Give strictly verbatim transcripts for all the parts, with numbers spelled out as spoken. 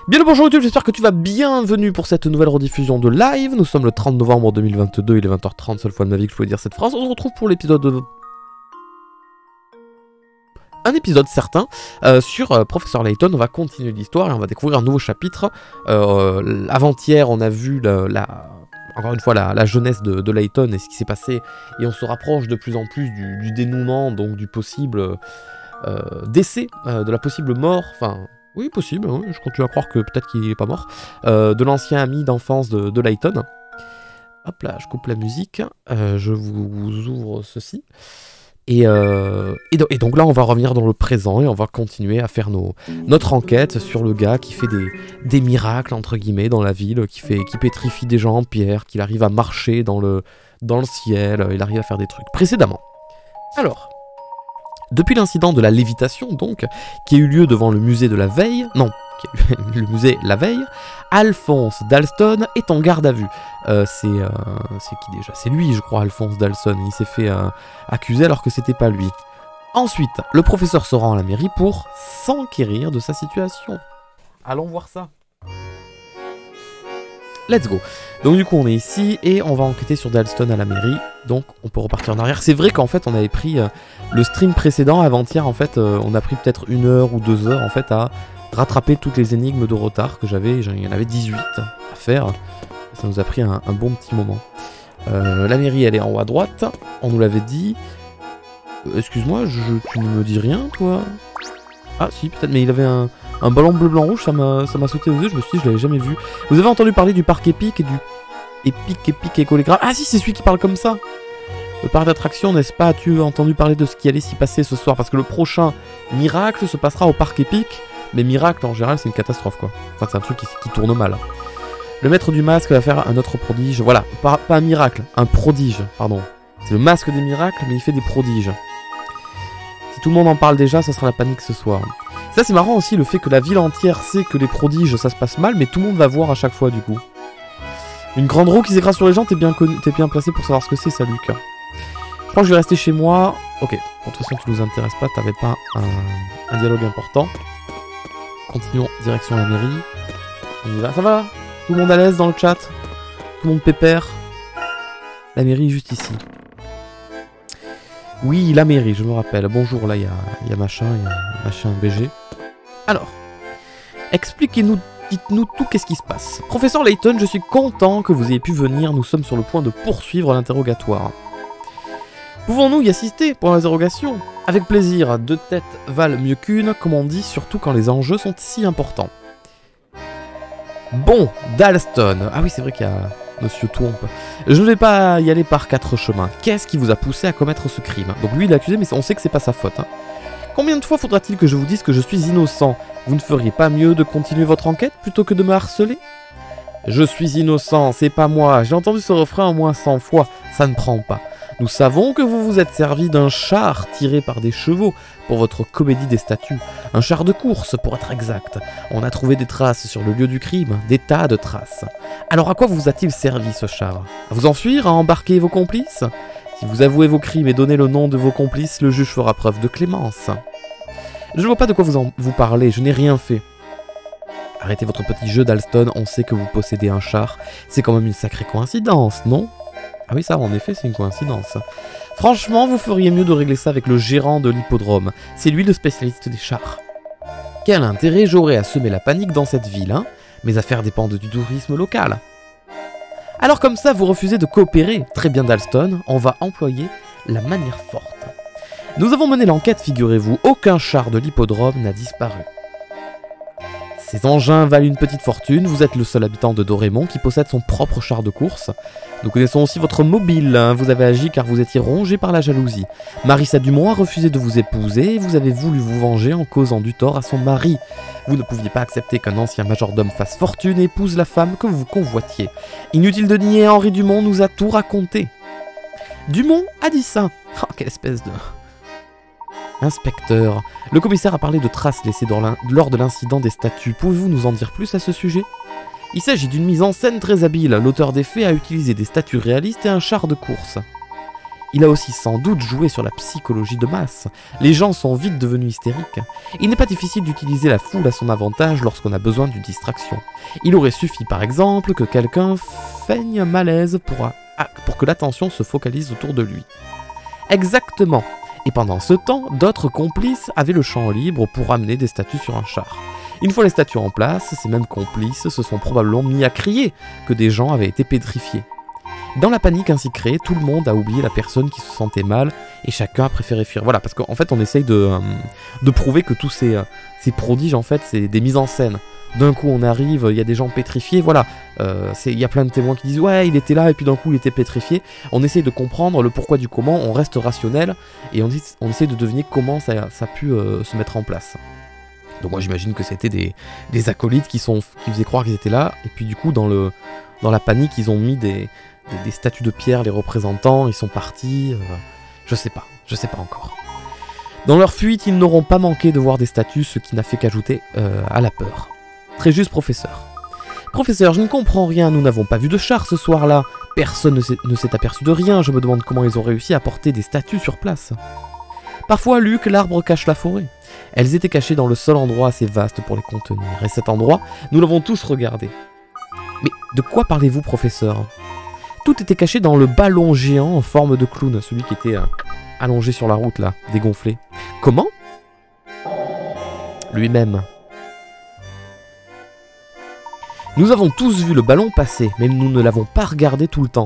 Bien le bonjour YouTube, j'espère que tu vas bienvenue pour cette nouvelle rediffusion de live. Nous sommes le trente novembre deux mille vingt-deux, il est vingt heures trente, seule fois de ma vie que je pouvais dire cette phrase. On se retrouve pour l'épisode de... un épisode certain euh, sur euh, Professeur Layton. On va continuer l'histoire et on va découvrir un nouveau chapitre. Euh, Avant-hier, on a vu la, la, encore une fois la, la jeunesse de, de Layton et ce qui s'est passé. Et on se rapproche de plus en plus du, du dénouement, donc du possible euh, décès, euh, de la possible mort, enfin... Oui, possible, hein, je continue à croire que peut-être qu'il n'est pas mort. Euh, de l'ancien ami d'enfance de, de Layton. Hop là, je coupe la musique. Euh, je vous, vous ouvre ceci. Et, euh, et, do et donc là, on va revenir dans le présent et on va continuer à faire nos, notre enquête sur le gars qui fait des, des miracles, entre guillemets, dans la ville, qui, fait, qui pétrifie des gens en pierre, qu'il arrive à marcher dans le, dans le ciel, il arrive à faire des trucs. Précédemment. Alors... Depuis l'incident de la lévitation, donc, qui a eu lieu devant le musée de la veille, non, le musée la veille, Alphonse Dalston est en garde à vue. Euh, c'est euh, c'est qui déjà? C'est lui, je crois, Alphonse Dalston. Il s'est fait euh, accuser alors que c'était pas lui. Ensuite, le professeur se rend à la mairie pour s'enquérir de sa situation. Allons voir ça. Let's go. Donc du coup on est ici et on va enquêter sur Dalston à la mairie. Donc on peut repartir en arrière. C'est vrai qu'en fait on avait pris euh, le stream précédent avant-hier. En fait euh, on a pris peut-être une heure ou deux heures en fait à rattraper toutes les énigmes de retard que j'avais. Il y en avait dix-huit à faire. Ça nous a pris un, un bon petit moment. Euh, la mairie elle est en haut à droite. On nous l'avait dit. Euh, Excuse-moi, je, tu ne me dis rien toi? Ah si peut-être, mais il avait un... Un ballon bleu blanc rouge, ça m'a sauté aux yeux, je me suis dit, je l'avais jamais vu. Vous avez entendu parler du parc épique et du épique épique écolégraphe? Ah si, c'est celui qui parle comme ça. Le parc d'attractions, n'est-ce pas? As-tu entendu parler de ce qui allait s'y passer ce soir? Parce que le prochain miracle se passera au parc épique. Mais miracle, en général, c'est une catastrophe, quoi. Enfin, c'est un truc qui, qui tourne mal. Le maître du masque va faire un autre prodige. Voilà, pas, pas un miracle, un prodige, pardon. C'est le masque des miracles, mais il fait des prodiges. Si tout le monde en parle déjà, ça sera la panique ce soir. Ça c'est marrant aussi le fait que la ville entière sait que les prodiges ça se passe mal, mais tout le monde va voir à chaque fois du coup. Une grande roue qui s'écrase sur les gens, t'es bien, bien placé pour savoir ce que c'est ça Luc. Je crois que je vais rester chez moi. Ok, de toute façon tu nous intéresses pas, t'avais pas un, un dialogue important. Continuons, direction la mairie. On y va, ça va? Tout le monde à l'aise dans le chat? Tout le monde pépère? La mairie est juste ici. Oui, la mairie, je me rappelle. Bonjour, là, il y a, y a machin, il y a machin B G. Alors, expliquez-nous, dites-nous tout, qu'est-ce qui se passe. Professeur Layton, je suis content que vous ayez pu venir. Nous sommes sur le point de poursuivre l'interrogatoire. Pouvons-nous y assister pour l'interrogation? Avec plaisir. Deux têtes valent mieux qu'une, comme on dit, surtout quand les enjeux sont si importants. Bon, Dalston. Ah oui, c'est vrai qu'il y a... Monsieur Twomp. Je ne vais pas y aller par quatre chemins. Qu'est-ce qui vous a poussé à commettre ce crime? Donc lui il est accusé mais on sait que c'est pas sa faute. Hein. Combien de fois faudra-t-il que je vous dise que je suis innocent? Vous ne feriez pas mieux de continuer votre enquête plutôt que de me harceler? Je suis innocent, c'est pas moi. J'ai entendu ce refrain au moins cent fois. Ça ne prend pas. Nous savons que vous vous êtes servi d'un char tiré par des chevaux pour votre comédie des statues. Un char de course, pour être exact. On a trouvé des traces sur le lieu du crime, des tas de traces. Alors à quoi vous a-t-il servi ce char? À vous enfuir, à embarquer vos complices? Si vous avouez vos crimes et donnez le nom de vos complices, le juge fera preuve de clémence. Je ne vois pas de quoi vous, en, vous parlez, je n'ai rien fait. Arrêtez votre petit jeu Dalston, on sait que vous possédez un char. C'est quand même une sacrée coïncidence, non? Ah oui, ça, en effet, c'est une coïncidence. Franchement, vous feriez mieux de régler ça avec le gérant de l'hippodrome. C'est lui le spécialiste des chars. Quel intérêt j'aurais à semer la panique dans cette ville, hein? Mes affaires dépendent du tourisme local. Alors comme ça, vous refusez de coopérer. Très bien, Dalston, on va employer la manière forte. Nous avons mené l'enquête, figurez-vous. Aucun char de l'hippodrome n'a disparu. Ces engins valent une petite fortune, vous êtes le seul habitant de Dorémon qui possède son propre char de course. Nous connaissons aussi votre mobile, hein. Vous avez agi car vous étiez rongé par la jalousie. Marissa Dumont a refusé de vous épouser et vous avez voulu vous venger en causant du tort à son mari. Vous ne pouviez pas accepter qu'un ancien majordome fasse fortune et épouse la femme que vous convoitiez. Inutile de nier, Henri Dumont nous a tout raconté. Dumont a dit ça. Oh, quelle espèce de... Inspecteur, le commissaire a parlé de traces laissées lors de l'incident des statues. Pouvez-vous nous en dire plus à ce sujet? Il s'agit d'une mise en scène très habile. L'auteur des faits a utilisé des statues réalistes et un char de course. Il a aussi sans doute joué sur la psychologie de masse. Les gens sont vite devenus hystériques. Il n'est pas difficile d'utiliser la foule à son avantage lorsqu'on a besoin d'une distraction. Il aurait suffi par exemple que quelqu'un feigne un malaise pour, ah, pour que l'attention se focalise autour de lui. Exactement. Et pendant ce temps, d'autres complices avaient le champ libre pour amener des statues sur un char. Une fois les statues en place, ces mêmes complices se sont probablement mis à crier que des gens avaient été pétrifiés. Dans la panique ainsi créée, tout le monde a oublié la personne qui se sentait mal et chacun a préféré fuir. Voilà, parce qu'en fait on essaye de, euh, de prouver que tous ces, euh, ces prodiges, en fait, c'est des mises en scène. D'un coup on arrive, il y a des gens pétrifiés, voilà. Euh, il y a plein de témoins qui disent « Ouais, il était là et puis d'un coup il était pétrifié ». On essaye de comprendre le pourquoi du comment, on reste rationnel et on, on essaye de deviner comment ça, ça a pu euh, se mettre en place. Donc moi j'imagine que c'était des, des acolytes qui, sont, qui faisaient croire qu'ils étaient là et puis du coup dans, le, dans la panique ils ont mis des... Des, des statues de pierre, les représentants, ils sont partis, euh, je sais pas, je sais pas encore. Dans leur fuite, ils n'auront pas manqué de voir des statues, ce qui n'a fait qu'ajouter euh, à la peur. Très juste, professeur. Professeur, je ne comprends rien, nous n'avons pas vu de char ce soir-là. Personne ne s'est aperçu de rien, je me demande comment ils ont réussi à porter des statues sur place. Parfois, Luc, l'arbre cache la forêt. Elles étaient cachées dans le seul endroit assez vaste pour les contenir, et cet endroit, nous l'avons tous regardé. Mais de quoi parlez-vous, professeur ? Tout était caché dans le ballon géant en forme de clown, celui qui était euh, allongé sur la route, là, dégonflé. Comment? Lui-même. Nous avons tous vu le ballon passer, mais nous ne l'avons pas regardé tout le temps.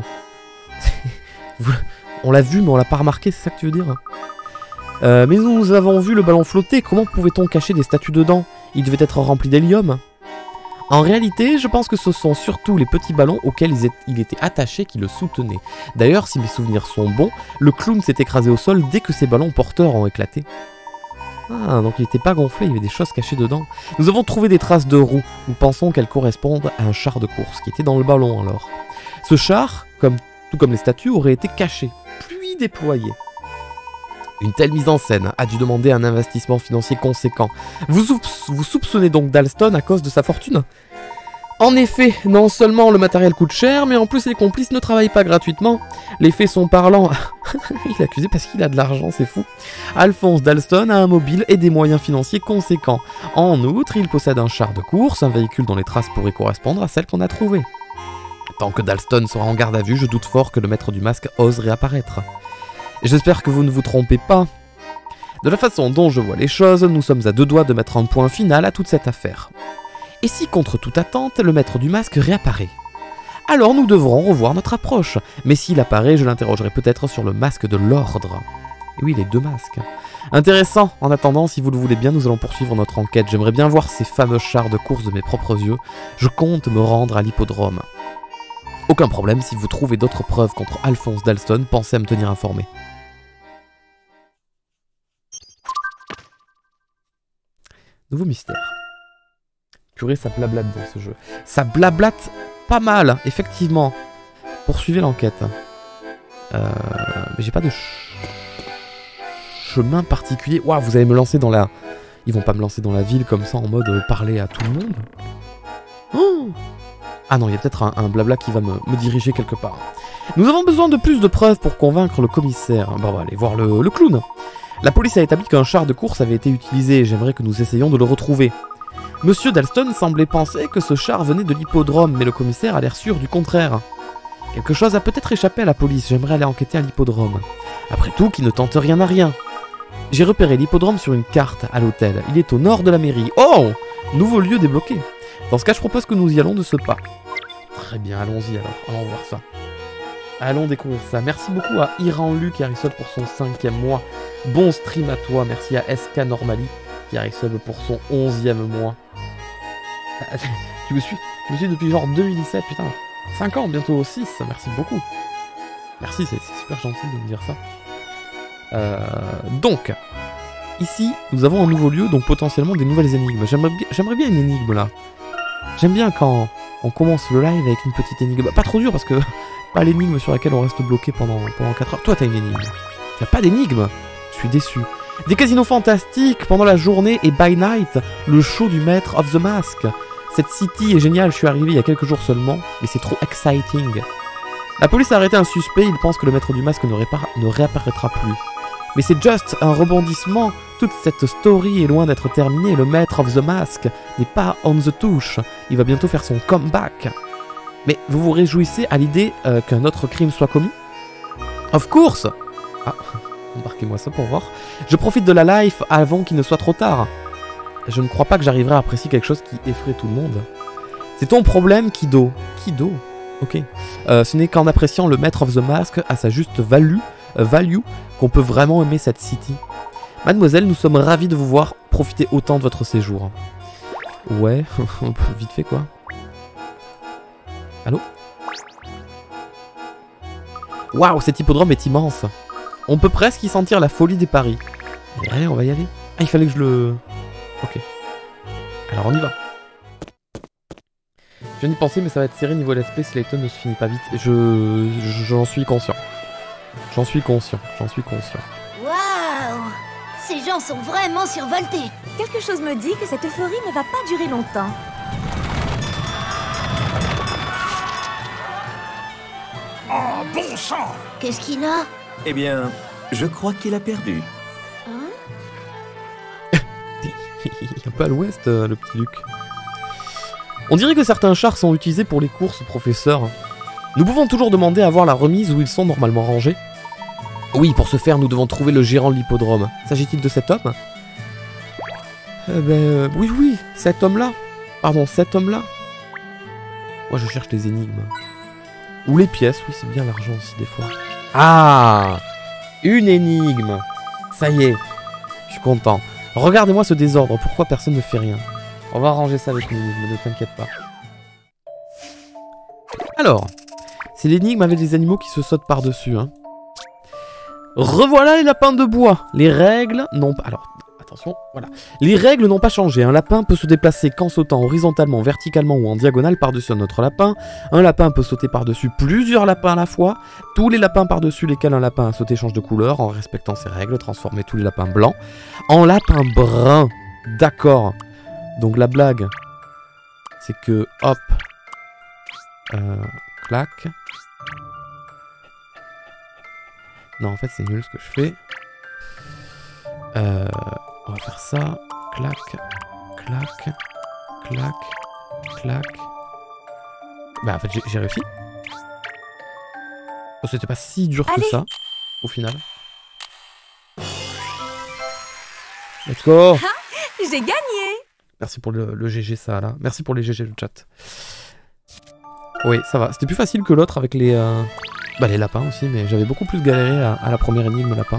On l'a vu, mais on l'a pas remarqué, c'est ça que tu veux dire? euh, Mais nous avons vu le ballon flotter, comment pouvait-on cacher des statues dedans? Il devait être rempli d'hélium. En réalité, je pense que ce sont surtout les petits ballons auxquels il était attaché qui le soutenaient. D'ailleurs, si mes souvenirs sont bons, le clown s'est écrasé au sol dès que ces ballons porteurs ont éclaté. Ah, donc il n'était pas gonflé, il y avait des choses cachées dedans. Nous avons trouvé des traces de roues. Nous pensons qu'elles correspondent à un char de course qui était dans le ballon alors. Ce char, comme, tout comme les statues, aurait été caché, puis déployé. Une telle mise en scène a dû demander un investissement financier conséquent. Vous, soupe- vous soupçonnez donc Dalston à cause de sa fortune? En effet, non seulement le matériel coûte cher, mais en plus les complices ne travaillent pas gratuitement. Les faits sont parlants. Il est accusé parce qu'il a de l'argent, c'est fou. Alphonse Dalston a un mobile et des moyens financiers conséquents. En outre, il possède un char de course, un véhicule dont les traces pourraient correspondre à celles qu'on a trouvées. Tant que Dalston sera en garde à vue, je doute fort que le maître du masque ose réapparaître. J'espère que vous ne vous trompez pas. De la façon dont je vois les choses, nous sommes à deux doigts de mettre un point final à toute cette affaire. Et si, contre toute attente, le maître du masque réapparaît? Alors nous devrons revoir notre approche, mais s'il apparaît, je l'interrogerai peut-être sur le masque de l'ordre. Et oui, les deux masques. Intéressant. En attendant, si vous le voulez bien, nous allons poursuivre notre enquête. J'aimerais bien voir ces fameux chars de course de mes propres yeux. Je compte me rendre à l'hippodrome. Aucun problème, si vous trouvez d'autres preuves contre Alphonse Dalston, pensez à me tenir informé. Nouveau mystère. Purée, ça blablate dans ce jeu. Ça blablate pas mal, effectivement. Poursuivez l'enquête. Euh, mais j'ai pas de ch chemin particulier. Waouh, vous allez me lancer dans la... Ils vont pas me lancer dans la ville comme ça en mode euh, parler à tout le monde. Oh, ah non, il y a peut-être un, un blabla qui va me, me diriger quelque part. Nous avons besoin de plus de preuves pour convaincre le commissaire. Bon, on va aller voir le, le clown. La police a établi qu'un char de course avait été utilisé. J'aimerais que nous essayions de le retrouver. Monsieur Dalston semblait penser que ce char venait de l'hippodrome, mais le commissaire a l'air sûr du contraire. Quelque chose a peut-être échappé à la police. J'aimerais aller enquêter à l'hippodrome. Après tout, qui ne tente rien n'a rien. J'ai repéré l'hippodrome sur une carte à l'hôtel. Il est au nord de la mairie. Oh! Nouveau lieu débloqué. Dans ce cas, je propose que nous y allons de ce pas. Très bien, allons-y alors. Allons voir ça. Allons découvrir ça. Merci beaucoup à Iran Lu qui arrive seul pour son cinquième mois. Bon stream à toi. Merci à S K Normali qui arrive seul pour son onzième mois. Tu me suis, tu me suis depuis genre deux mille dix-sept, putain. cinq ans, bientôt six. Merci beaucoup. Merci, c'est super gentil de me dire ça. Euh, donc, ici, nous avons un nouveau lieu, donc potentiellement des nouvelles énigmes. J'aimerais bien, j'aimerais bien une énigme là. J'aime bien quand on commence le live avec une petite énigme. Pas trop dur parce que pas l'énigme sur laquelle on reste bloqué pendant, pendant quatre heures. Toi, t'as une énigme. T'as pas d'énigme. Je suis déçu. Des casinos fantastiques pendant la journée et by night, le show du maître of the mask. Cette city est géniale, je suis arrivé il y a quelques jours seulement, mais c'est trop exciting. La police a arrêté un suspect, il pense que le maître du masque ne, répara... ne réapparaîtra plus. Mais c'est juste un rebondissement. Toute cette story est loin d'être terminée. Le maître of the mask n'est pas on the touche. Il va bientôt faire son comeback. Mais vous vous réjouissez à l'idée euh, qu'un autre crime soit commis? Of course. Ah, embarquez-moi ça pour voir. Je profite de la life avant qu'il ne soit trop tard. Je ne crois pas que j'arriverai à apprécier quelque chose qui effraie tout le monde. C'est ton problème, Kido. Kido. Ok. Euh, ce n'est qu'en appréciant le maître of the mask à sa juste value, euh, value qu'on peut vraiment aimer cette city. Mademoiselle, nous sommes ravis de vous voir profiter autant de votre séjour. Ouais, vite fait quoi. Allô? Waouh, cet hippodrome est immense. On peut presque y sentir la folie des paris. Allez, on va y aller. Ah, il fallait que je le... Ok. Alors on y va. Je viens d'y penser, mais ça va être serré niveau L S P si Layton ne se finit pas vite. Je... J'en suis conscient. J'en suis conscient. J'en suis conscient. Waouh! Ces gens sont vraiment survoltés. Quelque chose me dit que cette euphorie ne va pas durer longtemps. Oh, bon sang! Qu'est-ce qu'il a? Eh bien, je crois qu'il a perdu. Hein? Il est un peu à l'ouest, euh, le petit Luc. On dirait que certains chars sont utilisés pour les courses, professeur. Nous pouvons toujours demander à voir la remise où ils sont normalement rangés. Oui, pour ce faire, nous devons trouver le gérant de l'hippodrome. S'agit-il de cet homme? Eh ben, euh, oui, oui, cet homme-là. Pardon, cet homme-là. Moi, je cherche les énigmes. Ou les pièces, oui, c'est bien l'argent aussi, des fois. Ah! Une énigme! Ça y est, je suis content. Regardez-moi ce désordre, pourquoi personne ne fait rien? On va arranger ça avec l'énigme, ne t'inquiète pas. Alors, c'est l'énigme avec les animaux qui se sautent par-dessus, hein. Revoilà les lapins de bois. Les règles n'ont pas... Alors, attention, voilà. Les règles n'ont pas changé. Un lapin peut se déplacer qu'en sautant horizontalement, verticalement ou en diagonale par-dessus un autre lapin. Un lapin peut sauter par-dessus plusieurs lapins à la fois. Tous les lapins par-dessus lesquels un lapin a sauté changent de couleur en respectant ces règles. Transformer tous les lapins blancs en lapins bruns. D'accord. Donc la blague, c'est que, hop, euh, clac. Non, en fait, c'est nul ce que je fais. Euh, on va faire ça. Clac, clac, clac, clac. Bah, en fait, j'ai réussi. Oh, c'était pas si dur Allez. que ça, au final. Let's go! J'ai gagné! Merci pour le, le G G, ça, là. Merci pour les G G, le chat. Oui, ça va. C'était plus facile que l'autre avec les... Euh... Bah, les lapins aussi, mais j'avais beaucoup plus galéré à, à la première énigme, lapin.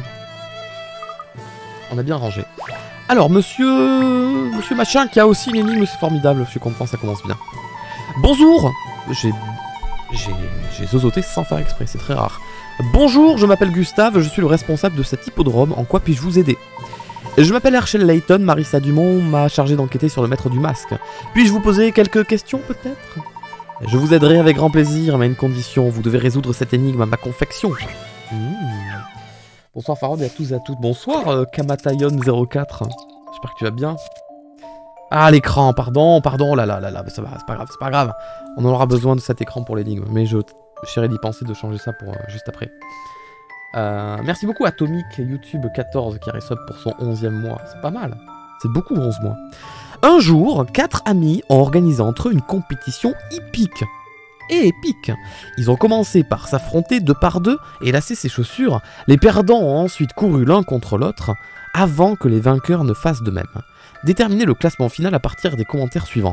On a bien rangé. Alors, monsieur... Monsieur Machin, qui a aussi une énigme, c'est formidable. Je suis content, ça commence bien. Bonjour! J'ai... J'ai... J'ai zozoté sans faire exprès, c'est très rare. Bonjour, je m'appelle Gustave, je suis le responsable de cet hippodrome. En quoi puis-je vous aider? Je m'appelle Herschel Layton, Marissa Dumont m'a chargé d'enquêter sur le maître du masque. Puis-je vous poser quelques questions, peut-être? Je vous aiderai avec grand plaisir, mais à une condition, vous devez résoudre cette énigme à ma confection. Mmh. Bonsoir Farod et à tous et à toutes. Bonsoir euh, Kamatayon zéro quatre. J'espère que tu vas bien. Ah, l'écran, pardon, pardon, là là là là, ça va, c'est pas grave, c'est pas grave. On en aura besoin de cet écran pour l'énigme, mais je j'essaierai d'y penser de changer ça pour euh, juste après. Euh, merci beaucoup à Atomic YouTube quatorze qui resub pour son onzième mois. C'est pas mal. C'est beaucoup onze mois. Un jour, quatre amis ont organisé entre eux une compétition hippique. Et épique. Ils ont commencé par s'affronter deux par deux et lasser ses chaussures. Les perdants ont ensuite couru l'un contre l'autre avant que les vainqueurs ne fassent de même. Déterminez le classement final à partir des commentaires suivants.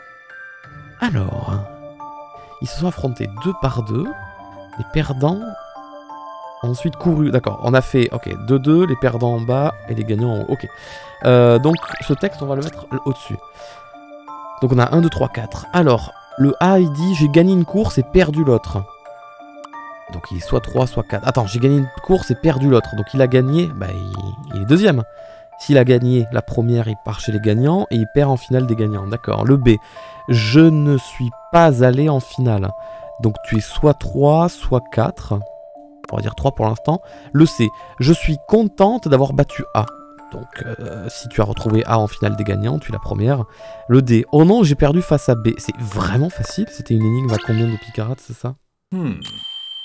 Alors, ils se sont affrontés deux par deux. Les perdants ont ensuite couru. D'accord, on a fait ok deux deux, les perdants en bas et les gagnants en haut. Ok. Euh, donc ce texte, on va le mettre au-dessus. Donc on a un, deux, trois, quatre. Alors, le A, il dit j'ai gagné une course et perdu l'autre. Donc il est soit trois, soit quatre. Attends, j'ai gagné une course et perdu l'autre. Donc il a gagné, bah il, il est deuxième. S'il a gagné la première, il part chez les gagnants et il perd en finale des gagnants. D'accord. Le B, je ne suis pas allé en finale. Donc tu es soit trois, soit quatre. On va dire trois pour l'instant. Le C, je suis contente d'avoir battu A. Donc euh, si tu as retrouvé A en finale des gagnants, tu es la première. Le D, oh non, j'ai perdu face à B. C'est vraiment facile. C'était une énigme à combien de picarades, c'est ça? Hmm.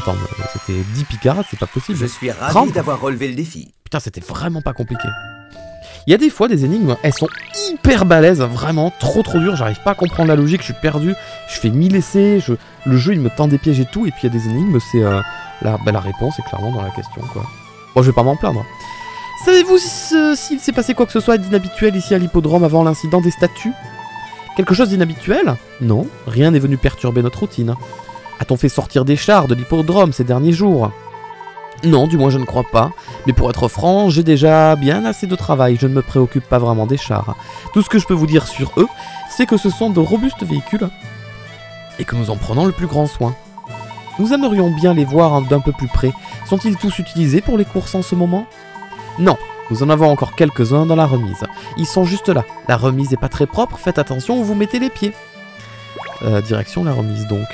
Attends, c'était dix picarades, c'est pas possible. Je suis ravi trente. d'avoir relevé le défi. Putain, c'était vraiment pas compliqué. Il y a des fois des énigmes, elles sont hyper balèzes, vraiment trop trop dures, j'arrive pas à comprendre la logique, je suis perdu, je fais mille essais, je... le jeu il me tend des pièges et tout, et puis il y a des énigmes, c'est euh, la... Bah, la réponse est clairement dans la question quoi. Bon, je vais pas m'en plaindre. Savez-vous s'il si, s'est passé quoi que ce soit d'inhabituel ici à l'hippodrome avant l'incident des statues? Quelque chose d'inhabituel? Non, rien n'est venu perturber notre routine. A-t-on fait sortir des chars de l'hippodrome ces derniers jours? Non, du moins je ne crois pas. Mais pour être franc, j'ai déjà bien assez de travail, je ne me préoccupe pas vraiment des chars. Tout ce que je peux vous dire sur eux, c'est que ce sont de robustes véhicules et que nous en prenons le plus grand soin. Nous aimerions bien les voir d'un peu plus près. Sont-ils tous utilisés pour les courses en ce moment? Non, nous en avons encore quelques-uns dans la remise. Ils sont juste là. La remise n'est pas très propre, faites attention où vous mettez les pieds. Euh, direction la remise donc.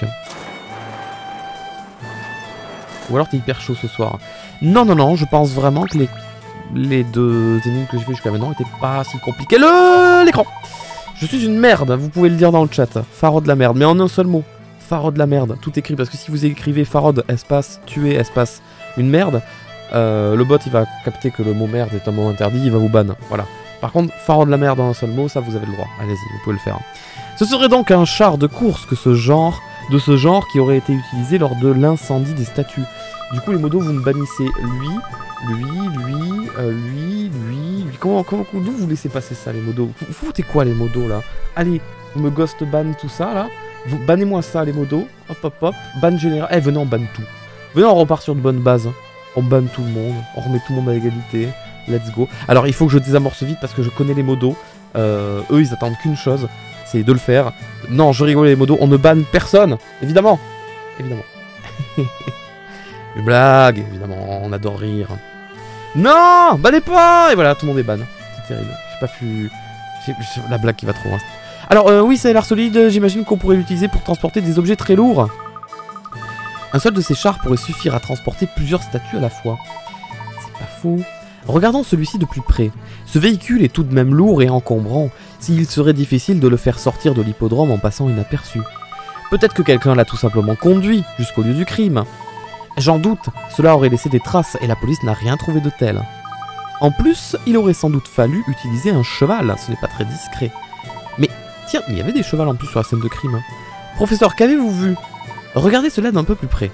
Ou alors t'es hyper chaud ce soir. Non, non, non, je pense vraiment que les, les deux énigmes que j'ai fait jusqu'à maintenant étaient pas si compliquées. Le l'écran. Je suis une merde, vous pouvez le dire dans le chat. Pharaon de la merde, mais en un seul mot. Pharaon de la merde, tout écrit. Parce que si vous écrivez Pharaon, espace, tuer, espace, une merde, euh, le bot il va capter que le mot merde est un mot interdit, il va vous ban. Voilà. Par contre, Pharaon de la merde en un seul mot, ça vous avez le droit. Allez-y, vous pouvez le faire. Ce serait donc un char de course que ce genre... de ce genre qui aurait été utilisé lors de l'incendie des statues. Du coup, les modos, vous me bannissez lui, lui, lui, euh, lui, lui, lui. Comment, comment, d'où vous laissez passer ça, les modos? Vous, vous foutez quoi, les modos, là? Allez, vous me ghost ban tout ça, là. Vous bannez-moi ça, les modos. Hop, hop, hop. Ban général. Eh, venez, on banne tout. Venez, on repart sur de bonnes bases. On banne tout le monde. On remet tout le monde à égalité. Let's go. Alors, il faut que je désamorce vite parce que je connais les modos. Euh, eux, ils attendent qu'une chose. C'est de le faire. Non, je rigole les modos, on ne banne personne, évidemment. Évidemment. Une blague, évidemment, on adore rire. Non, bannez pas. Et voilà, tout le monde est ban. C'est terrible. J'ai pas pu... La blague qui va trop loin. Alors, euh, oui, ça a l'air solide, j'imagine qu'on pourrait l'utiliser pour transporter des objets très lourds. Un seul de ces chars pourrait suffire à transporter plusieurs statues à la fois. C'est pas faux. Regardons celui-ci de plus près. Ce véhicule est tout de même lourd et encombrant, s'il serait difficile de le faire sortir de l'hippodrome en passant inaperçu. Peut-être que quelqu'un l'a tout simplement conduit jusqu'au lieu du crime. J'en doute, cela aurait laissé des traces et la police n'a rien trouvé de tel. En plus, il aurait sans doute fallu utiliser un cheval, ce n'est pas très discret. Mais tiens, il y avait des chevals en plus sur la scène de crime. Professeur, qu'avez-vous vu? Regardez cela d'un peu plus près.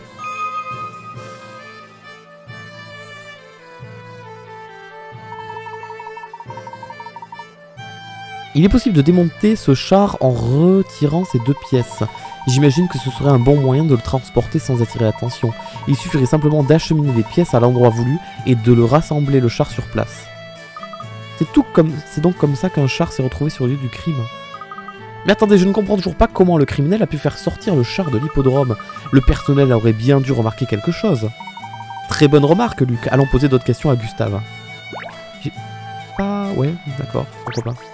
Il est possible de démonter ce char en retirant ces deux pièces. J'imagine que ce serait un bon moyen de le transporter sans attirer l'attention. Il suffirait simplement d'acheminer les pièces à l'endroit voulu et de le rassembler le char sur place. C'est tout comme, c'est donc comme ça qu'un char s'est retrouvé sur le lieu du crime. Mais attendez, je ne comprends toujours pas comment le criminel a pu faire sortir le char de l'hippodrome. Le personnel aurait bien dû remarquer quelque chose. Très bonne remarque, Luc. Allons poser d'autres questions à Gustave. J'ai pas... Ouais, d'accord, pourquoi pas.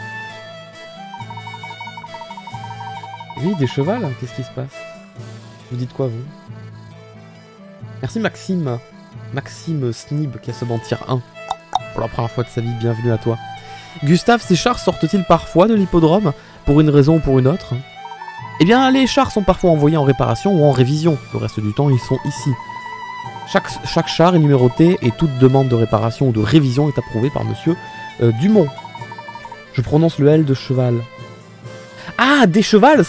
Oui, des chevals, qu'est-ce qui se passe? Vous dites quoi, vous? Merci Maxime. Maxime Snib qui a ce mentir un. Pour la première fois de sa vie, bienvenue à toi. Gustave, ces chars sortent-ils parfois de l'hippodrome? Pour une raison ou pour une autre? Eh bien, les chars sont parfois envoyés en réparation ou en révision. Le reste du temps, ils sont ici. Chaque, chaque char est numéroté et toute demande de réparation ou de révision est approuvée par monsieur euh, Dumont. Je prononce le L de cheval. Ah, des chevals!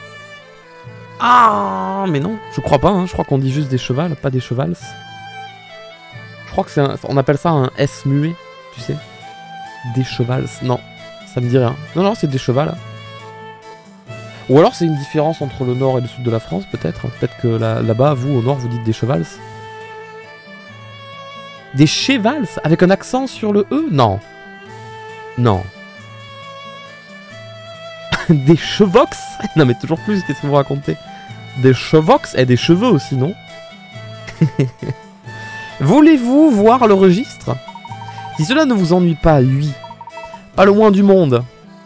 Ah, mais non, je crois pas, hein. Je crois qu'on dit juste des chevals, pas des chevals. Je crois que c'est un... on appelle ça un S muet, tu sais. Des chevals, non, ça me dit rien. Non, non, c'est des chevals. Ou alors c'est une différence entre le nord et le sud de la France, peut-être. Peut-être que là, là-bas, vous, au nord, vous dites des chevals. Des chevals? Avec un accent sur le E? Non. Non. Des chevox? Non mais toujours plus, qu'est-ce que vous racontez? Des chevox et des cheveux aussi, non? Voulez-vous voir le registre? Si cela ne vous ennuie pas, oui. Pas le moins du monde.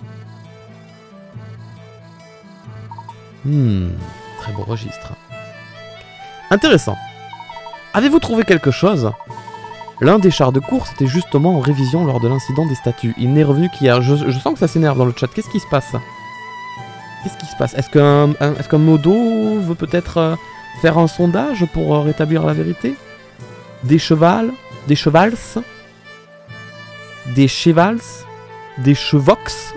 Hmm, très beau registre. Intéressant. Avez-vous trouvé quelque chose? L'un des chars de course était justement en révision lors de l'incident des statues. Il n'est revenu qu'hier. Je, je sens que ça s'énerve dans le chat. Qu'est-ce qui se passe? Qu'est-ce qui se passe? Est-ce qu'un est-ce qu'un modo veut peut-être euh, Faire un sondage pour euh, rétablir la vérité? Des chevals? Des chevals? Des chevals? Des chevox?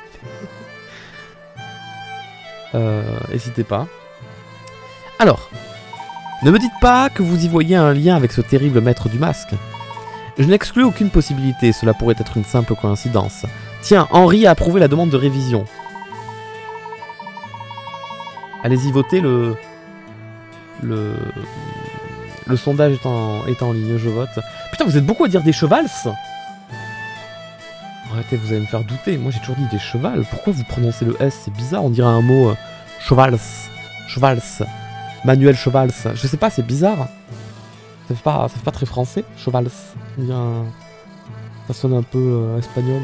euh, N'hésitez pas. Alors, ne me dites pas que vous y voyez un lien avec ce terrible maître du masque. Je n'exclus aucune possibilité, cela pourrait être une simple coïncidence. Tiens, Henri a approuvé la demande de révision. Allez-y, votez, le... Le... Le sondage est en... est en ligne, je vote. Putain, vous êtes beaucoup à dire des chevals. Arrêtez, vous allez me faire douter. Moi, j'ai toujours dit des chevals. Pourquoi vous prononcez le S? C'est bizarre, on dirait un mot... Euh, chevals. Chevals. Manuel Chevals. Je sais pas, c'est bizarre. Ça fait pas, ça fait pas très français, Chevals. On dirait un... Ça sonne un peu euh, espagnol.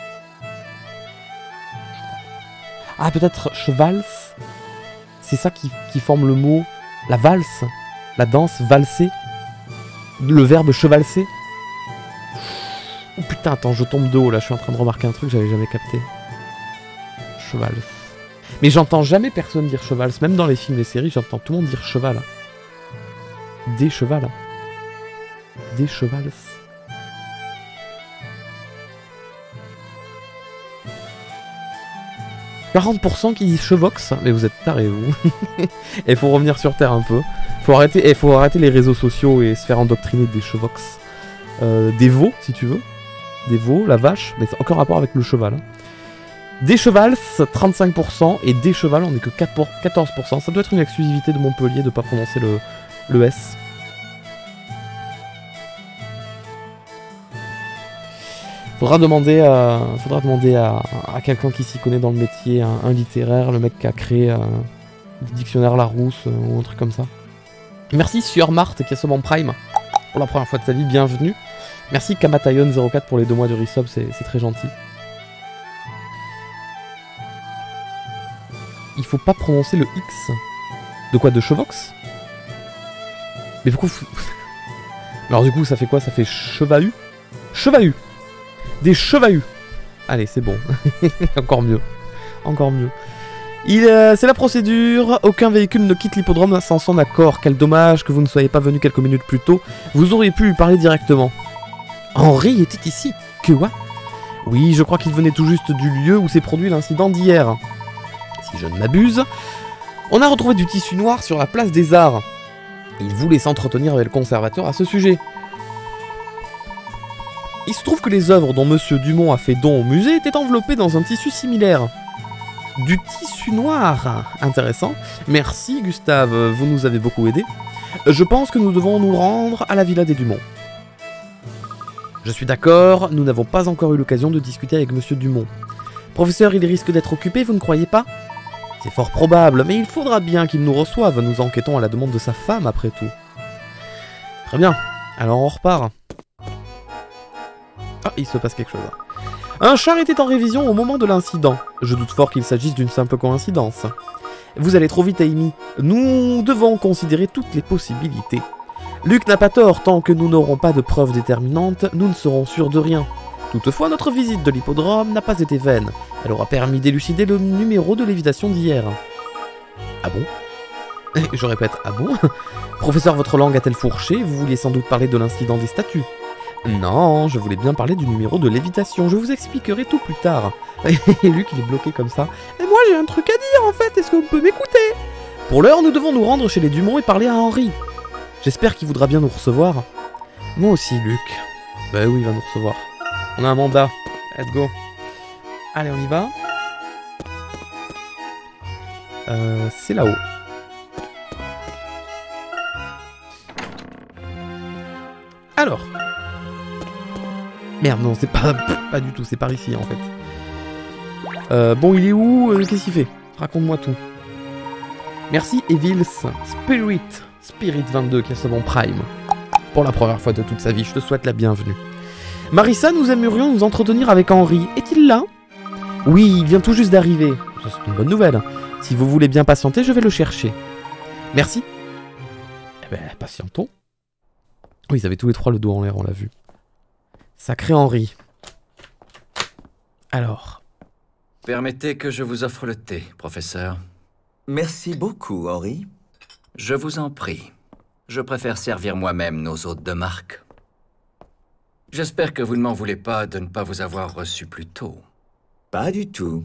Ah, peut-être Chevals. C'est ça qui, qui forme le mot... La valse. La danse, valser. Le verbe chevalser. Oh putain, attends, je tombe de haut là, je suis en train de remarquer un truc que j'avais jamais capté. Cheval. Mais j'entends jamais personne dire cheval, même dans les films et séries, j'entends tout le monde dire cheval. Des chevals. Des chevals. quarante pour cent qui disent chevox, mais vous êtes tarés vous. Il faut revenir sur Terre un peu. Faut arrêter, faut arrêter les réseaux sociaux et se faire endoctriner des chevox. Euh, des veaux, si tu veux. Des veaux, la vache, mais c'est encore rapport avec le cheval. Hein. Des chevals, trente-cinq pour cent, et des chevals, on n'est que quatorze pour cent. Ça doit être une exclusivité de Montpellier de ne pas prononcer le, le S. Faudra demander, à, faudra demander à, à quelqu'un qui s'y connaît dans le métier, un, un littéraire, le mec qui a créé euh, le dictionnaire Larousse euh, ou un truc comme ça. Merci Sieur Marthe qui a ce bon Prime pour la première fois de sa vie, bienvenue. Merci Kamatayon zéro quatre pour les deux mois de resub, c'est très gentil. Il faut pas prononcer le X. De quoi? De Chevox? Mais pourquoi vous... Alors du coup ça fait quoi? Ça fait Chevahu? Chevahu. Des chevahus. Allez, c'est bon. Encore mieux. Encore mieux. Euh, c'est la procédure. Aucun véhicule ne quitte l'hippodrome sans son accord. Quel dommage que vous ne soyez pas venu quelques minutes plus tôt. Vous auriez pu lui parler directement. Henri était ici. Que quoi? Oui, je crois qu'il venait tout juste du lieu où s'est produit l'incident d'hier. Si je ne m'abuse, on a retrouvé du tissu noir sur la place des Arts. Il voulait s'entretenir avec le conservateur à ce sujet. Il se trouve que les œuvres dont Monsieur Dumont a fait don au musée étaient enveloppées dans un tissu similaire. Du tissu noir. Intéressant. Merci Gustave, vous nous avez beaucoup aidé. Je pense que nous devons nous rendre à la villa des Dumont. Je suis d'accord, nous n'avons pas encore eu l'occasion de discuter avec Monsieur Dumont. Professeur, il risque d'être occupé, vous ne croyez pas? C'est fort probable, mais il faudra bien qu'il nous reçoive. Nous enquêtons à la demande de sa femme, après tout. Très bien, alors on repart. Ah, il se passe quelque chose. Un char était en révision au moment de l'incident. Je doute fort qu'il s'agisse d'une simple coïncidence. Vous allez trop vite, Amy. Nous devons considérer toutes les possibilités. Luc n'a pas tort, tant que nous n'aurons pas de preuves déterminantes, nous ne serons sûrs de rien. Toutefois, notre visite de l'hippodrome n'a pas été vaine. Elle aura permis d'élucider le numéro de lévitation d'hier. Ah bon? Je répète, ah bon? Professeur, votre langue a-t-elle fourché? Vous vouliez sans doute parler de l'incident des statues. Non, je voulais bien parler du numéro de lévitation, je vous expliquerai tout plus tard. Et Luc, il est bloqué comme ça. Et moi, j'ai un truc à dire, en fait, est-ce que vous pouvez m'écouter? Pour l'heure, nous devons nous rendre chez les Dumont et parler à Henri. J'espère qu'il voudra bien nous recevoir. Moi aussi, Luc. Bah oui, il va nous recevoir. On a un mandat. Let's go. Allez, on y va. Euh, c'est là-haut. Alors. Merde, non, c'est pas, pas du tout, c'est par ici en fait. Euh, bon, il est où? euh, Qu'est-ce qu'il fait? Raconte-moi tout. Merci Evils Spirit, Spirit vingt-deux qui a ce bon Prime. Pour la première fois de toute sa vie, je te souhaite la bienvenue. Marissa, nous aimerions nous entretenir avec Henri. Est-il là? Oui, il vient tout juste d'arriver. Ça, c'est une bonne nouvelle. Si vous voulez bien patienter, je vais le chercher. Merci. Eh ben, patientons. Oui, ils avaient tous les trois le dos en l'air, on l'a vu. Sacré Henri. Alors. Permettez que je vous offre le thé, professeur. Merci beaucoup, Henri. Je vous en prie. Je préfère servir moi-même nos hôtes de marque. J'espère que vous ne m'en voulez pas de ne pas vous avoir reçu plus tôt. Pas du tout.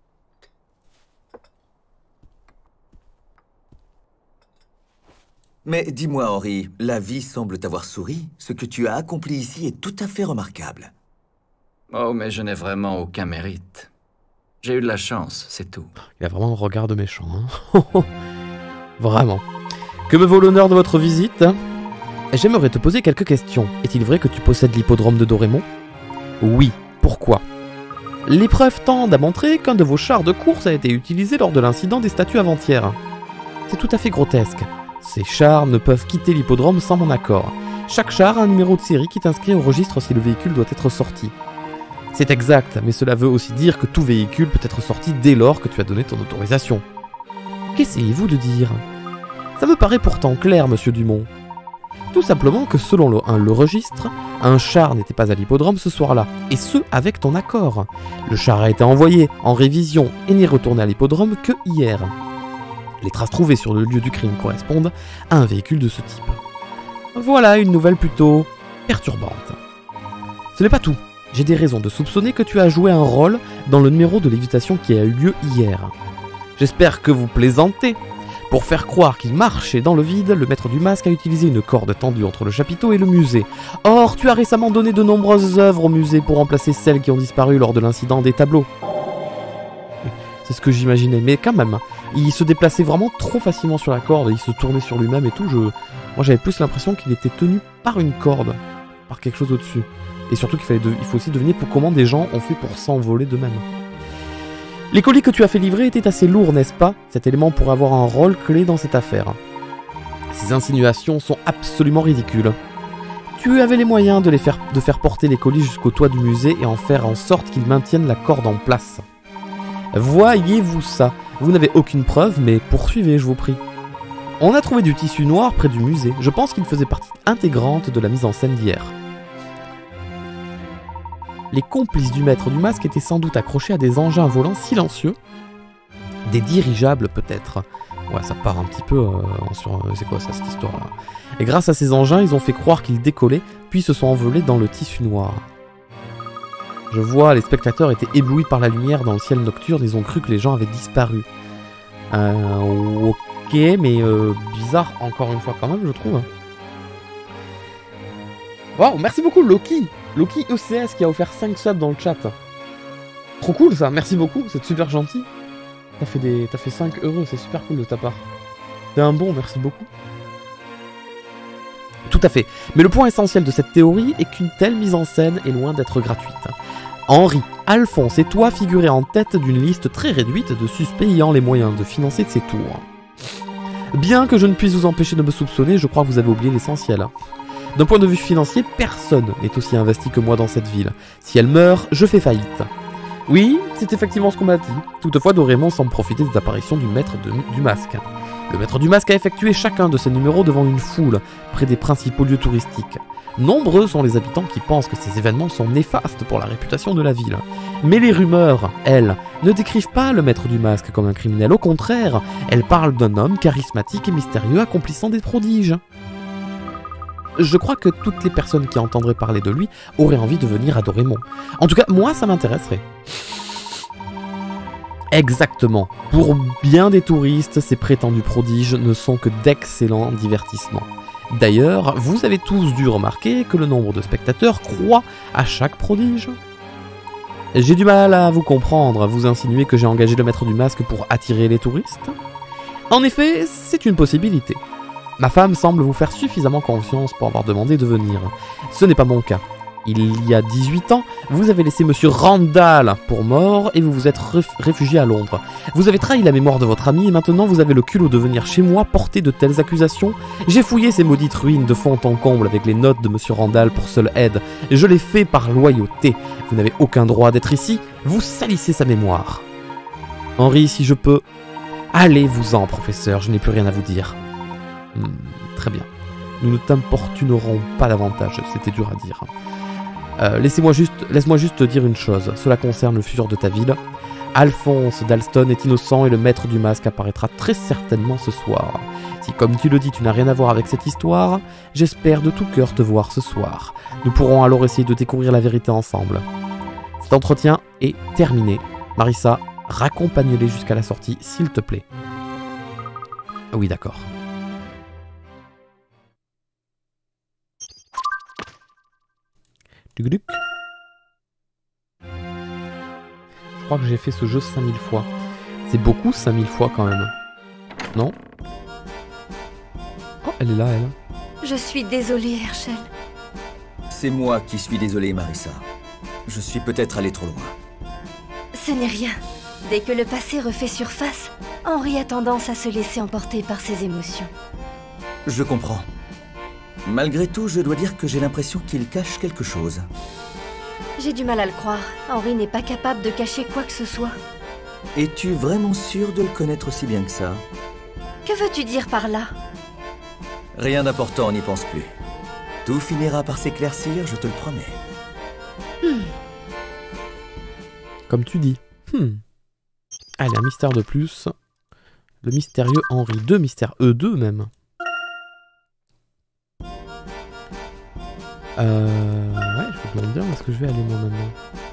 Mais dis-moi, Henri, la vie semble t'avoir souri. Ce que tu as accompli ici est tout à fait remarquable. Oh, mais je n'ai vraiment aucun mérite. J'ai eu de la chance, c'est tout. Il a vraiment un regard de méchant. Hein. Vraiment. Que me vaut l'honneur de votre visite? J'aimerais te poser quelques questions. Est-il vrai que tu possèdes l'hippodrome de Dorémon? Oui. Pourquoi? Les preuves tendent à montrer qu'un de vos chars de course a été utilisé lors de l'incident des statues avant-hier. C'est tout à fait grotesque. Ces chars ne peuvent quitter l'hippodrome sans mon accord. Chaque char a un numéro de série qui est inscrit au registre si le véhicule doit être sorti. C'est exact, mais cela veut aussi dire que tout véhicule peut être sorti dès lors que tu as donné ton autorisation. Qu'essayez-vous de dire? Ça me paraît pourtant clair, monsieur Dumont. Tout simplement que selon le, un, le registre, un char n'était pas à l'hippodrome ce soir-là, et ce, avec ton accord. Le char a été envoyé en révision et n'est retourné à l'hippodrome que hier. Les traces trouvées sur le lieu du crime correspondent à un véhicule de ce type. Voilà une nouvelle plutôt perturbante. Ce n'est pas tout. J'ai des raisons de soupçonner que tu as joué un rôle dans le numéro de lévitation qui a eu lieu hier. J'espère que vous plaisantez. Pour faire croire qu'il marchait dans le vide, le maître du masque a utilisé une corde tendue entre le chapiteau et le musée. Or, tu as récemment donné de nombreuses œuvres au musée pour remplacer celles qui ont disparu lors de l'incident des tableaux. C'est ce que j'imaginais, mais quand même, il se déplaçait vraiment trop facilement sur la corde, il se tournait sur lui-même et tout. Je... Moi j'avais plus l'impression qu'il était tenu par une corde, par quelque chose au-dessus. Et surtout qu'il fallait de... il faut aussi deviner pour comment des gens ont fait pour s'envoler d'eux-mêmes. Les colis que tu as fait livrer étaient assez lourds, n'est-ce pas? Cet élément pourrait avoir un rôle clé dans cette affaire. Ces insinuations sont absolument ridicules. Tu avais les moyens de, les faire... de faire porter les colis jusqu'au toit du musée et en faire en sorte qu'ils maintiennent la corde en place. Voyez-vous ça? Vous n'avez aucune preuve, mais poursuivez, je vous prie. On a trouvé du tissu noir près du musée. Je pense qu'il faisait partie intégrante de la mise en scène d'hier. Les complices du maître du masque étaient sans doute accrochés à des engins volants silencieux. Des dirigeables peut-être. Ouais, ça part un petit peu euh, sur... Euh, c'est quoi ça, cette histoire-là? Et grâce à ces engins, ils ont fait croire qu'ils décollaient, puis se sont envolés dans le tissu noir. Je vois, les spectateurs étaient éblouis par la lumière dans le ciel nocturne, ils ont cru que les gens avaient disparu. Euh, ok, mais euh, bizarre encore une fois quand même, je trouve. Waouh, merci beaucoup Loki Loki E C S qui a offert cinq subs dans le chat. Trop cool ça, merci beaucoup, c'est super gentil. T'as fait, des... T'as fait cinq euros, c'est super cool de ta part. T'es un bon, merci beaucoup. Tout à fait, mais le point essentiel de cette théorie est qu'une telle mise en scène est loin d'être gratuite. Henri, Alphonse et toi figurez en tête d'une liste très réduite de suspects ayant les moyens de financer de ces tours. Bien que je ne puisse vous empêcher de me soupçonner, je crois que vous avez oublié l'essentiel. D'un point de vue financier, personne n'est aussi investi que moi dans cette ville. Si elle meurt, je fais faillite. Oui, c'est effectivement ce qu'on m'a dit. Toutefois, Dorémon semble profiter des apparitions du maître de, du masque. Le maître du masque a effectué chacun de ses numéros devant une foule, près des principaux lieux touristiques. Nombreux sont les habitants qui pensent que ces événements sont néfastes pour la réputation de la ville. Mais les rumeurs, elles, ne décrivent pas le maître du masque comme un criminel. Au contraire, elles parlent d'un homme charismatique et mystérieux accomplissant des prodiges. Je crois que toutes les personnes qui entendraient parler de lui auraient envie de venir à Dorémon. En tout cas, moi, ça m'intéresserait. Exactement. Pour bien des touristes, ces prétendus prodiges ne sont que d'excellents divertissements. D'ailleurs, vous avez tous dû remarquer que le nombre de spectateurs croît à chaque prodige. J'ai du mal à vous comprendre, vous insinuez que j'ai engagé le maître du masque pour attirer les touristes? En effet, c'est une possibilité. Ma femme semble vous faire suffisamment confiance pour avoir demandé de venir. Ce n'est pas mon cas. Il y a dix-huit ans, vous avez laissé Monsieur Randall pour mort et vous vous êtes réfugié à Londres. Vous avez trahi la mémoire de votre ami et maintenant vous avez le culot de venir chez moi porter de telles accusations. J'ai fouillé ces maudites ruines de fond en comble avec les notes de Monsieur Randall pour seule aide. Et je l'ai fait par loyauté. Vous n'avez aucun droit d'être ici. Vous salissez sa mémoire. Henri, si je peux... Allez-vous-en, professeur, je n'ai plus rien à vous dire. Hmm, très bien. Nous ne t'importunerons pas davantage, c'était dur à dire. Euh, laissez-moi juste, laisse-moi juste te dire une chose, cela concerne le futur de ta ville. Alphonse d'Alston est innocent et le maître du masque apparaîtra très certainement ce soir. Si, comme tu le dis, tu n'as rien à voir avec cette histoire, j'espère de tout cœur te voir ce soir. Nous pourrons alors essayer de découvrir la vérité ensemble. Cet entretien est terminé. Marissa, raccompagne-les jusqu'à la sortie, s'il te plaît. Ah oui, d'accord. Duc duc. Je crois que j'ai fait ce jeu cinq mille fois. C'est beaucoup cinq mille fois quand même. Non? Oh, elle est là, elle. Je suis désolée, Herschel. C'est moi qui suis désolé, Marissa. Je suis peut-être allé trop loin. Ce n'est rien. Dès que le passé refait surface, Henri a tendance à se laisser emporter par ses émotions. Je comprends. Malgré tout, je dois dire que j'ai l'impression qu'il cache quelque chose. J'ai du mal à le croire. Henri n'est pas capable de cacher quoi que ce soit. Es-tu vraiment sûr de le connaître si bien que ça? Que veux-tu dire par là? Rien d'important, n'y pense plus. Tout finira par s'éclaircir, je te le promets. Hmm. Comme tu dis. Hmm. Allez, un mystère de plus. Le mystérieux Henri. Deux mystères. Eux deux même. Euh... Ouais, je me demande bien où est-ce que je vais aller moi maintenant.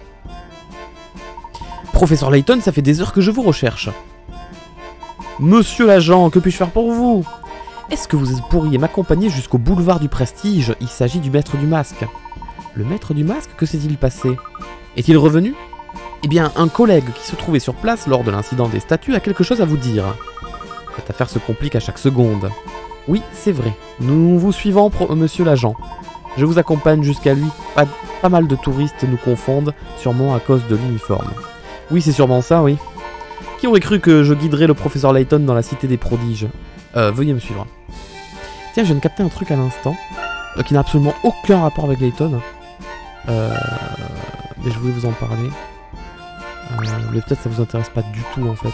Professeur Layton, ça fait des heures que je vous recherche. Monsieur l'agent, que puis-je faire pour vous? Est-ce que vous pourriez m'accompagner jusqu'au boulevard du Prestige? Il s'agit du maître du masque. Le maître du masque, que s'est-il passé? Est-il revenu? Eh bien, un collègue qui se trouvait sur place lors de l'incident des statues a quelque chose à vous dire. Cette affaire se complique à chaque seconde. Oui, c'est vrai. Nous vous suivons, monsieur l'agent. Je vous accompagne jusqu'à lui. Pas, pas mal de touristes nous confondent, sûrement à cause de l'uniforme. Oui, c'est sûrement ça, oui. Qui aurait cru que je guiderais le professeur Layton dans la cité des prodiges? Euh, veuillez me suivre. Tiens, je viens de capter un truc à l'instant, euh, qui n'a absolument aucun rapport avec Layton. Euh, mais je voulais vous en parler. Euh, mais peut-être ça vous intéresse pas du tout, en fait.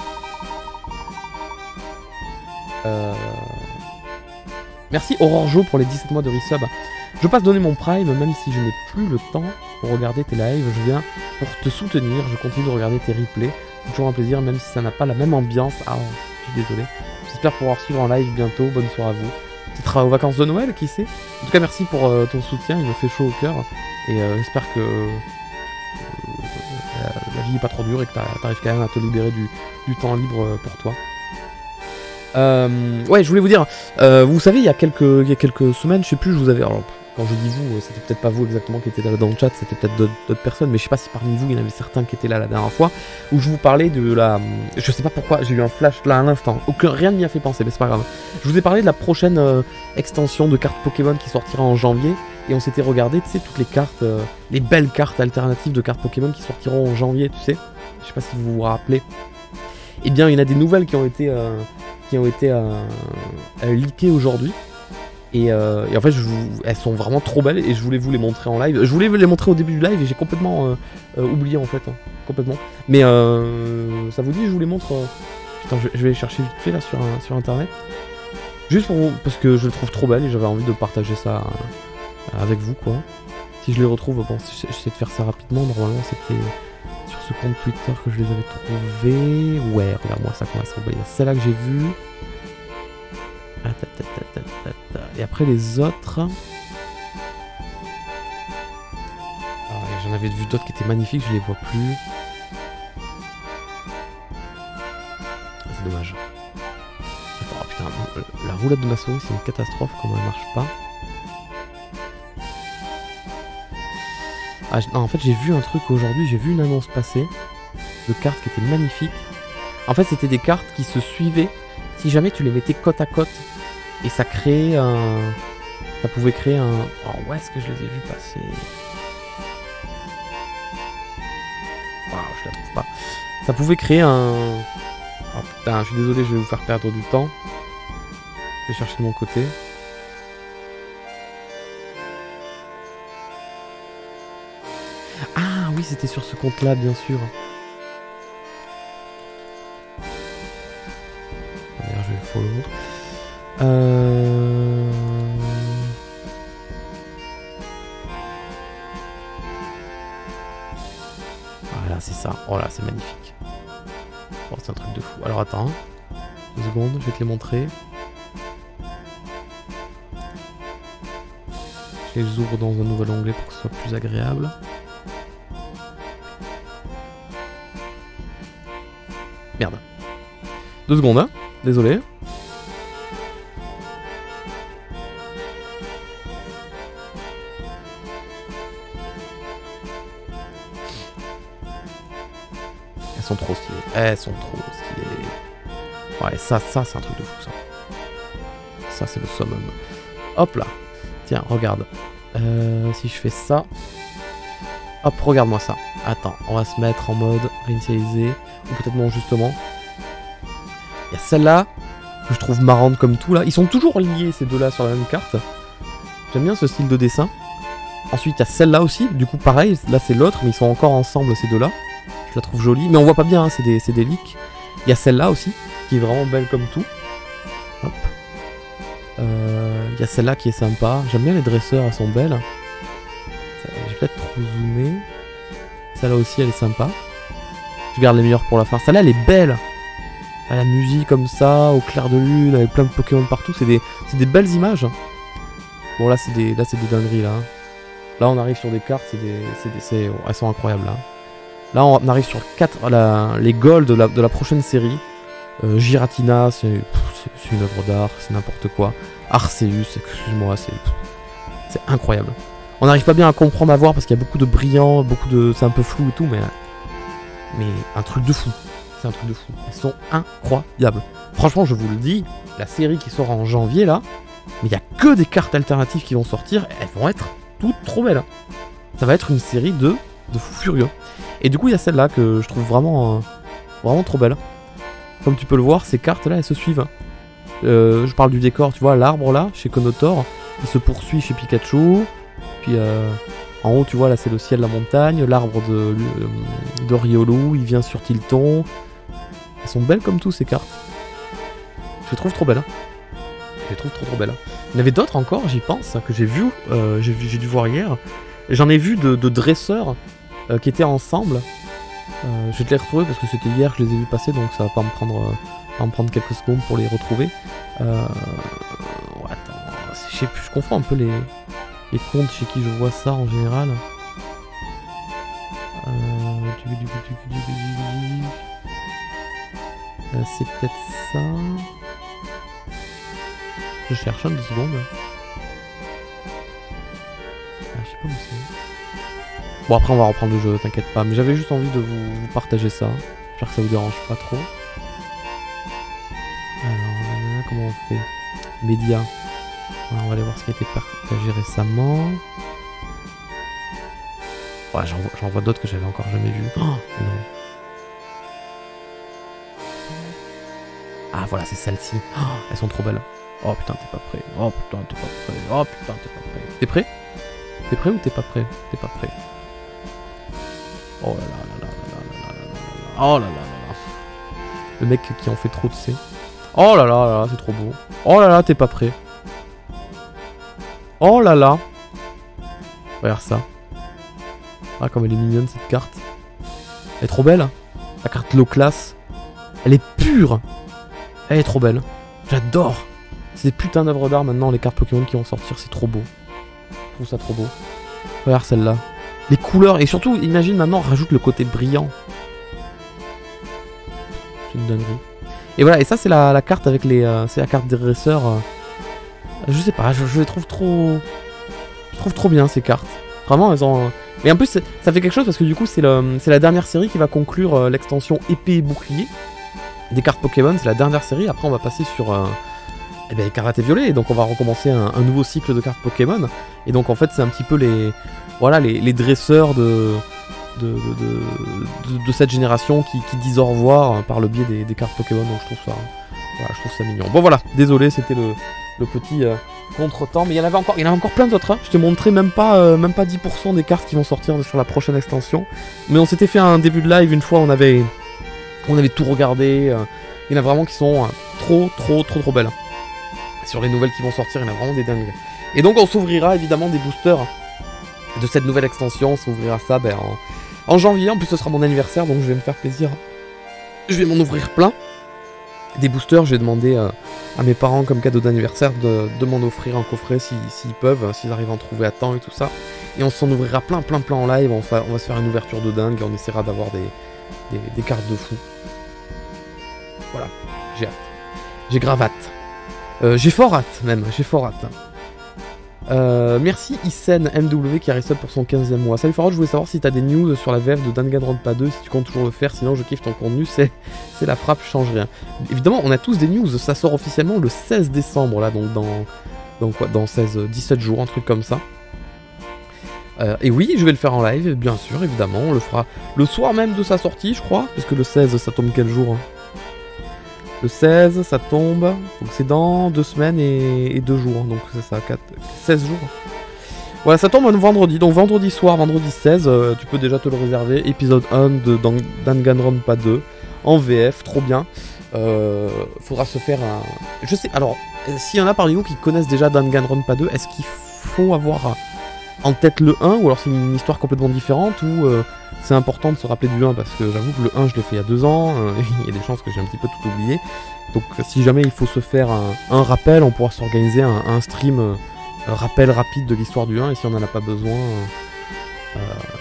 Euh... Merci Aurore Jo pour les dix-sept mois de resub. Je passe donner mon prime, même si je n'ai plus le temps pour regarder tes lives. Je viens pour te soutenir, je continue de regarder tes replays. C'est toujours un plaisir, même si ça n'a pas la même ambiance. Ah, je suis désolé. J'espère pouvoir suivre en live bientôt. Bonne soirée à vous. Peut-être aux vacances de Noël, qui sait. En tout cas, merci pour euh, ton soutien, il me fait chaud au cœur. Et euh, j'espère que euh, la, la vie n'est pas trop dure et que tu arrives quand même à te libérer du, du temps libre pour toi. Euh, ouais, je voulais vous dire, euh, vous savez, il y a quelques, il y a quelques semaines, je sais plus, je vous avais... Alors, quand je dis vous, c'était peut-être pas vous exactement qui étiez là dans le chat, c'était peut-être d'autres personnes, mais je sais pas si parmi vous, il y en avait certains qui étaient là la dernière fois, où je vous parlais de la... Je sais pas pourquoi, j'ai eu un flash là à l'instant, aucun, rien ne m'y a fait penser, mais c'est pas grave. Je vous ai parlé de la prochaine euh, extension de cartes Pokémon qui sortira en janvier, et on s'était regardé, tu sais, toutes les cartes, euh, les belles cartes alternatives de cartes Pokémon qui sortiront en janvier, tu sais. Je sais pas si vous vous rappelez. Eh bien, il y en a des nouvelles qui ont été... Euh, qui ont été euh, euh, leakées aujourd'hui. Et, euh, et en fait, je vous, elles sont vraiment trop belles et je voulais vous les montrer en live. Je voulais vous les montrer au début du live et j'ai complètement euh, euh, oublié en fait. Hein, complètement. Mais euh, ça vous dit, je vous les montre. Euh... Putain, je, je vais les chercher vite fait là sur, sur internet. Juste pour, parce que je le trouve trop belle et j'avais envie de partager ça euh, avec vous quoi. Si je les retrouve, bon, j'essaie de faire ça rapidement. Normalement, c'était sur ce compte Twitter que je les avais trouvés. Ouais, regarde-moi ça comment elles sont belles. C'est celle-là que j'ai vue. Ah, ta, ta, ta, ta, ta, ta. Et après les autres. Ah, j'en avais vu d'autres qui étaient magnifiques, je les vois plus. Ah, c'est dommage. Attends, oh, putain, la roulade de ma souris c'est une catastrophe, comment elle marche pas. Ah, non, en fait j'ai vu un truc aujourd'hui, j'ai vu une annonce passer de cartes qui étaient magnifiques. En fait c'était des cartes qui se suivaient si jamais tu les mettais côte à côte. Et ça créait un... Ça pouvait créer un... Oh, où est-ce que je les ai vus passer? Waouh, je la trouve pas. Ça pouvait créer un... Oh putain, je suis désolé, je vais vous faire perdre du temps. Je vais chercher de mon côté. Ah oui, c'était sur ce compte-là, bien sûr. D'ailleurs, je vais le follow. Euh... Voilà, c'est ça. Oh là, c'est magnifique. Oh, c'est un truc de fou. Alors attends, deux secondes, je vais te les montrer. Je les ouvre dans un nouvel onglet pour que ce soit plus agréable. Merde. Deux secondes, hein. Désolé. Elles sont trop stylées. Elles sont trop stylées. Ouais, ça, ça, c'est un truc de fou, ça. Ça, c'est le summum. Hop là. Tiens, regarde. Euh, si je fais ça... Hop, regarde-moi ça. Attends, on va se mettre en mode réinitialiser. Ou peut-être non, justement. Il y a celle-là, que je trouve marrante comme tout, là. Ils sont toujours liés, ces deux-là, sur la même carte. J'aime bien ce style de dessin. Ensuite, il y a celle-là aussi. Du coup, pareil, là, c'est l'autre, mais ils sont encore ensemble, ces deux-là. Je la trouve jolie. Mais on voit pas bien, hein, c'est des, c'est des leaks. Il y a celle-là aussi, qui est vraiment belle comme tout. Hop. Euh, il y a celle-là qui est sympa. J'aime bien les dresseurs, elles sont belles. Je vais peut-être trop zoomer. Celle-là aussi, elle est sympa. Je garde les meilleures pour la fin. Celle-là, elle est belle. À la musique comme ça, au clair de lune, avec plein de Pokémon partout. C'est des, c'est des belles images. Bon, là, c'est des, là, c'est des dingueries, là. Là, on arrive sur des cartes, c'est des, c'est des, c'est, elles sont incroyables, là. Là, on arrive sur quatre, la, les golds de la, de la prochaine série. Euh, Giratina, c'est, c'est une œuvre d'art, c'est n'importe quoi. Arceus, excuse-moi, c'est, c'est incroyable. On n'arrive pas bien à comprendre, à voir, parce qu'il y a beaucoup de brillants, beaucoup de, c'est un peu flou et tout, mais, mais un truc de fou. C'est un truc de fou. Elles sont incroyables. Franchement, je vous le dis, la série qui sort en janvier, là, mais il n'y a que des cartes alternatives qui vont sortir, elles vont être toutes trop belles. Ça va être une série de, de fous furieux. Et du coup, il y a celle-là que je trouve vraiment, euh, vraiment trop belle. Comme tu peux le voir, ces cartes-là, elles se suivent. Euh, je parle du décor, tu vois, l'arbre, là, chez Konotor, il se poursuit chez Pikachu. Puis euh, en haut, tu vois, là, c'est le ciel, la montagne. L'arbre de, de Riolu, il vient sur Tilton. Elles sont belles comme tout, ces cartes. Je les trouve trop belles. Hein. Je les trouve trop trop belles. Il y en avait d'autres encore, j'y pense, que j'ai vu, euh, j'ai vu, j'ai dû voir hier. J'en ai vu de, de dresseurs euh, qui étaient ensemble. Euh, je vais te les retrouver parce que c'était hier que je les ai vus passer, donc ça va pas me prendre, euh, pas me prendre quelques secondes pour les retrouver. Euh... Oh, attends, je sais plus, je confonds un peu les, les comptes chez qui je vois ça en général. Euh... Euh, c'est peut-être ça. Je cherche un deux secondes. Ah, je sais pas où c'est. Bon, après on va reprendre le jeu, t'inquiète pas. Mais j'avais juste envie de vous, vous partager ça. J'espère que ça vous dérange pas trop. Alors, comment on fait? Média. Alors, on va aller voir ce qui a été partagé récemment. Ouais, j'en vois, j'en vois d'autres que j'avais encore jamais vues. Oh, non. Ah, voilà, c'est celle-ci. Oh, elles sont trop belles. Oh putain, t'es pas prêt. Oh putain, t'es pas prêt. Oh putain, t'es pas prêt. T'es prêt? T'es prêt ou t'es pas prêt? T'es pas prêt. Oh là là là là là là là là là. Oh là là là là. Le mec qui en fait trop, tu sais. Oh là là là là, c'est trop beau. Oh là là, t'es pas prêt. Oh là là. Regarde ça. Ah, comme elle est mignonne cette carte. Elle est trop belle. La carte low class. Elle est pure. Elle est trop belle. J'adore. C'est des putains d'œuvres d'art maintenant, les cartes Pokémon qui vont sortir, c'est trop beau. Je trouve ça trop beau. Regarde celle-là. Les couleurs, et surtout, imagine maintenant, rajoute le côté brillant. C'est une dinguerie. Et voilà, et ça c'est la, la carte avec les... Euh, c'est la carte des dresseurs. Euh, je sais pas, je, je les trouve trop... Je trouve trop bien ces cartes. Vraiment, elles ont... Et en plus, ça fait quelque chose parce que du coup, c'est la dernière série qui va conclure euh, l'extension épée et bouclier des cartes Pokémon. C'est la dernière série, après on va passer sur... Euh, Eh bien, Écarlate et Violet, et donc on va recommencer un, un nouveau cycle de cartes Pokémon. Et donc en fait, c'est un petit peu les, voilà, les, les dresseurs de de, de, de, de, de cette génération qui, qui disent au revoir par le biais des, des cartes Pokémon. Donc je trouve ça, voilà, je trouve ça mignon. Bon voilà, désolé, c'était le, le petit euh, contretemps, mais il y en avait encore, il y en avait encore plein d'autres. Hein. Je t'ai montré même pas, euh, même pas dix pour cent des cartes qui vont sortir sur la prochaine extension. Mais on s'était fait un début de live une fois, on avait, on avait tout regardé. Euh, il y en a vraiment qui sont euh, trop, trop, trop, trop belles. Sur les nouvelles qui vont sortir, il y en a vraiment des dingues. Et donc on s'ouvrira évidemment des boosters de cette nouvelle extension. On s'ouvrira ça ben, en, en janvier. En plus ce sera mon anniversaire, donc je vais me faire plaisir Je vais m'en ouvrir plein. Des boosters, j'ai demandé euh, à mes parents comme cadeau d'anniversaire de, de m'en offrir un coffret s'ils si, peuvent, s'ils arrivent à en trouver à temps et tout ça. Et on s'en ouvrira plein, plein, plein en live. On va, on va se faire une ouverture de dingue et on essaiera d'avoir des, des, des cartes de fou. Voilà, j'ai hâte. J'ai grave hâte. Euh, j'ai fort hâte même, j'ai fort hâte. Euh, merci Isen M W qui a resté pour son quinzième mois. Salut Farod, je voulais savoir si t'as des news sur la V F de Danganronpa deux, si tu comptes toujours le faire, sinon je kiffe ton contenu, c'est la frappe, change rien. Évidemment, on a tous des news, ça sort officiellement le seize décembre, là, donc dans, dans quoi, dans seize, dix-sept jours, un truc comme ça. Euh, et oui, je vais le faire en live, bien sûr, évidemment, on le fera le soir même de sa sortie, je crois, parce que le seize, ça tombe quel jour hein? Le seize, ça tombe, donc c'est dans deux semaines et, et deux jours, donc c'est ça, quatre, seize jours. Voilà, ça tombe un vendredi, donc vendredi soir, vendredi seize, euh, tu peux déjà te le réserver, épisode un de Danganronpa deux, en V F, trop bien. Euh, faudra se faire un... Je sais, alors, s'il y en a parmi vous qui connaissent déjà Danganronpa deux, est-ce qu'il faut avoir en tête le un, ou alors c'est une histoire complètement différente, ou... Euh, c'est important de se rappeler du un parce que j'avoue que le un je l'ai fait il y a deux ans, euh, il y a des chances que j'ai un petit peu tout oublié. Donc si jamais il faut se faire un, un rappel, on pourra s'organiser un, un stream euh, un rappel rapide de l'histoire du un, et si on n'en a pas besoin, euh,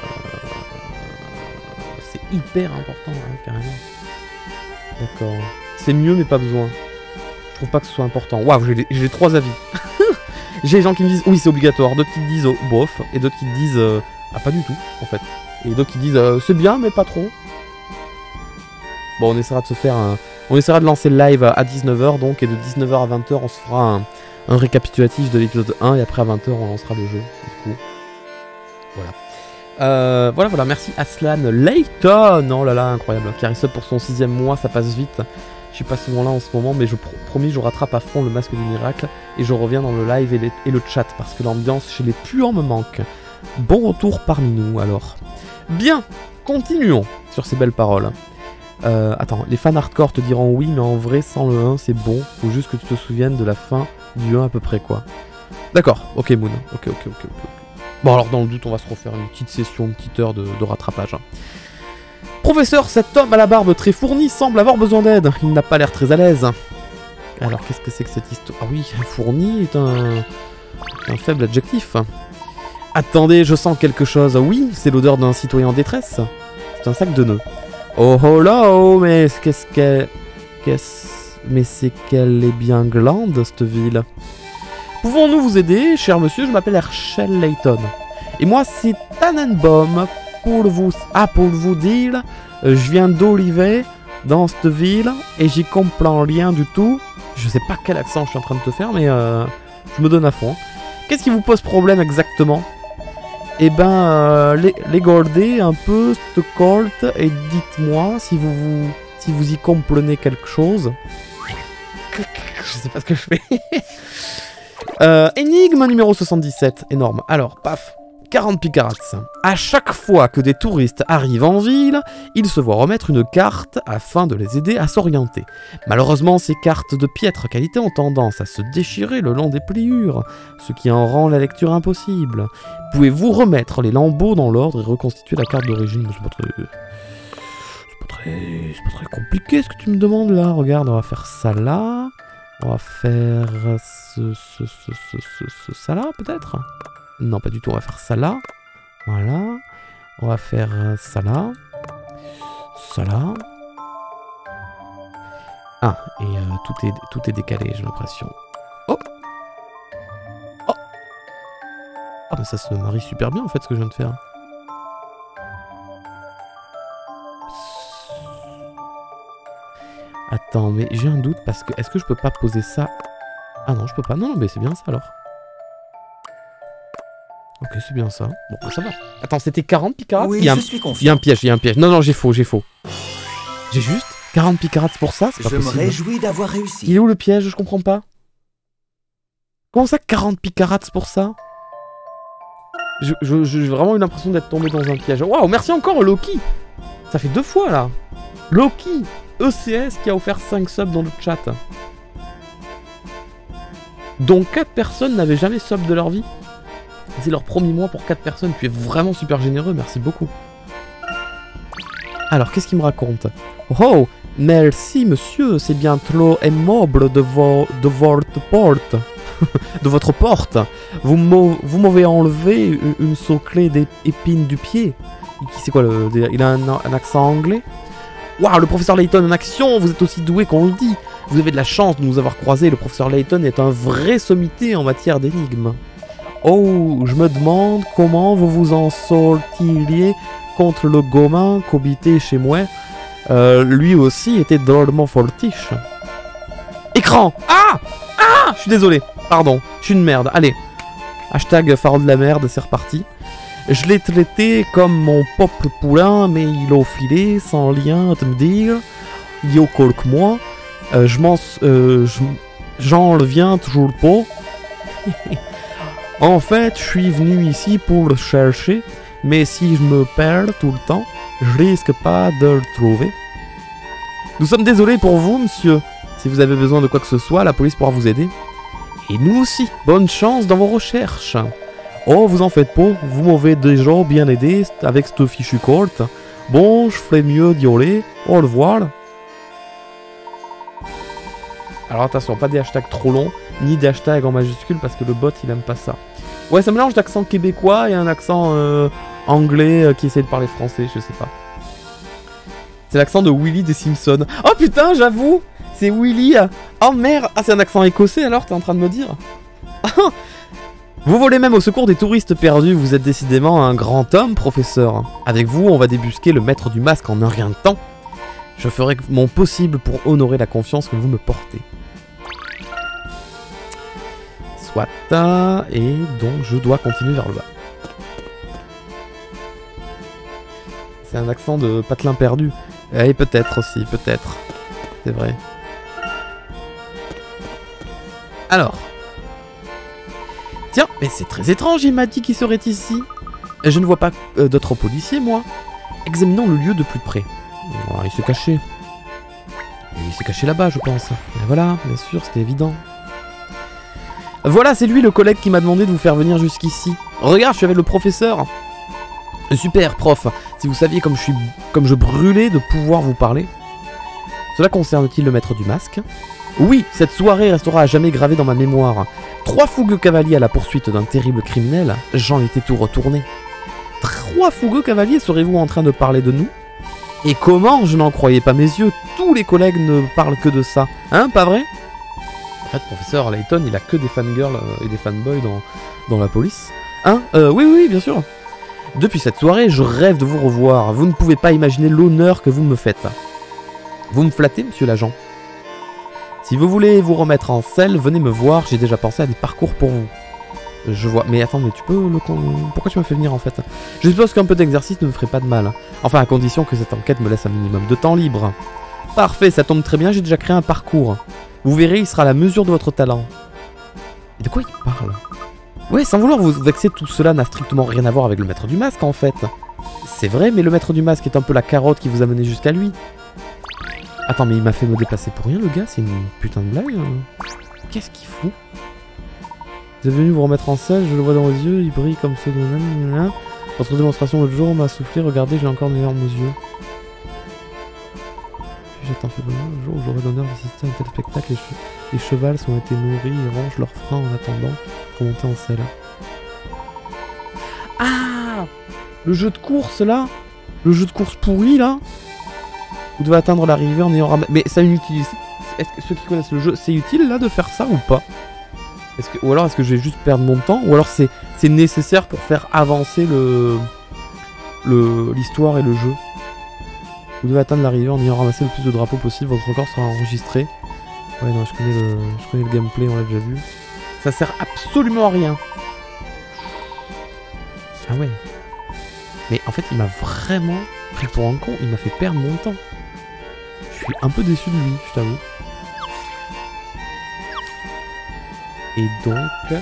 c'est hyper important hein, carrément. D'accord. C'est mieux mais pas besoin. Je trouve pas que ce soit important. Waouh, j'ai trois avis. J'ai des gens qui me disent oui c'est obligatoire, d'autres qui me disent oh, bof, et d'autres qui me disent euh, ah pas du tout en fait. Et d'autres qui disent euh, c'est bien mais pas trop. Bon on essaiera de se faire un... On essaiera de lancer le live à dix-neuf heures donc, et de dix-neuf heures à vingt heures on se fera un, un récapitulatif de l'épisode un, et après à vingt heures on lancera le jeu du coup. Voilà. Euh, voilà voilà, merci Aslan Layton, oh là là incroyable, qui arrive pour son sixième mois, ça passe vite. Je suis pas souvent là en ce moment mais je pr promis je rattrape à fond le masque du miracle et je reviens dans le live et, les, et le chat parce que l'ambiance chez les puants me manque. Bon retour parmi nous alors. Bien, continuons sur ces belles paroles. Euh, attends, les fans hardcore te diront oui, mais en vrai, sans le un, c'est bon. Faut juste que tu te souviennes de la fin du un à peu près, quoi. D'accord, ok Moon, ok, ok, ok, ok. Bon alors, dans le doute, on va se refaire une petite session, une petite heure de, de rattrapage. Professeur, cet homme à la barbe très fournie semble avoir besoin d'aide. Il n'a pas l'air très à l'aise. Alors, qu'est-ce que c'est que cette histoire? Ah oui, fourni est un, un faible adjectif. Attendez, je sens quelque chose. Oui, c'est l'odeur d'un citoyen en détresse. C'est un sac de nœuds. Oh oh là oh, mais qu'est-ce qu'elle... Qu'est-ce... Mais c'est qu'elle est bien glande, cette ville. Pouvons-nous vous aider, cher monsieur? Je m'appelle Herschel Layton. Et moi, c'est Tannenbaum. Pour vous... Ah, pour vous dire, je viens d'Olivet, dans cette ville, et j'y comprends rien du tout. Je sais pas quel accent je suis en train de te faire, mais euh, je me donne à fond. Qu'est-ce qui vous pose problème exactement? Eh ben, euh, les, les gardez un peu cette colte et dites-moi si vous, vous si vous y comprenez quelque chose. Je sais pas ce que je fais. euh, énigme numéro soixante-dix-sept, énorme. Alors, paf, quarante picarats. À chaque fois que des touristes arrivent en ville, ils se voient remettre une carte afin de les aider à s'orienter. Malheureusement, ces cartes de piètre qualité ont tendance à se déchirer le long des pliures, ce qui en rend la lecture impossible. Pouvez-vous remettre les lambeaux dans l'ordre et reconstituer la carte d'origine? C'est pas très... C'est pas très... C'est pas très compliqué ce que tu me demandes là. Regarde, on va faire ça là. On va faire ce... ce... ce... ce... ce... ce... ça là peut-être? Non, pas du tout, on va faire ça là. Voilà. On va faire ça là. Ça là. Ah, et euh, tout, est, tout est décalé, j'ai l'impression. Oh Oh Ah, mais ça se marie super bien en fait ce que je viens de faire. Attends, mais j'ai un doute parce que... Est-ce que je peux pas poser ça? Ah non, je peux pas. Non, non, mais c'est bien ça alors. Ok, c'est bien ça. Bon, ça va. Attends, c'était quarante picarats? Oui, il y a un... je suis confiant. Il y a un piège, il y a un piège. Non, non, j'ai faux, j'ai faux. J'ai juste quarante picarats pour ça? C'est pas Je possible. me réjouis d'avoir réussi. Il est où le piège? Je comprends pas. Comment ça, quarante picarats pour ça? J'ai je, je, vraiment eu l'impression d'être tombé dans un piège. Waouh, merci encore Loki. Ça fait deux fois là. Loki, E C S qui a offert cinq subs dans le chat. Dont quatre personnes n'avaient jamais sub de leur vie. C'est leur premier mois pour quatre personnes. Tu es vraiment super généreux, merci beaucoup. Alors, qu'est-ce qu'il me raconte? Oh, Merci, monsieur, c'est bien trop aimable de, vo de votre porte. de votre porte. Vous m'avez enlevé une, une soclée d'épines du pied. C'est quoi le... Il a un, un accent anglais. Waouh, le professeur Layton en action, vous êtes aussi doué qu'on le dit. Vous avez de la chance de nous avoir croisés, le professeur Layton est un vrai sommité en matière d'énigmes. Oh, je me demande comment vous vous en sortiriez contre le gamin qu'habitait chez moi. Euh, lui aussi était drôlement fortiche. Écran. Ah Ah Je suis désolé, pardon, je suis une merde, allez. Hashtag pharaon de la merde, c'est reparti. Je l'ai traité comme mon propre poulain, mais il a filé, sans lien à te me dire. Il y a encore que moi. Euh, je m'en... Euh, J'en reviens toujours pas. En fait, je suis venu ici pour le chercher, mais si je me perds tout le temps, je risque pas de le trouver. Nous sommes désolés pour vous, monsieur. Si vous avez besoin de quoi que ce soit, la police pourra vous aider. Et nous aussi. Bonne chance dans vos recherches. Oh, vous en faites pas, vous m'avez déjà bien aidé avec cette fichue courte. Bon, je ferais mieux d'y aller. Au revoir. Alors attention, pas des hashtags trop longs, ni des hashtags en majuscule parce que le bot il aime pas ça. Ouais, ça mélange d'accent québécois et un accent euh, anglais euh, qui essaie de parler français, je sais pas. C'est l'accent de Willy des Simpsons. Oh putain, j'avoue, c'est Willy. Oh merde, ah c'est un accent écossais alors, t'es en train de me dire. Vous volez même au secours des touristes perdus, vous êtes décidément un grand homme, professeur. Avec vous, on va débusquer le maître du masque en un rien de temps. Je ferai mon possible pour honorer la confiance que vous me portez. Soit, et donc je dois continuer vers le bas. C'est un accent de patelin perdu. Et peut-être aussi, peut-être. C'est vrai. Alors... Tiens, mais c'est très étrange, il m'a dit qu'il serait ici. Je ne vois pas euh, d'autres policiers, moi. Examinons le lieu de plus près. Oh, il s'est caché. Il s'est caché là-bas, je pense. Et voilà, bien sûr, c'était évident. Voilà, c'est lui le collègue qui m'a demandé de vous faire venir jusqu'ici. Regarde, je suis avec le professeur. Super, prof. Si vous saviez comme je suis, comme je brûlais de pouvoir vous parler. Cela concerne-t-il le maître du masque? Oui, cette soirée restera à jamais gravée dans ma mémoire. Trois fougueux cavaliers à la poursuite d'un terrible criminel, j'en étais tout retourné. Trois fougueux cavaliers, serez-vous en train de parler de nous? Et comment? Je n'en croyais pas mes yeux, tous les collègues ne parlent que de ça. Hein, pas vrai? En fait, professeur Layton, il a que des fangirls et des fanboys dans, dans la police. Hein? Euh, oui, oui, bien sûr. Depuis cette soirée, je rêve de vous revoir. Vous ne pouvez pas imaginer l'honneur que vous me faites. Vous me flattez, monsieur l'agent? Si vous voulez vous remettre en selle, venez me voir, j'ai déjà pensé à des parcours pour vous. Je vois, mais attends, mais tu peux le... Pourquoi tu m'as fait venir en fait? Je suppose qu'un peu d'exercice ne me ferait pas de mal. Enfin, à condition que cette enquête me laisse un minimum de temps libre. Parfait, ça tombe très bien, j'ai déjà créé un parcours. Vous verrez, il sera à la mesure de votre talent. Et de quoi il parle? Ouais, sans vouloir vous vexer, tout cela n'a strictement rien à voir avec le maître du masque en fait. C'est vrai, mais le maître du masque est un peu la carotte qui vous a mené jusqu'à lui. Attends, mais il m'a fait me déplacer pour rien, le gars, c'est une putain de blague. Hein. Qu'est-ce qu'il fout? Vous êtes venu vous remettre en selle, je le vois dans vos yeux, il brille comme ceux de... Votre démonstration l'autre jour m'a soufflé, regardez, j'ai encore des larmes aux yeux. J'attends faiblement le jour où j'aurai l'honneur d'assister à un tel spectacle. Les, che les chevals ont été nourris et rangent leurs freins en attendant pour monter en selle. Ah! Le jeu de course, là? Le jeu de course pourri, là? Vous devez atteindre l'arrivée en ayant ramassé... Mais ça utilise... Est-ce que ceux qui connaissent le jeu, c'est utile là de faire ça ou pas? Est-ce que... Ou alors est-ce que je vais juste perdre mon temps? Ou alors c'est nécessaire pour faire avancer le... le l'histoire et le jeu? Vous devez atteindre l'arrivée en ayant ramassé le plus de drapeaux possible, votre record sera enregistré. Ouais non, je connais le, je connais le gameplay, on l'a déjà vu. Ça sert absolument à rien. Ah ouais. Mais en fait il m'a vraiment pris pour un con, il m'a fait perdre mon temps. Je suis un peu déçu de lui, je t'avoue. Et donc...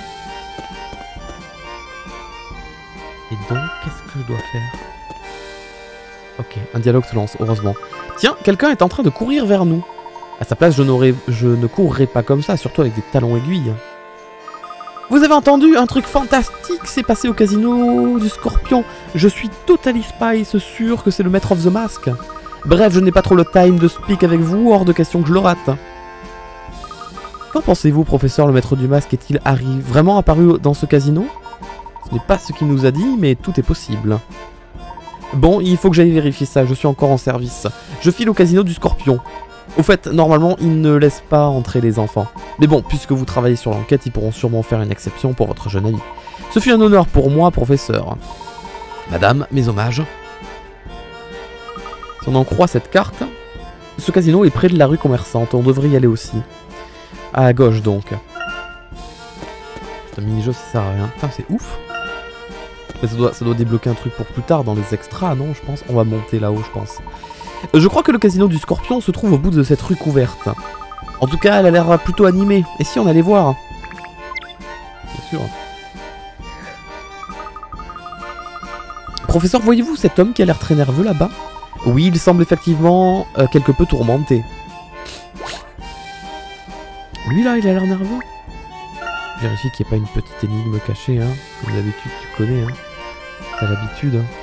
Et donc, qu'est-ce que je dois faire? Ok, un dialogue se lance, heureusement. Tiens, quelqu'un est en train de courir vers nous. À sa place, je, n'aurais, je ne courrais pas comme ça, surtout avec des talons aiguilles. Vous avez entendu? Un truc fantastique s'est passé au casino du Scorpion. Je suis Totally Spice sûr que c'est le Maître of the Mask. Bref, je n'ai pas trop le time de speak avec vous, hors de question que je le rate. Qu'en pensez-vous, professeur? Le maître du masque est-il arri- vraiment apparu dans ce casino? Ce n'est pas ce qu'il nous a dit, mais tout est possible. Bon, il faut que j'aille vérifier ça, je suis encore en service. Je file au casino du Scorpion. Au fait, normalement, il ne laisse pas entrer les enfants. Mais bon, puisque vous travaillez sur l'enquête, ils pourront sûrement faire une exception pour votre jeune ami. Ce fut un honneur pour moi, professeur. Madame, mes hommages. Si on en croit cette carte, ce casino est près de la rue commerçante, on devrait y aller aussi. À gauche donc. Ce mini-jeu ça sert à rien. Putain, c'est ouf. Mais ça doit, ça doit débloquer un truc pour plus tard dans les extras, non, je pense. On va monter là-haut, je pense. Euh, je crois que le casino du Scorpion se trouve au bout de cette rue couverte. En tout cas, elle a l'air plutôt animée. Et si on allait voir? Bien sûr. Professeur, voyez-vous cet homme qui a l'air très nerveux là-bas? Oui, il semble effectivement euh, quelque peu tourmenté. Lui là, il a l'air nerveux. Vérifie qu'il n'y a pas une petite énigme cachée, hein. Comme d'habitude, tu connais, hein. T'as l'habitude, hein.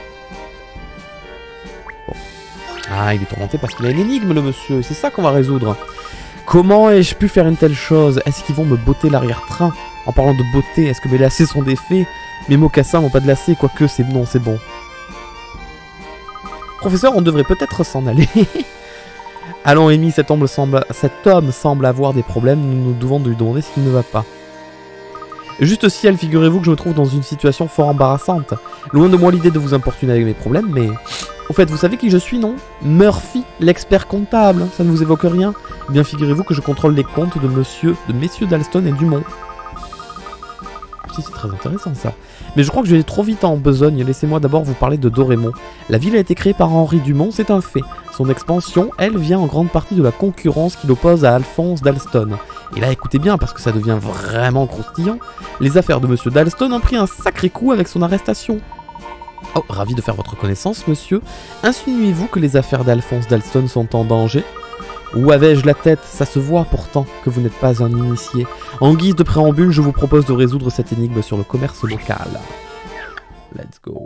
Bon. Ah, il est tourmenté parce qu'il a une énigme, le monsieur. C'est ça qu'on va résoudre. Comment ai-je pu faire une telle chose? Est-ce qu'ils vont me botter l'arrière-train? En parlant de beauté, est-ce que mes lacets sont défaits? Mes mocassins n'ont pas de lacets, quoique c'est non, c'est bon. Professeur, on devrait peut-être s'en aller. Allons, Amy, cet homme, semble, cet homme semble avoir des problèmes. Nous nous devons de lui demander ce qui ne va pas. Juste au ciel, figurez-vous que je me trouve dans une situation fort embarrassante. Loin de moi l'idée de vous importuner avec mes problèmes, mais... Au fait, vous savez qui je suis, non? Murphy, l'expert comptable. Ça ne vous évoque rien? Eh bien, figurez-vous que je contrôle les comptes de monsieur, de messieurs Dalston et Dumont. Si, c'est très intéressant, ça. Mais je crois que je vais trop vite en besogne. Laissez-moi d'abord vous parler de Dorémon. La ville a été créée par Henri Dumont, c'est un fait. Son expansion, elle, vient en grande partie de la concurrence qui l'oppose à Alphonse Dalston. Et là, écoutez bien, parce que ça devient vraiment croustillant, les affaires de monsieur Dalston ont pris un sacré coup avec son arrestation. Oh, ravi de faire votre connaissance, monsieur. Insinuez-vous que les affaires d'Alphonse Dalston sont en danger? Où avais-je la tête? Ça se voit pourtant que vous n'êtes pas un initié. En guise de préambule, je vous propose de résoudre cette énigme sur le commerce local. Let's go.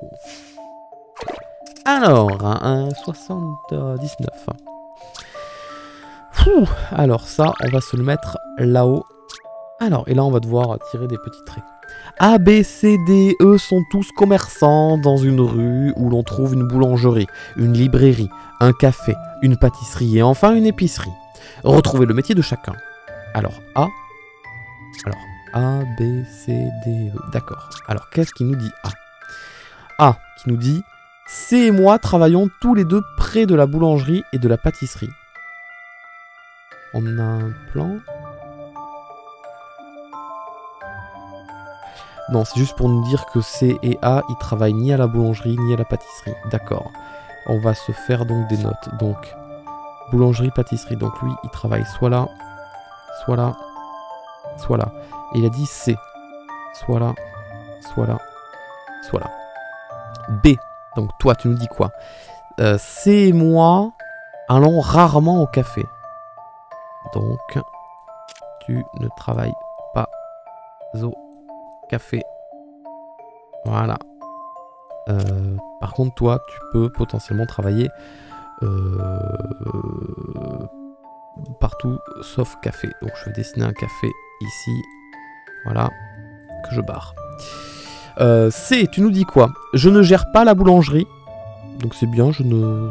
Alors, un soixante-dix-neuf. Ouh, alors ça, on va se le mettre là-haut. Alors, et là, on va devoir tirer des petits traits. A, B, C, D, E sont tous commerçants dans une rue où l'on trouve une boulangerie, une librairie, un café, une pâtisserie et enfin une épicerie. Retrouvez le métier de chacun. Alors, A. Alors, A, B, C, D, E. D'accord. Alors, qu'est-ce qui nous dit A? A qui nous dit C et moi travaillons tous les deux près de la boulangerie et de la pâtisserie. On a un plan. Non, c'est juste pour nous dire que C et A, ils travaillent ni à la boulangerie ni à la pâtisserie. D'accord. On va se faire donc des notes. Donc, boulangerie, pâtisserie. Donc lui, il travaille soit là, soit là, soit là. Et il a dit C. Soit là, soit là, soit là. B. Donc toi, tu nous dis quoi? euh, C et moi allons rarement au café. Donc, tu ne travailles pas au café. Voilà. Euh, par contre, toi, tu peux potentiellement travailler euh, partout sauf café. Donc, je vais dessiner un café ici. Voilà. Que je barre. Euh, C, tu nous dis quoi? Je ne gère pas la boulangerie. Donc, c'est bien, je ne...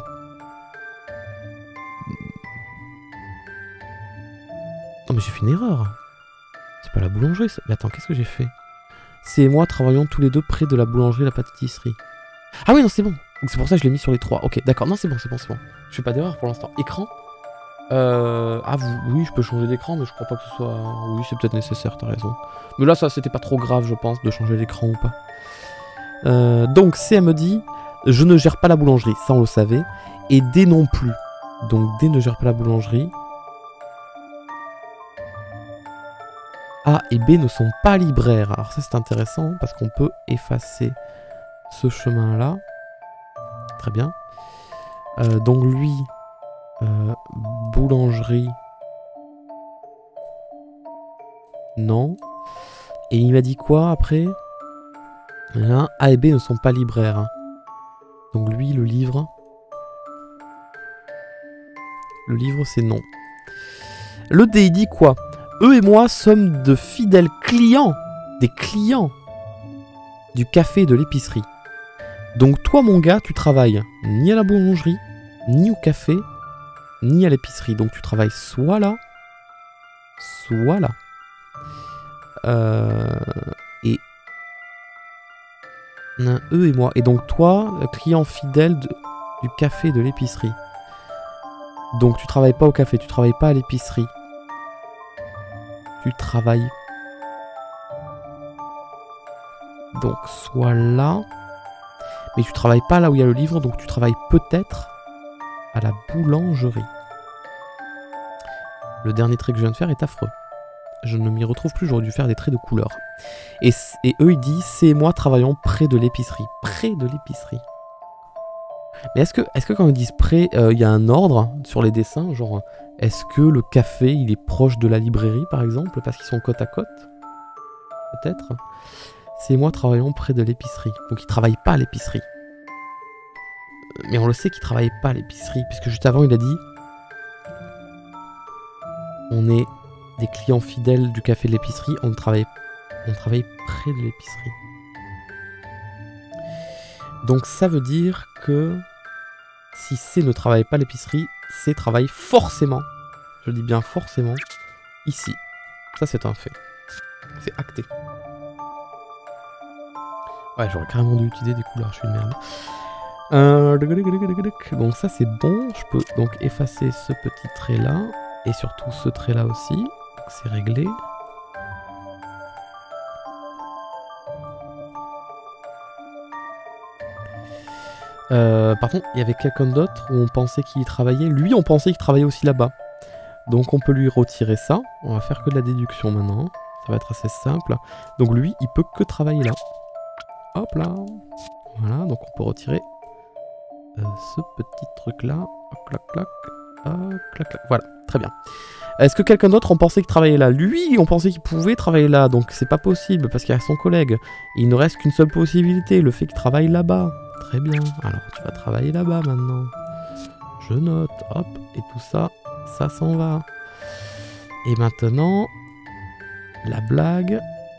Non, mais j'ai fait une erreur. C'est pas la boulangerie, ça. Mais attends, qu'est-ce que j'ai fait? C'est et moi travaillons tous les deux près de la boulangerie et la pâtisserie. Ah oui, non, c'est bon. Donc c'est pour ça que je l'ai mis sur les trois. Ok, d'accord. Non, c'est bon, c'est bon, c'est bon. Je fais pas d'erreur pour l'instant. Écran. Euh... Ah vous... oui, je peux changer d'écran, mais je crois pas que ce soit... Oui, c'est peut-être nécessaire, t'as raison. Mais là, ça, c'était pas trop grave, je pense, de changer l'écran ou pas. Euh... Donc, C, elle me dit... Je ne gère pas la boulangerie, ça on le savait. Et D non plus. Donc, D ne gère pas la boulangerie. A et B ne sont pas libraires. Alors ça c'est intéressant parce qu'on peut effacer ce chemin-là. Très bien. Euh, donc lui, euh, boulangerie, non. Et il m'a dit quoi après? Là, A et B ne sont pas libraires. Donc lui, le livre. Le livre, c'est non. Le D, il dit quoi? Eux et moi sommes de fidèles clients, des clients du café et de l'épicerie. Donc toi, mon gars, tu travailles ni à la boulangerie, ni au café, ni à l'épicerie. Donc tu travailles soit là, soit là. Euh, et non, eux et moi. Et donc toi, client fidèle de, du café et de l'épicerie. Donc tu travailles pas au café, tu travailles pas à l'épicerie. Tu travailles. Donc soit là. Mais tu travailles pas là où il y a le livre, donc tu travailles peut-être à la boulangerie. Le dernier trait que je viens de faire est affreux. Je ne m'y retrouve plus, j'aurais dû faire des traits de couleur. Et, et eux, ils disent, c'est et moi travaillons près de l'épicerie. Près de l'épicerie. Mais est-ce que, est-ce que quand ils disent près, il euh, y a un ordre sur les dessins? Genre, est-ce que le café, il est proche de la librairie, par exemple, parce qu'ils sont côte à côte? Peut-être. C'est et moi travaillons près de l'épicerie. Donc ils travaillent pas à l'épicerie. Mais on le sait qu'ils travaillent pas à l'épicerie, puisque juste avant, il a dit... On est des clients fidèles du café de l'épicerie, on travaille, on travaille près de l'épicerie. Donc ça veut dire que si C ne travaille pas à l'épicerie, C travaille forcément, je dis bien forcément, ici. Ça c'est un fait. C'est acté. Ouais, j'aurais carrément dû utiliser des couleurs, je suis une merde. Euh... Donc ça c'est bon, je peux donc effacer ce petit trait là, et surtout ce trait là aussi, donc c'est réglé. Euh, par contre, il y avait quelqu'un d'autre où on pensait qu'il travaillait. Lui, on pensait qu'il travaillait aussi là-bas. Donc on peut lui retirer ça. On va faire que de la déduction maintenant. Ça va être assez simple. Donc lui, il peut que travailler là. Hop là. Voilà, donc on peut retirer euh, ce petit truc-là. Hop, clac, clac. Hop, clac, clac. Voilà, très bien. Est-ce que quelqu'un d'autre, on pensait qu'il travaillait là? Lui, on pensait qu'il pouvait travailler là. Donc c'est pas possible parce qu'il y a son collègue. Il ne reste qu'une seule possibilité, le fait qu'il travaille là-bas. Très bien, alors tu vas travailler là-bas maintenant. Je note, hop, et tout ça, ça s'en va. Et maintenant, la blague,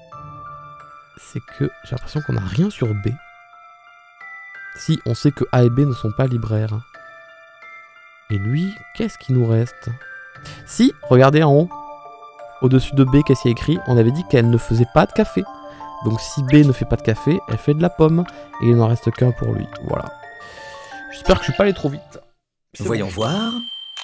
c'est que j'ai l'impression qu'on n'a rien sur B. Si, on sait que A et B ne sont pas libraires. Et lui, qu'est-ce qui nous reste? Si, regardez en haut, au-dessus de B, qu'est-ce qu'il y a écrit? On avait dit qu'elle ne faisait pas de café. Donc si B ne fait pas de café, elle fait de la pomme. Et il n'en reste qu'un pour lui. Voilà. J'espère que je suis pas allé trop vite. Voyons bon. voir.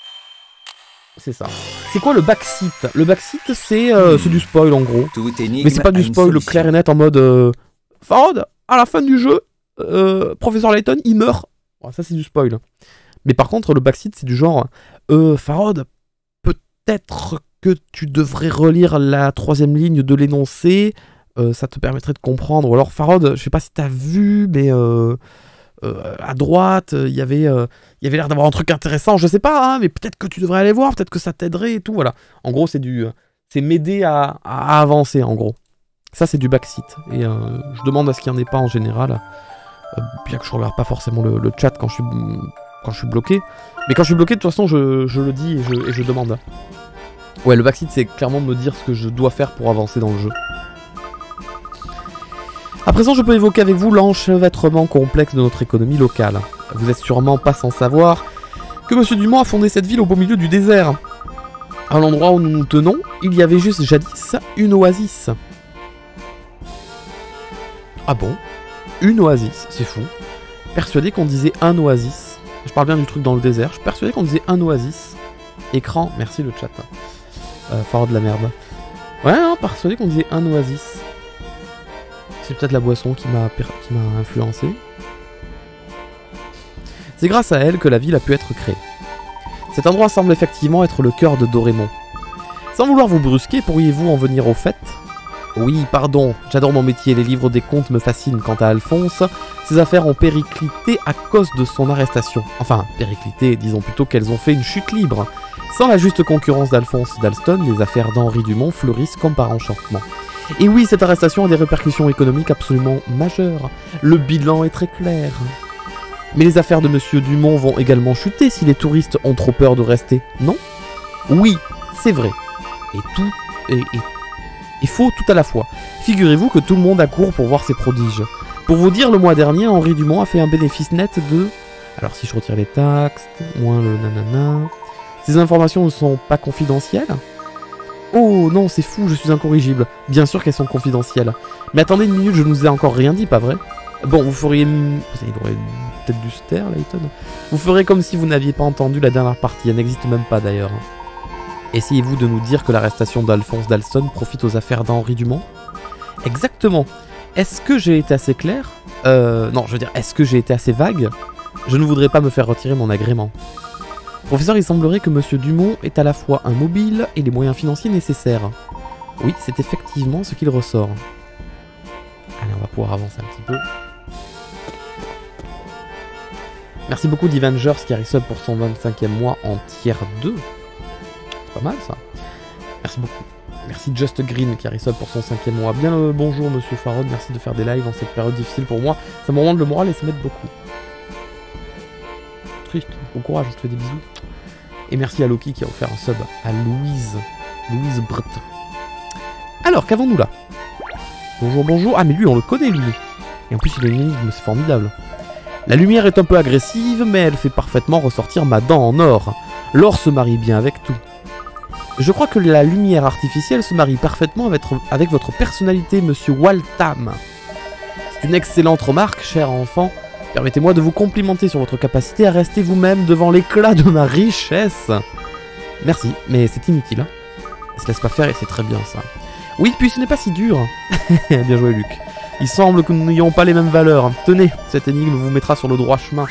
C'est ça. C'est quoi le backseat? Le backseat, c'est euh, hmm. du spoil en gros. Tout Mais c'est pas du spoil le clair et net en mode... Euh, Farod, à la fin du jeu, euh, Professeur Layton, il meurt. Bon, ça c'est du spoil. Mais par contre, le backseat, c'est du genre... Euh, Farod, peut-être que tu devrais relire la troisième ligne de l'énoncé... Euh, ça te permettrait de comprendre. Ou alors Farod, je sais pas si t'as vu, mais euh, euh, à droite, il y avait, euh, il y avait l'air d'avoir un truc intéressant. Je sais pas, hein, mais peut-être que tu devrais aller voir, peut-être que ça t'aiderait et tout. Voilà. En gros, c'est du, c'est m'aider à, à avancer. En gros, ça c'est du backseat. Et euh, je demande à ce qu'il n'y en ait pas en général, euh, bien que je regarde pas forcément le, le chat quand je suis, quand je suis bloqué. Mais quand je suis bloqué, de toute façon, je, je le dis et je, et je demande. Ouais, le backseat, c'est clairement me dire ce que je dois faire pour avancer dans le jeu. À présent, je peux évoquer avec vous l'enchevêtrement complexe de notre économie locale. Vous êtes sûrement pas sans savoir que Monsieur Dumont a fondé cette ville au beau milieu du désert. À l'endroit où nous nous tenons, il y avait juste jadis une oasis. Ah bon? Une oasis, c'est fou. Persuadé qu'on disait un oasis. Je parle bien du truc dans le désert. Je suis persuadé qu'on disait un oasis. Écran, merci le chat. Euh, Faro de la merde. Ouais, non, persuadé qu'on disait un oasis. C'est peut-être la boisson qui m'a qui m'a influencé. C'est grâce à elle que la ville a pu être créée. Cet endroit semble effectivement être le cœur de Dorémon. Sans vouloir vous brusquer, pourriez-vous en venir au fait? Oui, pardon, j'adore mon métier, les livres des contes me fascinent. Quant à Alphonse, ses affaires ont périclité à cause de son arrestation. Enfin, périclité, disons plutôt qu'elles ont fait une chute libre. Sans la juste concurrence d'Alphonse d'Alston, les affaires d'Henri Dumont fleurissent comme par enchantement. Et oui, cette arrestation a des répercussions économiques absolument majeures. Le bilan est très clair. Mais les affaires de Monsieur Dumont vont également chuter si les touristes ont trop peur de rester, non? Oui, c'est vrai. Et tout est, est, est faux tout à la fois. Figurez-vous que tout le monde accourt pour voir ces prodiges. Pour vous dire, le mois dernier, Henri Dumont a fait un bénéfice net de... Alors si je retire les taxes, moins le nanana... Ces informations ne sont pas confidentielles? Oh non, c'est fou, je suis incorrigible. Bien sûr qu'elles sont confidentielles. Mais attendez une minute, je ne vous ai encore rien dit, pas vrai? Bon, vous feriez... Il aurait peut-être dû se taire, Layton. Vous ferez comme si vous n'aviez pas entendu la dernière partie, elle n'existe même pas d'ailleurs. Essayez-vous de nous dire que l'arrestation d'Alphonse d'Alston profite aux affaires d'Henri Dumont? Exactement. Est-ce que j'ai été assez clair? Euh... Non, je veux dire, est-ce que j'ai été assez vague? Je ne voudrais pas me faire retirer mon agrément. Professeur, il semblerait que Monsieur Dumont ait à la fois un mobile et les moyens financiers nécessaires. Oui, c'est effectivement ce qu'il ressort. Allez, on va pouvoir avancer un petit peu. Merci beaucoup d'Ivangers qui arrive sub pour son vingt-cinquième mois en tier deux. C'est pas mal ça. Merci beaucoup. Merci Just Green qui arrive sub pour son cinquième mois. Bien le bonjour Monsieur Farod, merci de faire des lives en cette période difficile pour moi. Ça me remonte le moral et ça m'aide beaucoup. Triste, bon courage, je te fais des bisous. Et merci à Loki qui a offert un sub à Louise. Louise Brett. Alors, qu'avons-nous là? Bonjour, bonjour. Ah, mais lui, on le connaît, lui. Et en plus, il a une énigme, c'est formidable. La lumière est un peu agressive, mais elle fait parfaitement ressortir ma dent en or. L'or se marie bien avec tout. Je crois que la lumière artificielle se marie parfaitement avec, avec votre personnalité, monsieur Waltham. C'est une excellente remarque, cher enfant. Permettez-moi de vous complimenter sur votre capacité à rester vous-même devant l'éclat de ma richesse. Merci, mais c'est inutile. Hein. Elle se laisse pas faire et c'est très bien ça. Oui, puis ce n'est pas si dur. Bien joué, Luc. Il semble que nous n'ayons pas les mêmes valeurs. Tenez, cette énigme vous mettra sur le droit chemin.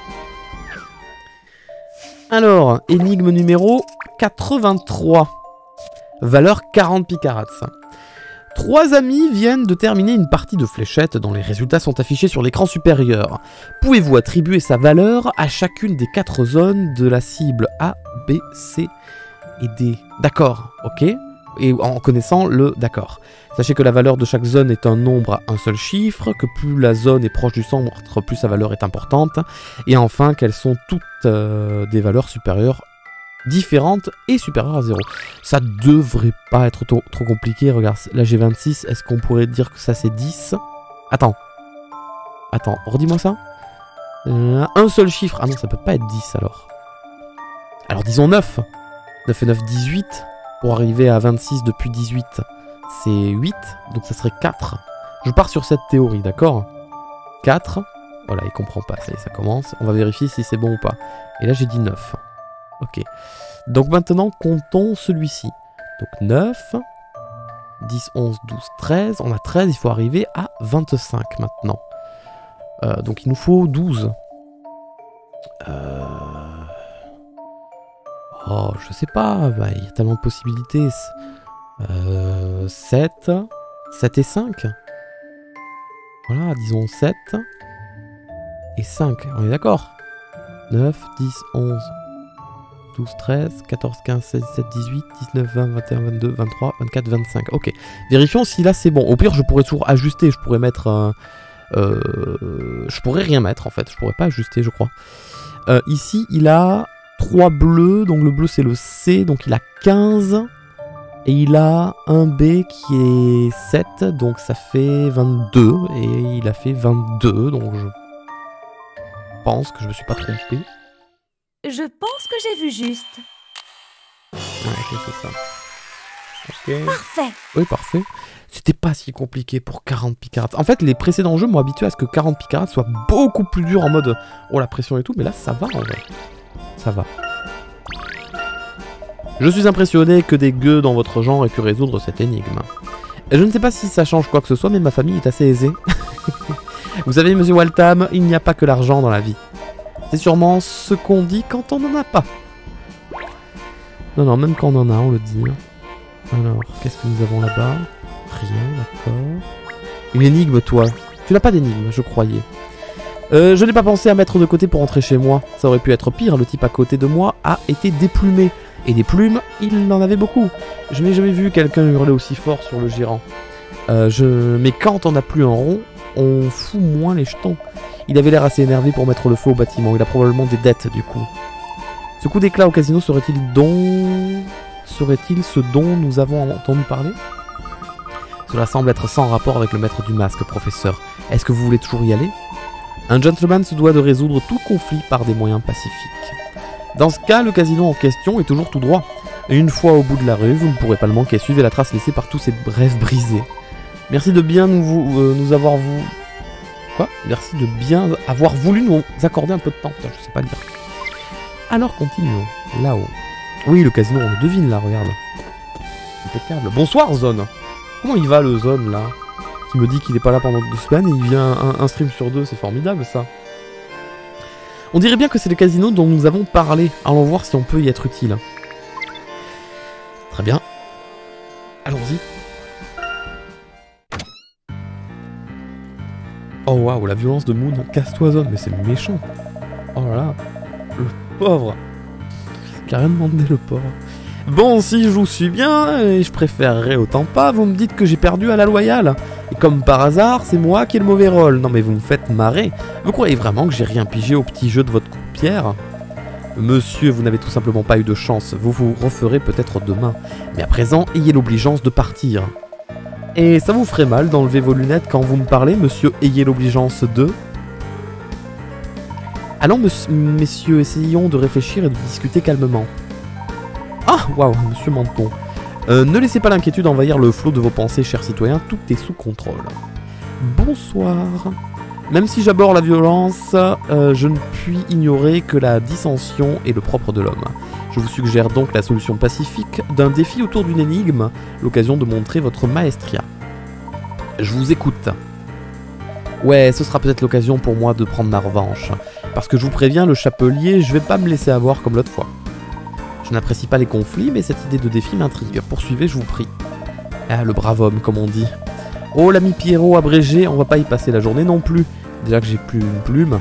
Alors, énigme numéro quatre-vingt-trois. Valeur quarante picarats. Trois amis viennent de terminer une partie de fléchettes dont les résultats sont affichés sur l'écran supérieur. Pouvez-vous attribuer sa valeur à chacune des quatre zones de la cible A, B, C et D? D'accord, ok. Et en connaissant le d'accord. Sachez que la valeur de chaque zone est un nombre à un seul chiffre, que plus la zone est proche du centre, plus sa valeur est importante. Et enfin, qu'elles sont toutes euh, des valeurs supérieures différentes et supérieures à zéro. Ça devrait pas être trop, trop compliqué. Regarde, là j'ai vingt-six. Est-ce qu'on pourrait dire que ça c'est dix? Attends. Attends, redis-moi ça. Euh, un seul chiffre. Ah non, ça peut pas être dix alors. Alors disons neuf. neuf et neuf, dix-huit. Pour arriver à vingt-six depuis dix-huit, c'est huit. Donc ça serait quatre. Je pars sur cette théorie, d'accord? quatre. Voilà, il comprend pas. Ça y est, ça commence. On va vérifier si c'est bon ou pas. Et là j'ai dit neuf. Ok. Donc maintenant, comptons celui-ci. Donc neuf, dix, onze, douze, treize. On a treize, il faut arriver à vingt-cinq maintenant. Euh, donc il nous faut douze. Euh... Oh, je sais pas. Bah, il y a tellement de possibilités. Euh, sept. sept et cinq. Voilà, disons sept. Et cinq. On est d'accord? neuf, dix, onze. douze, treize, quatorze, quinze, seize, dix-sept, dix-huit, dix-neuf, vingt, vingt et un, vingt-deux, vingt-trois, vingt-quatre, vingt-cinq. Ok. Vérifions si là c'est bon. Au pire, je pourrais toujours ajuster. Je pourrais mettre... Euh, euh, je pourrais rien mettre en fait. Je pourrais pas ajuster, je crois. Euh, ici, il a trois bleus. Donc le bleu, c'est le C. Donc il a quinze. Et il a un B qui est sept. Donc ça fait vingt-deux. Et il a fait vingt-deux. Donc je pense que je me suis pas trompé. Je pense que j'ai vu juste. Ouais, ok, c'est ça. Ok. Parfait. Oui, parfait. C'était pas si compliqué pour quarante picarats. En fait, les précédents jeux m'ont habitué à ce que quarante picarats soit beaucoup plus dur en mode oh la pression et tout, mais là ça va en vrai. Ça va. Je suis impressionné que des gueux dans votre genre aient pu résoudre cette énigme. Et je ne sais pas si ça change quoi que ce soit, mais ma famille est assez aisée. Vous savez, monsieur Waltham, il n'y a pas que l'argent dans la vie. C'est sûrement ce qu'on dit quand on n'en a pas. Non, non, même quand on en a, on le dit. Alors, qu'est-ce que nous avons là-bas? Rien, d'accord. Une énigme, toi. Tu n'as pas d'énigme, je croyais. Euh, je n'ai pas pensé à mettre de côté pour rentrer chez moi. Ça aurait pu être pire, le type à côté de moi a été déplumé. Et des plumes, il en avait beaucoup. Je n'ai jamais vu quelqu'un hurler aussi fort sur le gérant. Euh, je... Mais quand on n'a plus un rond, on fout moins les jetons. Il avait l'air assez énervé pour mettre le feu au bâtiment. Il a probablement des dettes, du coup. Ce coup d'éclat au casino serait-il dont... serait-il ce dont nous avons entendu parler? Cela semble être sans rapport avec le maître du masque, professeur. Est-ce que vous voulez toujours y aller? Un gentleman se doit de résoudre tout conflit par des moyens pacifiques. Dans ce cas, le casino en question est toujours tout droit. Et une fois au bout de la rue, vous ne pourrez pas le manquer. Suivez la trace laissée par tous ces rêves brisés. Merci de bien nous, vous, euh, nous avoir... Vous... Quoi? Merci de bien avoir voulu nous accorder un peu de temps. Putain, je sais pas lire. Alors continuons. Là-haut. Oui, le casino, on le devine là, regarde. Impeccable. Bonsoir, Zone. Comment il va, le Zone, là? Qui me dit qu'il n'est pas là pendant deux semaines et il vient un, un stream sur deux. C'est formidable, ça. On dirait bien que c'est le casino dont nous avons parlé. Allons voir si on peut y être utile. Très bien. Allons-y. Oh waouh, la violence de Moon. Casse-toi, Zone. Mais c'est méchant. Oh là là. Le pauvre. J'ai rien demandé, le pauvre. Bon, si je vous suis bien, et je préférerais autant pas, vous me dites que j'ai perdu à la loyale. Et comme par hasard, c'est moi qui ai le mauvais rôle. Non mais vous me faites marrer. Vous croyez vraiment que j'ai rien pigé au petit jeu de votre croupière? Monsieur, vous n'avez tout simplement pas eu de chance. Vous vous referez peut-être demain. Mais à présent, ayez l'obligeance de partir. Et ça vous ferait mal d'enlever vos lunettes quand vous me parlez, monsieur, ayez l'obligeance de... Allons, messieurs, essayons de réfléchir et de discuter calmement. Ah, waouh, monsieur Menton. Euh, ne laissez pas l'inquiétude envahir le flot de vos pensées, chers citoyens, tout est sous contrôle. Bonsoir. Même si j'aborde la violence, euh, je ne puis ignorer que la dissension est le propre de l'homme. Je vous suggère donc la solution pacifique d'un défi autour d'une énigme, l'occasion de montrer votre maestria. Je vous écoute. Ouais, ce sera peut-être l'occasion pour moi de prendre ma revanche. Parce que je vous préviens, le chapelier, je vais pas me laisser avoir comme l'autre fois. Je n'apprécie pas les conflits, mais cette idée de défi m'intrigue. Poursuivez, je vous prie. Ah, le brave homme, comme on dit. Oh, l'ami Pierrot abrégé, on va pas y passer la journée non plus. Déjà que j'ai plus une plume.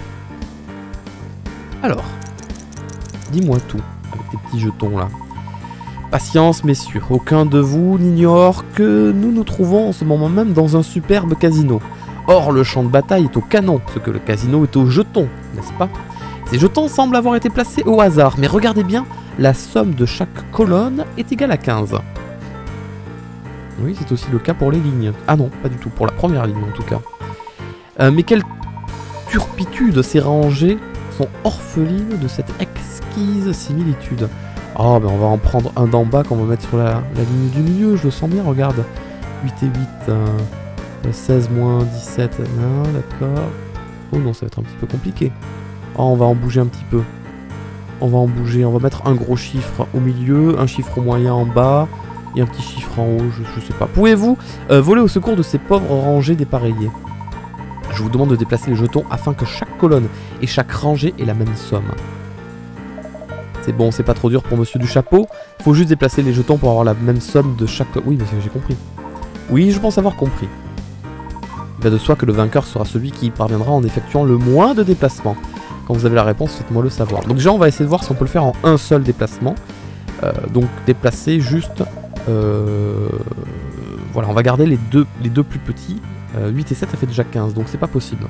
Alors, dis-moi tout, avec tes petits jetons là. Patience, messieurs, aucun de vous n'ignore que nous nous trouvons en ce moment même dans un superbe casino. Or, le champ de bataille est au canon, ce que le casino est au jeton, n'est-ce pas? Ces jetons semblent avoir été placés au hasard, mais regardez bien, la somme de chaque colonne est égale à quinze. Oui, c'est aussi le cas pour les lignes. Ah non, pas du tout, pour la première ligne en tout cas. Euh, mais quelle turpitude, ces rangées sont orphelines de cette exquise similitude. Oh, ben on va en prendre un d'en bas qu'on va mettre sur la, la ligne du milieu, je le sens bien, regarde. huit et huit... Euh... seize moins dix-sept, non, d'accord. Oh non, ça va être un petit peu compliqué. Oh, on va en bouger un petit peu. On va en bouger, on va mettre un gros chiffre au milieu, un chiffre moyen en bas, et un petit chiffre en haut, je, je sais pas. Pouvez-vous euh, voler au secours de ces pauvres rangées dépareillées? Je vous demande de déplacer les jetons afin que chaque colonne et chaque rangée ait la même somme. C'est bon, c'est pas trop dur pour monsieur du chapeau. Faut juste déplacer les jetons pour avoir la même somme de chaque... Oui, mais j'ai compris. Oui, je pense avoir compris. Il va de soi que le vainqueur sera celui qui y parviendra en effectuant le moins de déplacements. Quand vous avez la réponse, faites-moi le savoir. Donc déjà, on va essayer de voir si on peut le faire en un seul déplacement. Euh, donc déplacer juste... Euh, voilà, on va garder les deux, les deux plus petits. Euh, huit et sept, ça fait déjà quinze, donc c'est pas possible.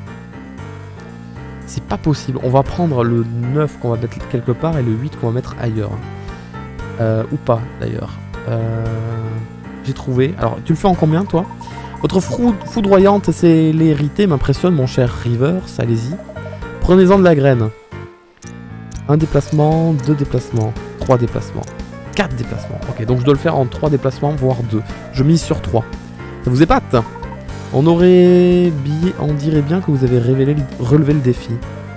C'est pas possible. On va prendre le neuf qu'on va mettre quelque part et le huit qu'on va mettre ailleurs. Euh, ou pas, d'ailleurs. Euh, J'ai trouvé. Alors, tu le fais en combien, toi ? Votre foudroyante célérité m'impressionne, mon cher Rivers, allez-y. Prenez-en de la graine. Un déplacement, deux déplacements, trois déplacements, quatre déplacements. Ok, donc je dois le faire en trois déplacements, voire deux. Je mise sur trois. Ça vous épate ? On aurait... Bi... On dirait bien que vous avez révélé... relevé le défi.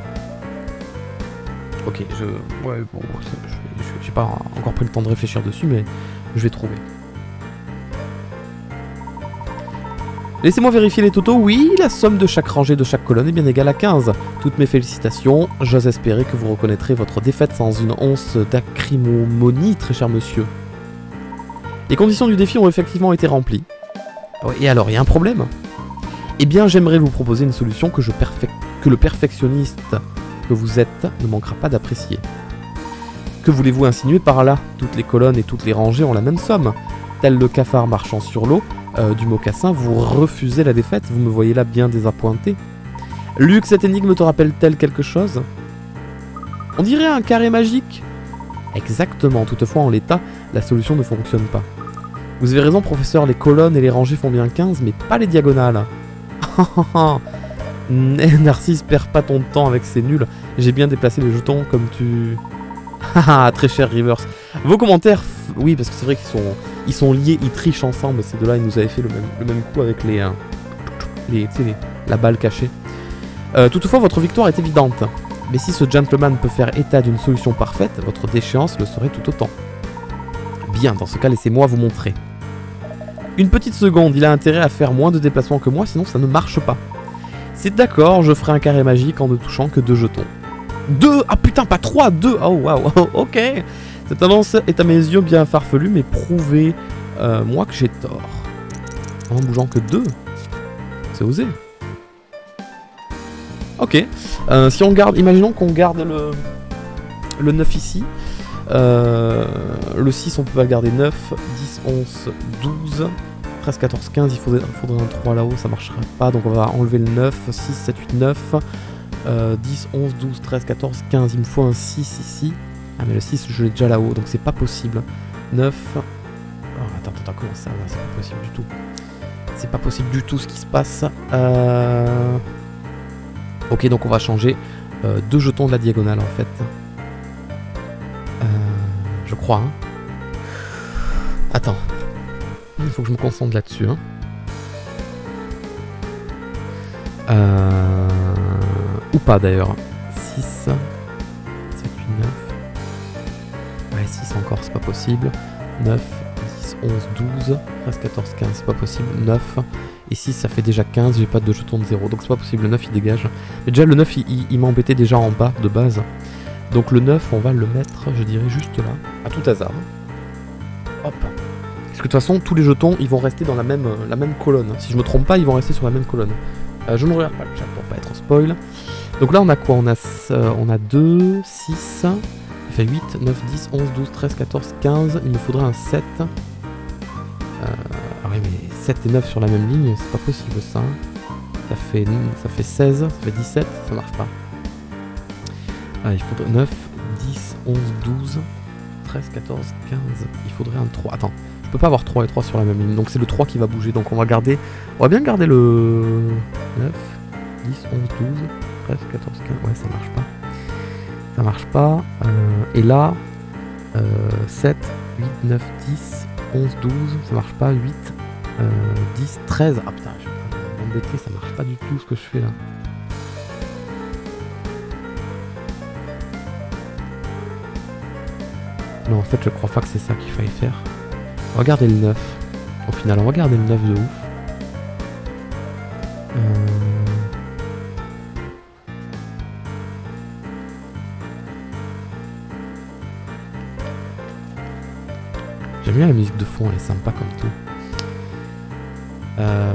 Ok, je... Ouais, bon, j'ai pas encore pris le temps de réfléchir dessus, mais je vais trouver. Laissez-moi vérifier les totaux. Oui, la somme de chaque rangée de chaque colonne est bien égale à quinze. Toutes mes félicitations. J'ose espérer que vous reconnaîtrez votre défaite sans une once d'acrimonie, très cher monsieur. Les conditions du défi ont effectivement été remplies. Et alors, il y a un problème? Eh bien, j'aimerais vous proposer une solution que, je perfec... que le perfectionniste que vous êtes ne manquera pas d'apprécier. Que voulez-vous insinuer par là? Toutes les colonnes et toutes les rangées ont la même somme. Tel le cafard marchant sur l'eau, Euh, du mocassin, vous refusez la défaite, vous me voyez là bien désappointé. Luc, cette énigme te rappelle-t-elle quelque chose? On dirait un carré magique. Exactement, toutefois en l'état, la solution ne fonctionne pas. Vous avez raison professeur, les colonnes et les rangées font bien quinze, mais pas les diagonales. Narcisse, perds pas ton temps avec ces nuls. J'ai bien déplacé les jetons comme tu... Haha, très cher Rivers. Vos commentaires, oui parce que c'est vrai qu'ils sont, ils sont liés, ils trichent ensemble. Ces deux-là, ils nous avaient fait le même, le même coup avec les, euh, les, tu sais, les, la balle cachée. Euh, toutefois, votre victoire est évidente. Mais si ce gentleman peut faire état d'une solution parfaite, votre déchéance le serait tout autant. Bien, dans ce cas, laissez-moi vous montrer. Une petite seconde, il a intérêt à faire moins de déplacements que moi, sinon ça ne marche pas. C'est d'accord, je ferai un carré magique en ne touchant que deux jetons. Deux! Ah putain, pas trois, deux! Oh waouh, ok! Cette annonce est à mes yeux bien farfelue, mais prouvez euh, moi que j'ai tort. En bougeant que deux. C'est osé. Ok. Euh, si on garde, imaginons qu'on garde le, le neuf ici. Euh, le six, on peut pas le garder. neuf, dix, onze, douze, treize, quatorze, quinze. Il faudrait, il faudrait un trois là-haut, ça marcherait pas. Donc on va enlever le neuf, six, sept, huit, neuf. Euh, dix, onze, douze, treize, quatorze, quinze. Il me faut un six ici. Ah, mais le six, je l'ai déjà là-haut, donc c'est pas possible. neuf. Oh, attends, attends, comment ça va? C'est pas possible du tout. C'est pas possible du tout ce qui se passe. Euh... Ok, donc on va changer euh, deux jetons de la diagonale en fait. Euh, je crois. Hein. Attends. Il faut que je me concentre là-dessus. Hein. Euh... Ou pas d'ailleurs. six, sept, huit, neuf. Ouais, six encore, c'est pas possible. neuf, dix, onze, douze, treize, quatorze, quinze, c'est pas possible. neuf. Et six, ça fait déjà quinze, j'ai pas de jeton de zéro, donc c'est pas possible. Le neuf, il dégage. Mais déjà, le neuf, il, il, il m'embêtait déjà en bas de base. Donc le neuf, on va le mettre, je dirais, juste là. À tout hasard. Hop. Parce que de toute façon, tous les jetons, ils vont rester dans la même, la même colonne. Si je me trompe pas, ils vont rester sur la même colonne. Euh, je ne regarde pas le chat pour pas être spoil. Donc là, on a quoi? On a, euh, on a deux, six, ça fait huit, neuf, dix, onze, douze, treize, quatorze, quinze. Il me faudrait un sept. Euh, ah oui, mais sept et neuf sur la même ligne, c'est pas possible ça. Ça fait, ça fait seize, ça fait dix-sept, ça marche pas. Ah, il faudrait neuf, dix, onze, douze, treize, quatorze, quinze. Il faudrait un trois. Attends, je peux pas avoir trois et trois sur la même ligne. Donc c'est le trois qui va bouger. Donc on va garder. On va bien garder le neuf, dix, onze, douze, treize, quatorze, quinze. Ouais, ça marche pas. Ça marche pas. Euh, et là, euh, sept, huit, neuf, dix, onze, douze. Ça marche pas. huit, euh, dix, treize. Ah putain, je vais m'embêter. Ça marche pas du tout ce que je fais là. Non, en fait, je crois pas que c'est ça qu'il fallait faire. Regardez le neuf. Au final, on va garder le neuf de ouf. Euh... J'aime bien la musique de fond, elle est sympa comme tout. Euh...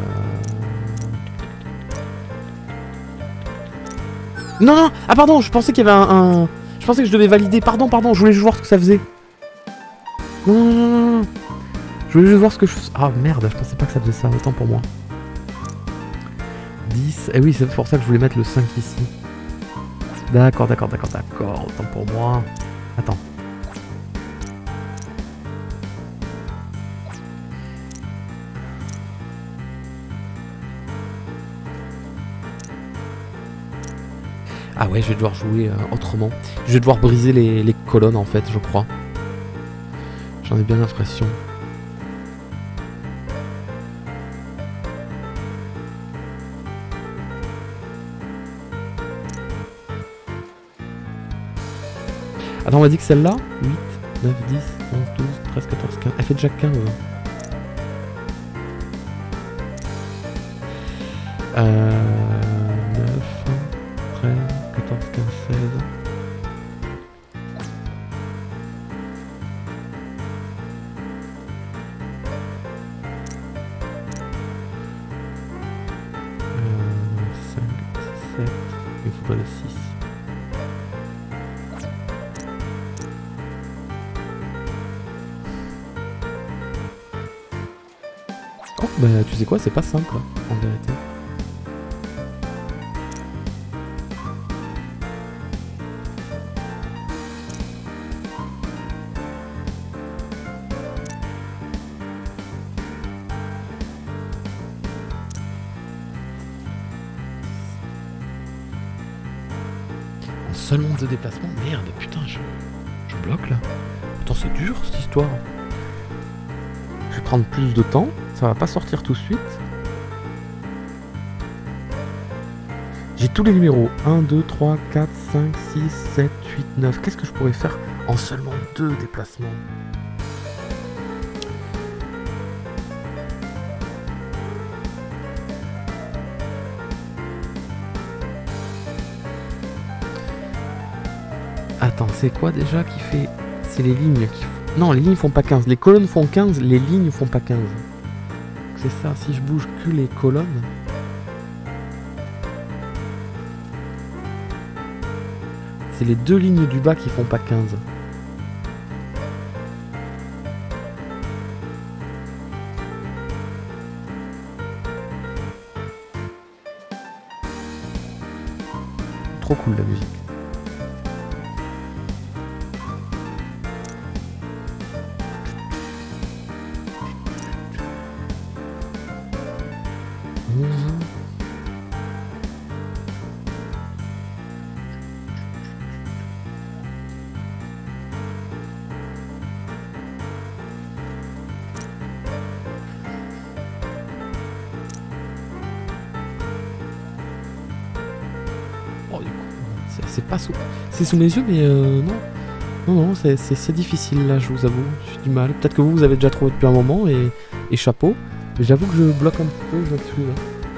Non, non. Ah pardon, je pensais qu'il y avait un... un... Je pensais que je devais valider. Pardon, pardon, je voulais juste voir ce que ça faisait. Non, non, non, non, non. Je voulais juste voir ce que je... Ah merde, je pensais pas que ça faisait ça. Autant pour moi. dix. Eh oui, c'est pour ça que je voulais mettre le cinq ici. D'accord, d'accord, d'accord, d'accord. Autant pour moi. Attends. Ah ouais, je vais devoir jouer euh, autrement. Je vais devoir briser les, les colonnes en fait, je crois. J'en ai bien l'impression. Attends, on m'a dit que celle-là, huit, neuf, dix, onze, douze, treize, quatorze, quinze. Elle fait déjà quinze. Euh... neuf, treize, quatorze, quinze, seize. Euh, cinq, sept. Il faudrait le six. Oh, bah tu sais quoi, c'est pas simple en vérité. seulement deux déplacements. Merde, putain, je, je bloque là. Pourtant c'est dur cette histoire. Je vais prendre plus de temps. Ça va pas sortir tout de suite. J'ai tous les numéros. un, deux, trois, quatre, cinq, six, sept, huit, neuf. Qu'est-ce que je pourrais faire en seulement deux déplacements? Attends, c'est quoi déjà qui fait... C'est les lignes qui... Non, les lignes font pas quinze. Les colonnes font quinze, les lignes font pas quinze. C'est ça, si je bouge que les colonnes... C'est les deux lignes du bas qui font pas quinze. Trop cool la musique. Oh, du coup, c'est pas sous... C'est sous mes yeux, mais euh, non. Non, non, c'est difficile là, je vous avoue. J'ai du mal. Peut-être que vous, vous avez déjà trouvé depuis un moment et, et chapeau. Mais j'avoue que je bloque un petit peu, je m'excuse.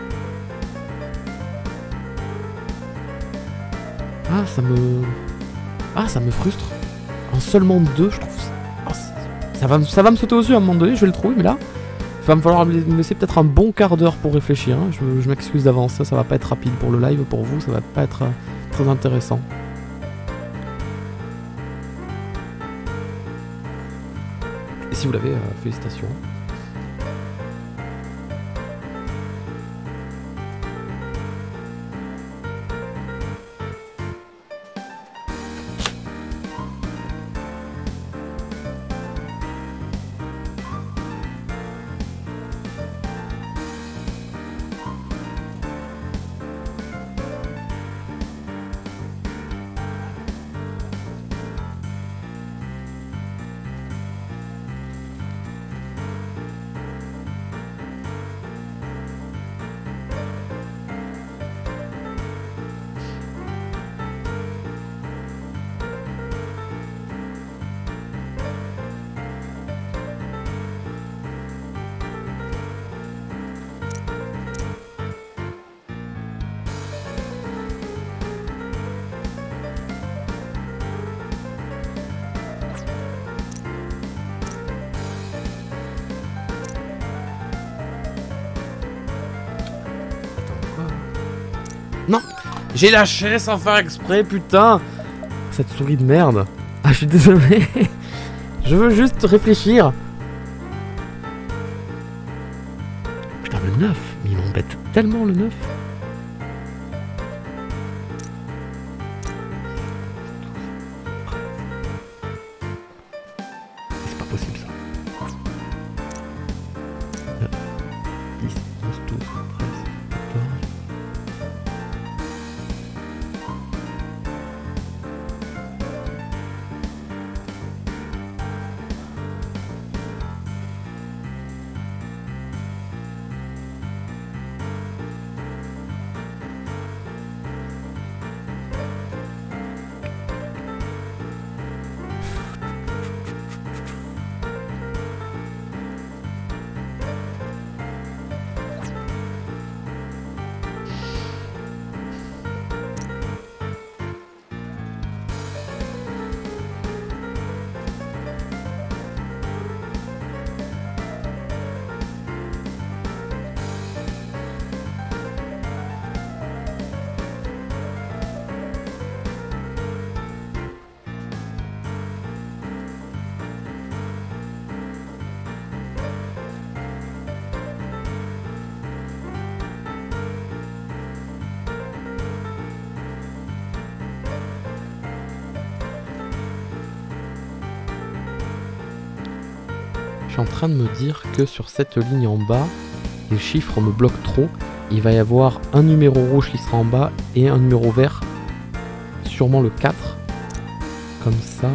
Ah, ça me... Ah, ça me frustre. En seulement deux, je trouve ça... Oh, ça, va, ça va me sauter aux yeux à un moment donné, je vais le trouver, mais là... Il va me falloir me laisser peut-être un bon quart d'heure pour réfléchir. Hein. Je, je m'excuse d'avance, ça, ça va pas être rapide pour le live, pour vous, ça va pas être euh, très intéressant. Et si vous l'avez, euh, félicitations. Non, j'ai lâché sans faire exprès, putain. Cette souris de merde. Ah, je suis désolé. Je veux juste réfléchir. Putain, le neuf. Mais il m'embête tellement le neuf. C'est pas possible ça. neuf, dix, onze, douze, treize, quatorze... Je suis en train de me dire que sur cette ligne en bas, les chiffres me bloquent trop. Il va y avoir un numéro rouge qui sera en bas et un numéro vert sûrement le quatre. Comme ça.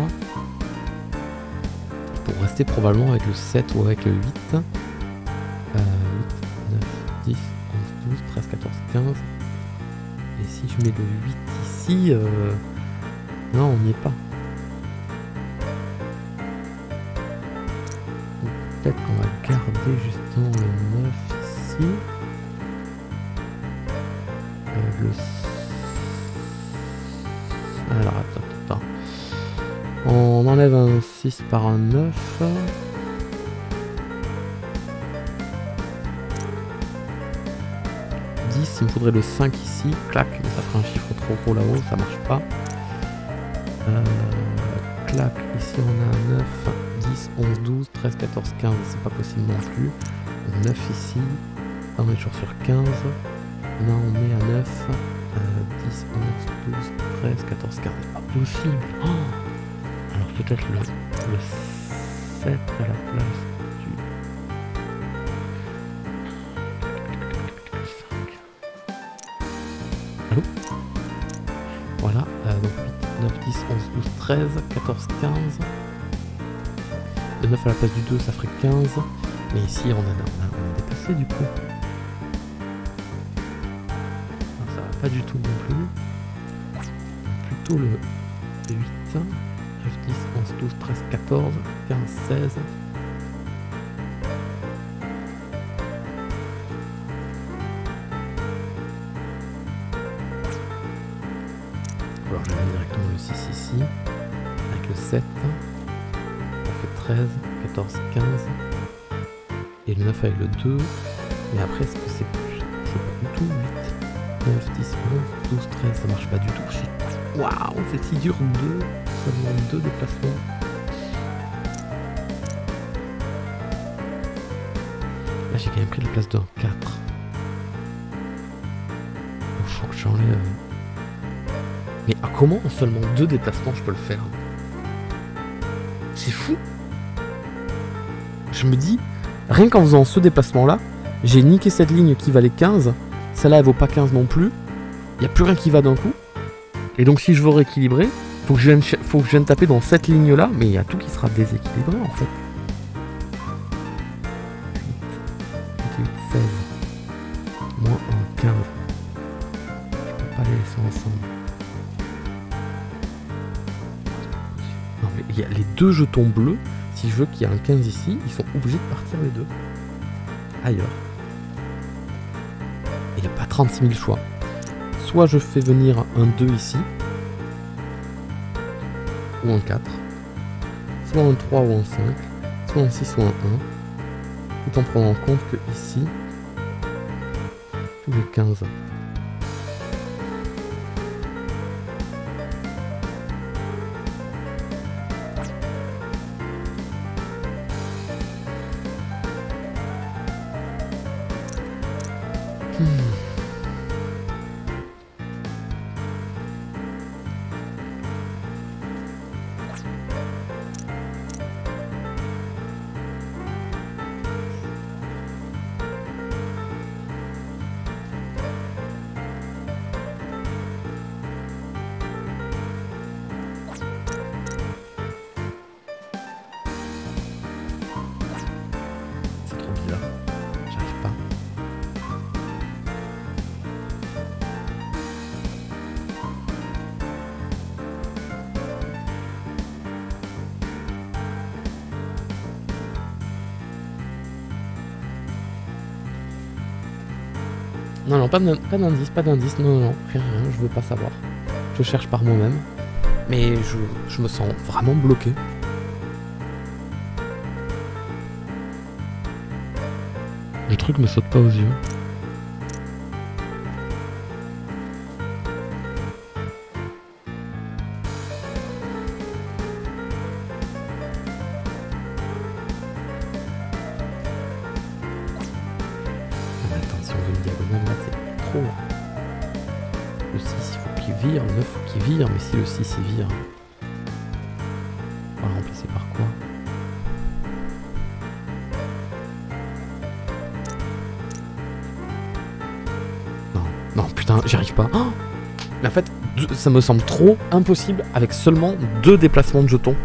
Pour rester probablement avec le sept ou avec le huit. Euh, huit, neuf, dix, onze, douze, treize, quatorze, quinze. Et si je mets le huit ici, euh... non, on n'y est pas. Peut-être qu'on va garder justement le neuf ici. Euh, le... Alors, attends, attends. On enlève un six par un neuf. dix, il me faudrait le cinq ici. Clac, mais ça fera un chiffre trop gros là-haut, ça marche pas. Euh, clac, ici on a un neuf, dix, onze, douze, treize, quatorze, quinze, c'est pas possible non plus. neuf ici, on est toujours sur quinze. Là on est à neuf, euh, dix, onze, douze, treize, quatorze, quinze. C'est pas possible. Oh, alors peut-être le, le sept à la place du cinq. Allô? Voilà, euh, donc huit, neuf, dix, onze, douze, treize, quatorze, quinze. Le neuf à la place du deux, ça ferait quinze. Mais ici, on a, on a, on a dépassé du coup. Non, ça va pas du tout non plus. Plutôt le huit, neuf, dix, onze, douze, treize, quatorze, quinze, seize. Alors je vais mettre directement le six ici, avec le sept, ça fait treize, quatorze, quinze, et le neuf avec le deux, et après est-ce que c'est plus, je sais pas du tout, huit, neuf, dix, onze, douze, treize, ça marche pas du tout, c'est... Waouh, c'est si dur, deux, seulement deux déplacements. Là j'ai quand même pris la place d'un quatre. Il faut que j'enlève... Mais à comment en seulement deux déplacements je peux le faire? C'est fou. Je me dis, rien qu'en faisant ce déplacement là, j'ai niqué cette ligne qui valait quinze. Celle-là elle vaut pas quinze non plus. Il n'y a plus rien qui va d'un coup. Et donc si je veux rééquilibrer, faut que je vienne, faut que je vienne taper dans cette ligne là, mais il y a tout qui sera déséquilibré en fait. huit, seize. Moins un, quinze. Je peux pas les laisser ensemble. Non mais il y a les deux jetons bleus, si je veux qu'il y ait un quinze ici, ils sont obligés de partir les deux. Ailleurs. Il n'y a pas trente-six mille choix. Soit je fais venir un deux ici, ou un quatre, soit un trois ou un cinq, soit un six ou un un, tout en prenant en compte que ici, tous les quinze. Hmm. C'est trop bizarre. J'arrive pas. Non, non, pas d'indice, pas d'indice, non, non, non, rien, rien, je veux pas savoir. Je cherche par moi-même, mais je, je me sens vraiment bloqué. Le truc me saute pas aux yeux. Le six, il faut qu'il vire, le neuf, il faut qu'il vire, mais si le six, il vire, on va le remplacer par quoi? Non, non, putain, j'y arrive pas. Oh, Mais en fait, deux- ça me semble trop impossible avec seulement deux déplacements de jetons.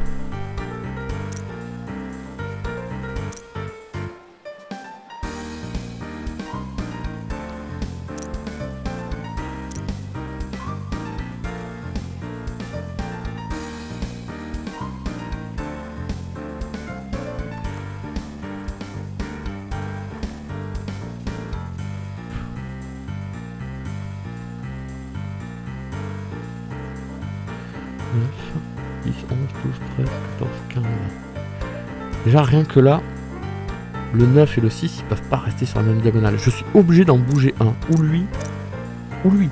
dix, onze, douze, treize, quatorze, quinze. Déjà, rien que là, le neuf et le six, ils peuvent pas rester sur la même diagonale. Je suis obligé d'en bouger un. Ou lui, ou lui.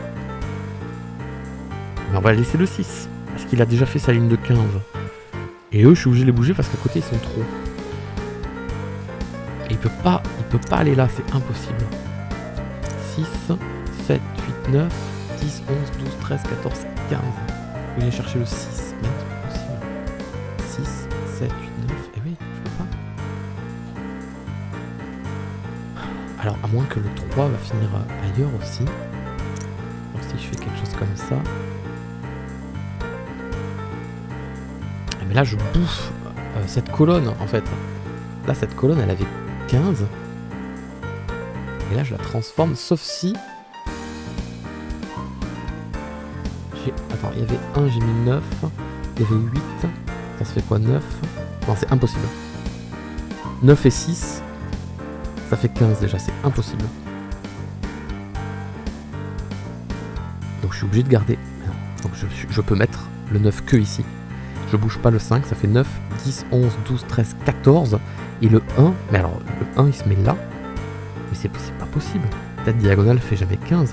Mais on va laisser le six. Parce qu'il a déjà fait sa ligne de quinze. Et eux, je suis obligé de les bouger parce qu'à côté, ils sont trop. Et il peut pas, il peut pas aller là, c'est impossible. six, sept, huit, neuf, dix, onze, douze, treize, quatorze, quinze. Vous allez chercher le six, merde, c'est pas possible. six, sept, huit, neuf, eh oui, je peux pas. Alors, à moins que le trois va finir ailleurs aussi. Alors, si je fais quelque chose comme ça. Ah, mais là, je bouffe euh, cette colonne, en fait. Là, cette colonne, elle avait quinze. Et là, je la transforme, sauf si... Attends, il y avait un, j'ai mis neuf, il y avait huit, ça se fait quoi, neuf? Non, c'est impossible. neuf et six, ça fait quinze déjà, c'est impossible. Donc je suis obligé de garder. Donc je, je peux mettre le neuf que ici. Je bouge pas le cinq, ça fait neuf, dix, onze, douze, treize, quatorze. Et le un, mais alors le un il se met là. Mais c'est pas possible. Cette diagonale fait jamais quinze.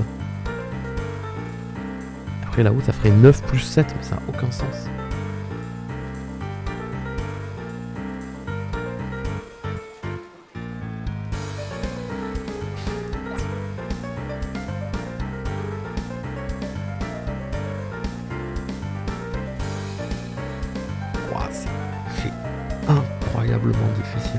Là-haut ça ferait neuf plus sept, mais ça n'a aucun sens. Wow, c'est incroyablement difficile.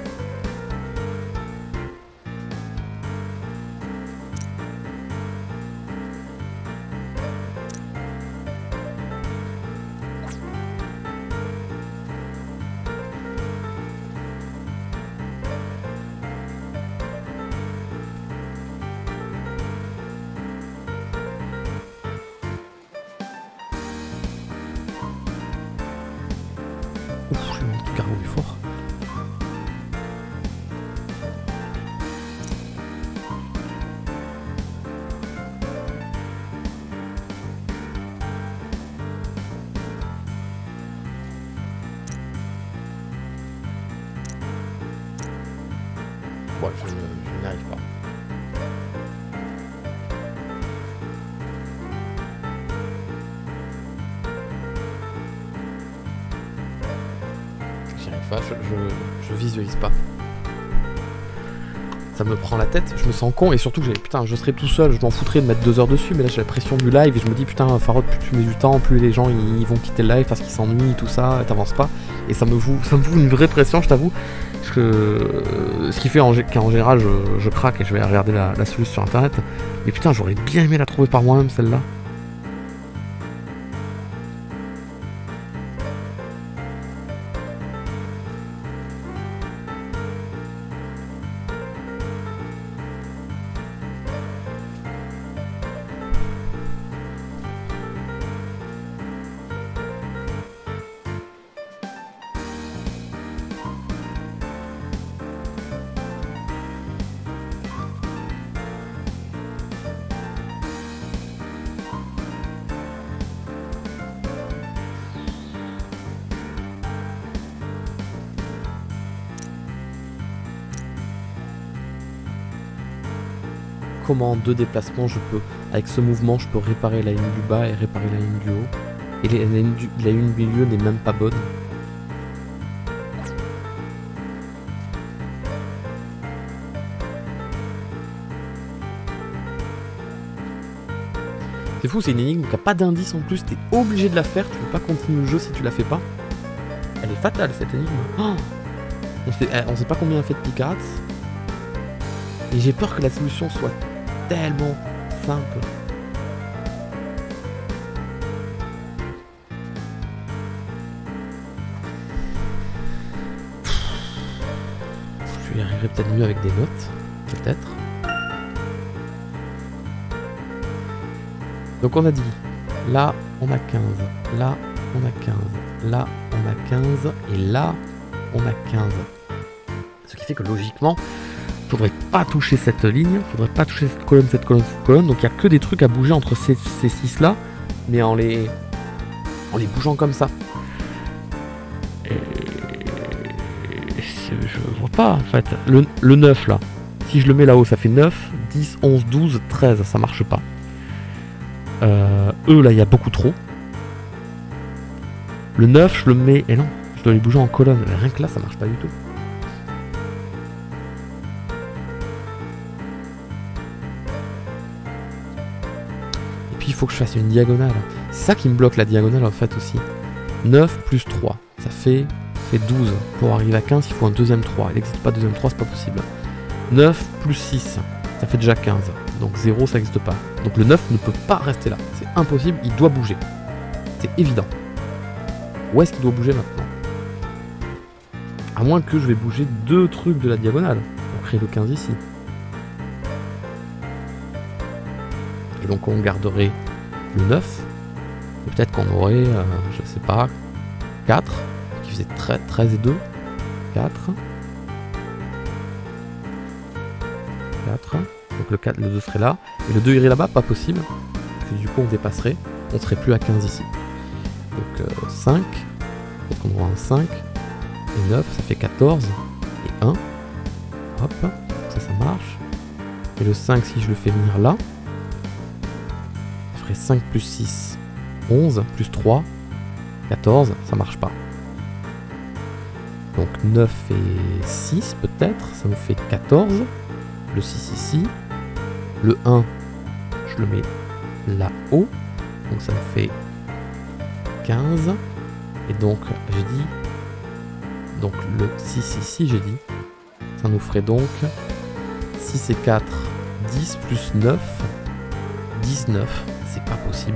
Ouf, j'ai mis tout carreau du fort. Ouais, je, je n'y arrive pas. J'y arrive pas, je, je, je visualise pas. Ça me prend la tête, je me sens con et surtout que j'ai putain, je serais tout seul, je m'en foutrais de mettre deux heures dessus, mais là j'ai la pression du live et je me dis putain, Farod, plus tu mets du temps, plus les gens ils, ils vont quitter le live parce qu'ils s'ennuient, tout ça, t'avances pas. Et ça me fout, ça me fout une vraie pression, je t'avoue. Parce que euh, ce qui fait en, qu'en général je, je craque et je vais regarder la, la solution sur internet. Mais putain, j'aurais bien aimé la trouver par moi-même celle-là. Comment en deux déplacements je peux, avec ce mouvement, je peux réparer la ligne du bas et réparer la ligne du haut. Et la ligne du, la ligne du milieu n'est même pas bonne. C'est fou, c'est une énigme qui n'a pas d'indice en plus, t'es obligé de la faire, tu peux pas continuer le jeu si tu la fais pas. Elle est fatale cette énigme. Oh, on sait, on sait pas combien elle fait de picarats. Et j'ai peur que la solution soit tellement simple. Je y arriverai peut-être mieux avec des notes. Peut-être. Donc on a dit, là on a quinze, là on a quinze, là on a quinze, et là on a quinze. Ce qui fait que logiquement, faudrait pas toucher cette ligne, faudrait pas toucher cette colonne, cette colonne, cette colonne. Donc il n'y a que des trucs à bouger entre ces, ces six là, mais en les, en les bougeant comme ça. Et je vois pas en fait. Le, le neuf là, si je le mets là-haut, ça fait neuf, dix, onze, douze, treize, ça marche pas. Euh, eux là il y a beaucoup trop. Le neuf je le mets, et non, je dois les bouger en colonne, rien que là ça marche pas du tout. Et puis il faut que je fasse une diagonale. C'est ça qui me bloque la diagonale en fait aussi. neuf plus trois, ça fait, ça fait douze. Pour arriver à quinze il faut un deuxième trois, il n'existe pas de deuxième trois, c'est pas possible. neuf plus six, ça fait déjà quinze. Donc zéro ça n'existe pas. Donc le neuf ne peut pas rester là. C'est impossible, il doit bouger. C'est évident. Où est-ce qu'il doit bouger maintenant? À moins que je vais bouger deux trucs de la diagonale pour créer le quinze ici. Et donc on garderait le neuf. Et peut-être qu'on aurait, euh, je sais pas, quatre. Qui faisait treize et deux. quatre. quatre. Donc le quatre, le deux serait là. Et le deux irait là-bas, pas possible. Parce que du coup on dépasserait. On serait plus à quinze ici. Donc euh, cinq. Donc on aura un cinq. Et neuf, ça fait quatorze. Et un. Hop. Ça, ça marche. Et le cinq, si je le fais venir là, ça ferait cinq plus six. onze. Plus trois. quatorze. Ça marche pas. Donc neuf et six peut-être. Ça nous fait quatorze. Le six ici. Le un, je le mets là-haut. Donc ça me fait quinze. Et donc, j'ai dit... Donc le six ici, j'ai dit. Ça nous ferait donc six et quatre, dix plus neuf. dix-neuf. C'est pas possible.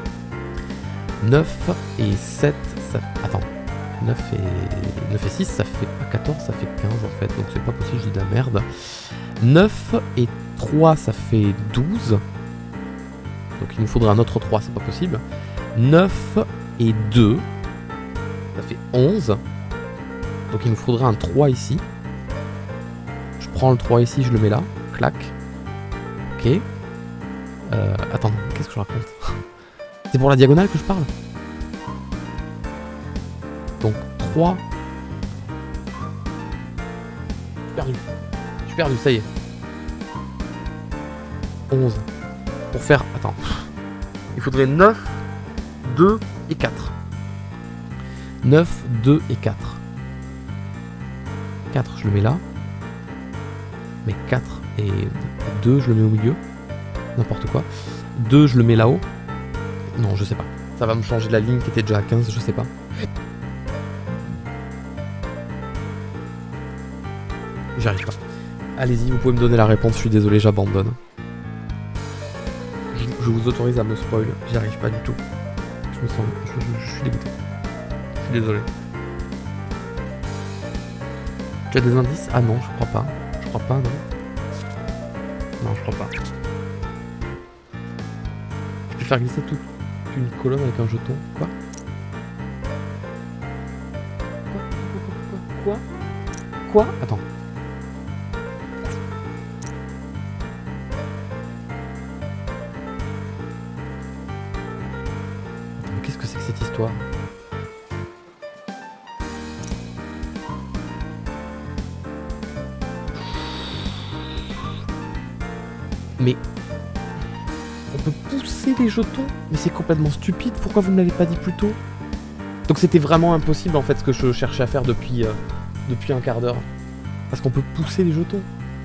neuf et sept, ça... Attends. neuf et... neuf et six, ça fait pas quatorze, ça fait quinze en fait. Donc c'est pas possible, je dis de la merde. neuf et trois, ça fait douze. Donc il nous faudra un autre trois, c'est pas possible. neuf et deux, ça fait onze. Donc il nous faudra un trois ici. Je prends le trois ici, je le mets là. Clac. Ok. Euh, attends, qu'est-ce que je raconte? C'est pour la diagonale que je parle. Donc trois. Perdu. Je suis perdu, ça y est. onze. Pour faire... Attends. Il faudrait neuf, deux et quatre. neuf, deux et quatre. quatre, je le mets là. Mais quatre et deux, je le mets au milieu. N'importe quoi. deux, je le mets là-haut. Non, je sais pas. Ça va me changer la ligne qui était déjà à quinze, je sais pas. J'y arrive pas. Allez-y, vous pouvez me donner la réponse, je suis désolé, j'abandonne. Je, je vous autorise à me spoil, j'y arrive pas du tout. Je me sens... Je, je, je suis dégoûté. Je suis désolé. Tu as des indices? Ah non, je crois pas. Je crois pas, non. Non, je crois pas. Je peux faire glisser toute une colonne avec un jeton. Quoi? Quoi? Quoi? Quoi? Quoi? Attends. Attends, qu'est-ce que c'est que cette histoire? Mais on peut pousser les jetons? Mais c'est complètement stupide, pourquoi vous ne l'avez pas dit plus tôt? Donc c'était vraiment impossible en fait ce que je cherchais à faire depuis, euh, depuis un quart d'heure. Parce qu'on peut pousser les jetons.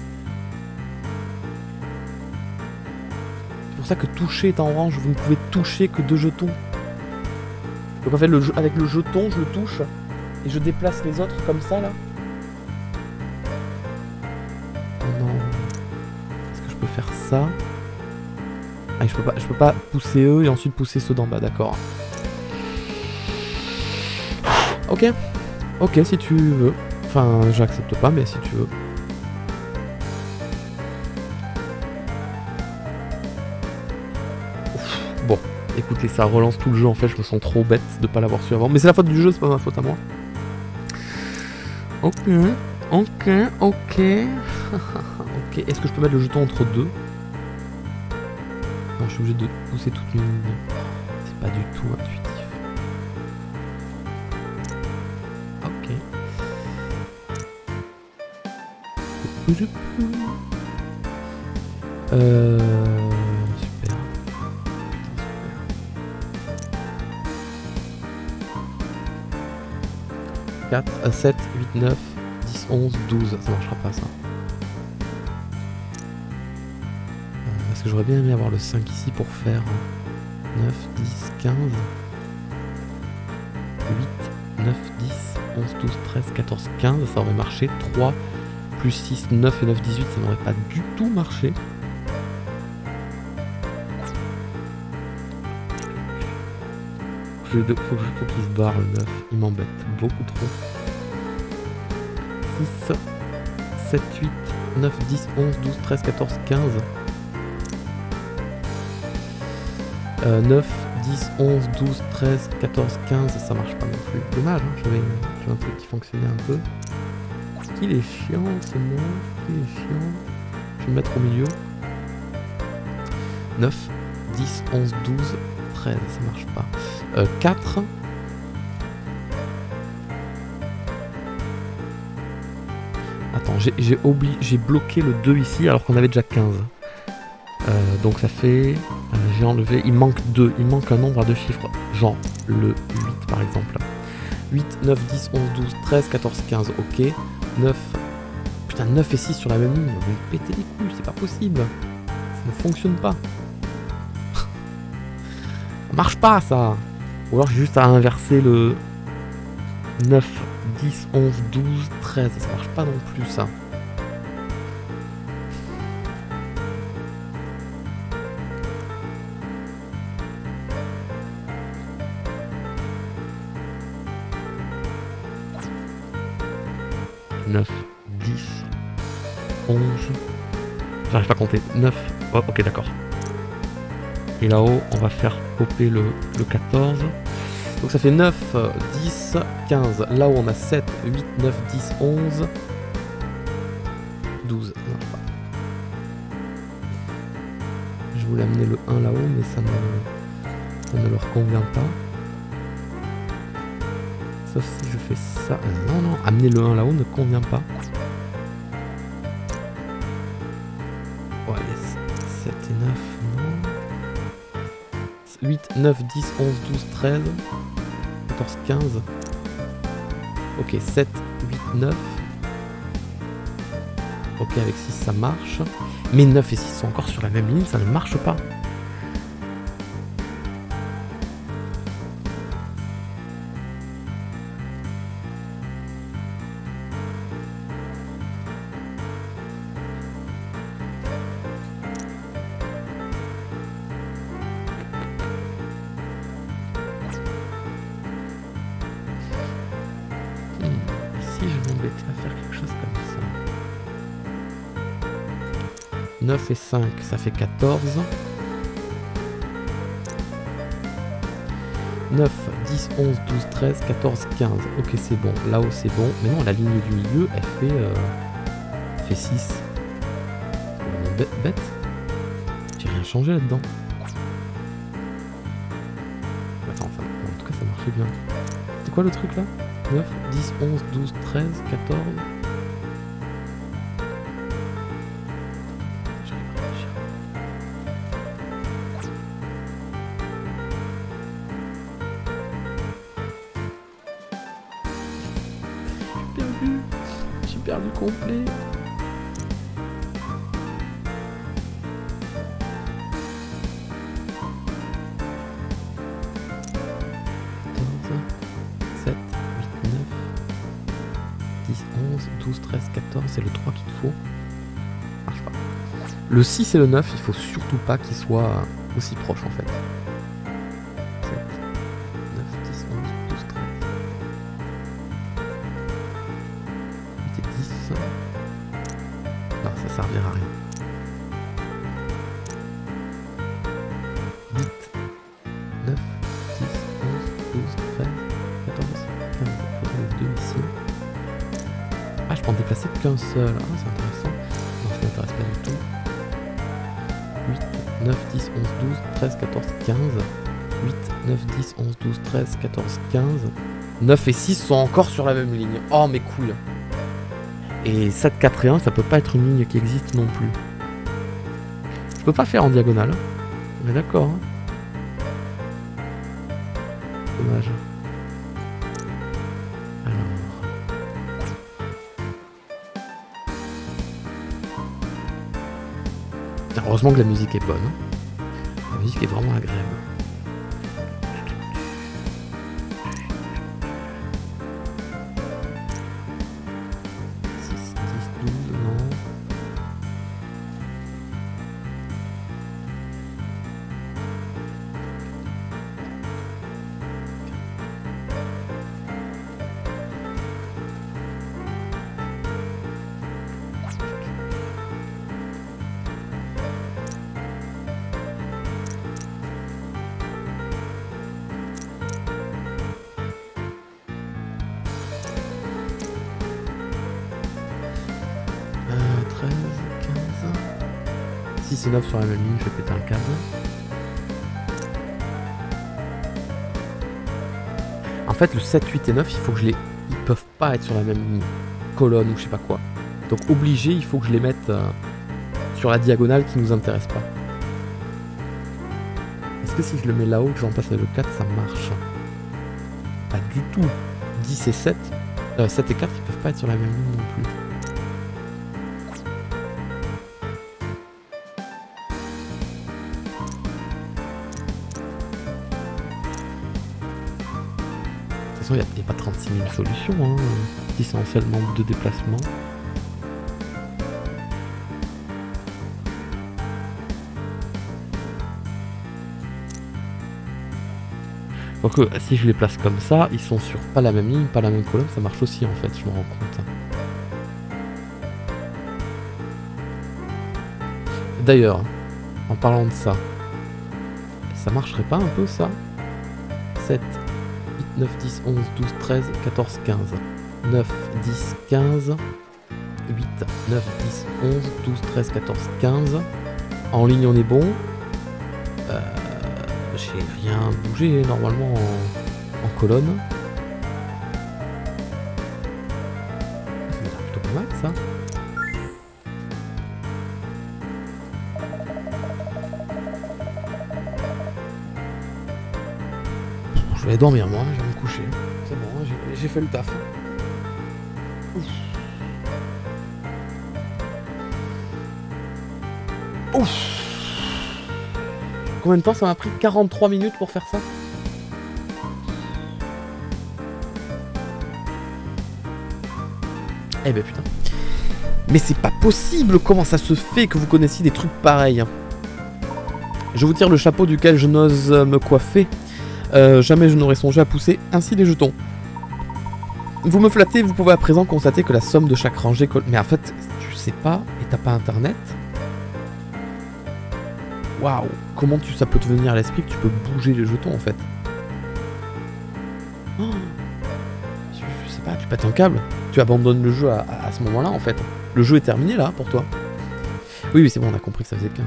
C'est pour ça que toucher est en orange, vous ne pouvez toucher que deux jetons. Donc en fait le, avec le jeton je le touche et je déplace les autres comme ça là. Oh non. Est-ce que je peux faire ça? Ah, je peux pas, je peux pas pousser eux et ensuite pousser ceux d'en bas, d'accord. Ok. Ok si tu veux. Enfin j'accepte pas mais si tu veux. Écoutez, ça relance tout le jeu en fait, je me sens trop bête de pas l'avoir su avant. Mais c'est la faute du jeu, c'est pas ma faute à moi. Ok, ok, ok. Ok, est-ce que je peux mettre le jeton entre deux? Non, je suis obligé de pousser toute une ligne. C'est pas du tout intuitif. Ok. Euh... Super. quatre, sept, huit, neuf, dix, onze, douze. Ça marchera pas ça. Parce que j'aurais bien aimé avoir le cinq ici pour faire neuf, dix, quinze, huit, neuf, dix, onze, douze, treize, quatorze, quinze. Ça aurait marché. trois plus six, neuf et neuf, dix-huit. Ça n'aurait pas du tout marché. Faut que, faut que, faut qu'il se barre le neuf. Il m'embête beaucoup trop. six, sept, huit, neuf, dix, onze, douze, treize, quatorze, quinze. Euh, neuf, dix, onze, douze, treize, quatorze, quinze, ça marche pas non plus. Dommage, hein, j'avais un truc qui fonctionnait un peu. Il est chiant ce mot, il est chiant. Je vais me mettre au milieu. neuf, dix, onze, douze, treize, ça marche pas. Euh, quatre. Attends, j'ai j'ai oublié, j'ai bloqué le deux ici alors qu'on avait déjà quinze. Euh, donc ça fait... Euh, j'ai enlevé... Il manque deux. Il manque un nombre à deux chiffres. Genre le huit par exemple. huit, neuf, dix, onze, douze, treize, quatorze, quinze. Ok. neuf... Putain, neuf et six sur la même ligne. Vous me pétez les couilles, c'est pas possible. Ça ne fonctionne pas. Ça marche pas ça. Ou alors j'ai juste à inverser le... neuf, dix, onze, douze, treize. Ça marche pas non plus ça. neuf, dix, onze, j'arrive pas à compter, neuf, oh, ok d'accord. Et là-haut, on va faire popper le, le quatorze. Donc ça fait neuf, dix, quinze. Là-haut, on a sept, huit, neuf, dix, onze, douze. Non, pas. Je voulais amener le un là-haut, mais ça ne, ça ne leur convient pas. Sauf si je fais ça. Non, non, amener le un là-haut ne convient pas. Ouais, sept et neuf, non. huit, neuf, dix, onze, douze, treize, quatorze, quinze. Ok, sept, huit, neuf. Ok, avec six ça marche. Mais neuf et six sont encore sur la même ligne, ça ne marche pas. neuf et cinq, ça fait quatorze. neuf, dix, onze, douze, treize, quatorze, quinze. Ok, c'est bon. Là-haut, c'est bon. Mais non, la ligne du milieu, elle fait, euh, elle fait six. Bête, bête. J'ai rien changé là-dedans. Attends, enfin, en tout cas, ça marchait bien. C'est quoi le truc là? neuf, dix, onze, douze, treize, quatorze. Perdu complet. quatorze, sept, huit, neuf, dix, onze, douze, treize, quatorze, c'est le trois qu'il faut. Marche pas. Le six et le neuf, il faut surtout pas qu'ils soient aussi proches en fait. sept, neuf, dix, onze, douze, treize. Non, ça servira à rien. huit, en déplacer qu'un seul. Ah, c'est intéressant. Non, ça m'intéresse pas du tout. huit, neuf, dix, onze, douze, treize, quatorze, quinze. huit, neuf, dix, onze, douze, treize, quatorze, quinze. neuf et six sont encore sur la même ligne. Oh, mais cool. Et sept, quatre et un, ça peut pas être une ligne qui existe non plus. Je peux pas faire en diagonale. Mais d'accord. Dommage. Alors. Heureusement que la musique est bonne. La musique est vraiment agréable. six, dix, douze, non. six et neuf sur la même ligne, je vais péter un câble. En fait, le sept, huit et neuf, il faut que je les... Ils peuvent pas être sur la même ligne. Colonne ou je sais pas quoi. Donc obligé, il faut que je les mette euh, sur la diagonale qui nous intéresse pas. Est-ce que si je le mets là-haut, que j'en passe le quatre, ça marche? Pas du tout. dix et sept, euh, sept et quatre, ils peuvent pas être sur la même ligne non plus. Il n'y a, a pas trente-six mille solutions, hein, si c'est en seulement deux déplacements. Donc euh, si je les place comme ça, ils sont sur pas la même ligne, pas la même colonne, ça marche aussi en fait, je me rends compte. D'ailleurs, en parlant de ça, ça marcherait pas un peu ça? sept, neuf, dix, onze, douze, treize, quatorze, quinze. neuf, dix, quinze. huit, neuf, dix, onze, douze, treize, quatorze, quinze. En ligne, on est bon. Euh, J'ai rien bougé normalement en, en colonne. Ça m'a l'air plutôt pas mal ça. Je vais dormir moi, je vais me coucher. C'est bon, j'ai fait le taf. Ouf. Ouf. Combien de temps ça m'a pris? quarante-trois minutes pour faire ça? Eh ben putain. Mais c'est pas possible, comment ça se fait que vous connaissiez des trucs pareils? Je vous tire le chapeau duquel je n'ose me coiffer. Euh, jamais je n'aurais songé à pousser ainsi les jetons. Vous me flattez, vous pouvez à présent constater que la somme de chaque rangée... Mais en fait, tu sais pas et t'as pas internet. Waouh, comment tu, ça peut te venir à l'esprit que tu peux bouger les jetons en fait? Oh, je, je sais pas, tu pètes un câble. Tu abandonnes le jeu à, à, à ce moment-là en fait. Le jeu est terminé là pour toi. Oui, oui, c'est bon, on a compris que ça faisait quinze.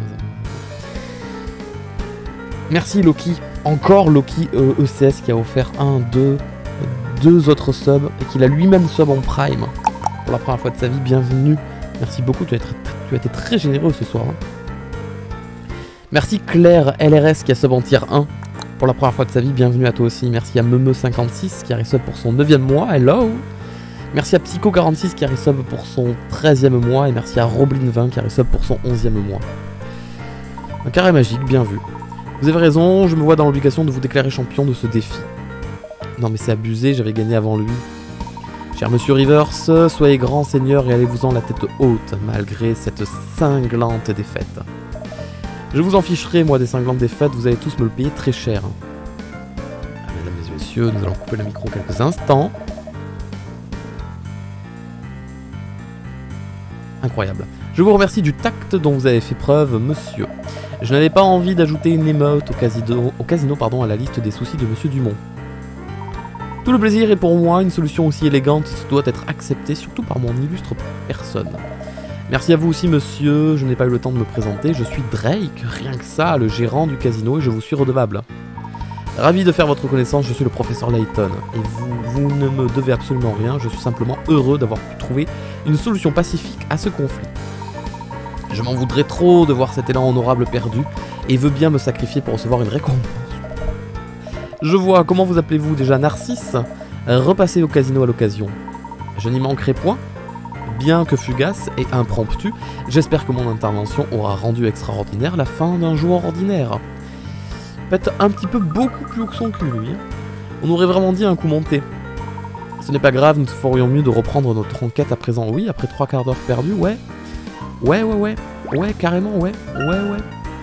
Merci Loki. Encore Loki euh, E C S qui a offert un, deux, deux autres subs et qu'il a lui-même sub en prime pour la première fois de sa vie. Bienvenue. Merci beaucoup, tu as été, tu as été très généreux ce soir. Hein. Merci Claire L R S qui a sub en tier un pour la première fois de sa vie. Bienvenue à toi aussi. Merci à Meme cinquante-six qui a resub pour son neuvième mois. Hello. Merci à Psycho quarante-six qui a resub pour son treizième mois. Et merci à Roblin vingt qui a resub pour son onzième mois. Un carré magique, bien vu. Vous avez raison, je me vois dans l'obligation de vous déclarer champion de ce défi. Non mais c'est abusé, j'avais gagné avant lui. Cher monsieur Rivers, soyez grand seigneur et allez-vous-en la tête haute, malgré cette cinglante défaite. Je vous en ficherai, moi, des cinglantes défaites, vous allez tous me le payer très cher. Ah, mesdames et messieurs, nous allons couper le micro quelques instants. Incroyable. Je vous remercie du tact dont vous avez fait preuve, monsieur. Je n'avais pas envie d'ajouter une émeute au casino, au casino pardon, à la liste des soucis de monsieur Dumont. Tout le plaisir est pour moi, une solution aussi élégante doit être acceptée, surtout par mon illustre personne. Merci à vous aussi monsieur, je n'ai pas eu le temps de me présenter, je suis Drake, rien que ça, le gérant du casino et je vous suis redevable. Ravi de faire votre connaissance, je suis le professeur Layton, et vous, vous ne me devez absolument rien, je suis simplement heureux d'avoir pu trouver une solution pacifique à ce conflit. Je m'en voudrais trop de voir cet élan honorable perdu, et veux bien me sacrifier pour recevoir une récompense. Je vois, comment vous appelez-vous déjà, Narcisse? Repassez au casino à l'occasion. Je n'y manquerai point. Bien que fugace et impromptue, j'espère que mon intervention aura rendu extraordinaire la fin d'un joueur ordinaire. Faites un petit peu beaucoup plus haut que son cul, lui. On aurait vraiment dit un coup monté. Ce n'est pas grave, nous ferions mieux de reprendre notre enquête à présent. Oui, après trois quarts d'heure perdus, ouais. Ouais, ouais, ouais. Ouais, carrément, ouais. Ouais, ouais.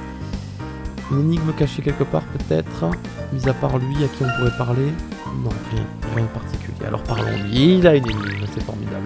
Une énigme cachée quelque part, peut-être. Mis à part lui, à qui on pourrait parler. Non, rien. Rien de particulier. Alors parlons-lui. Il a une énigme, c'est formidable.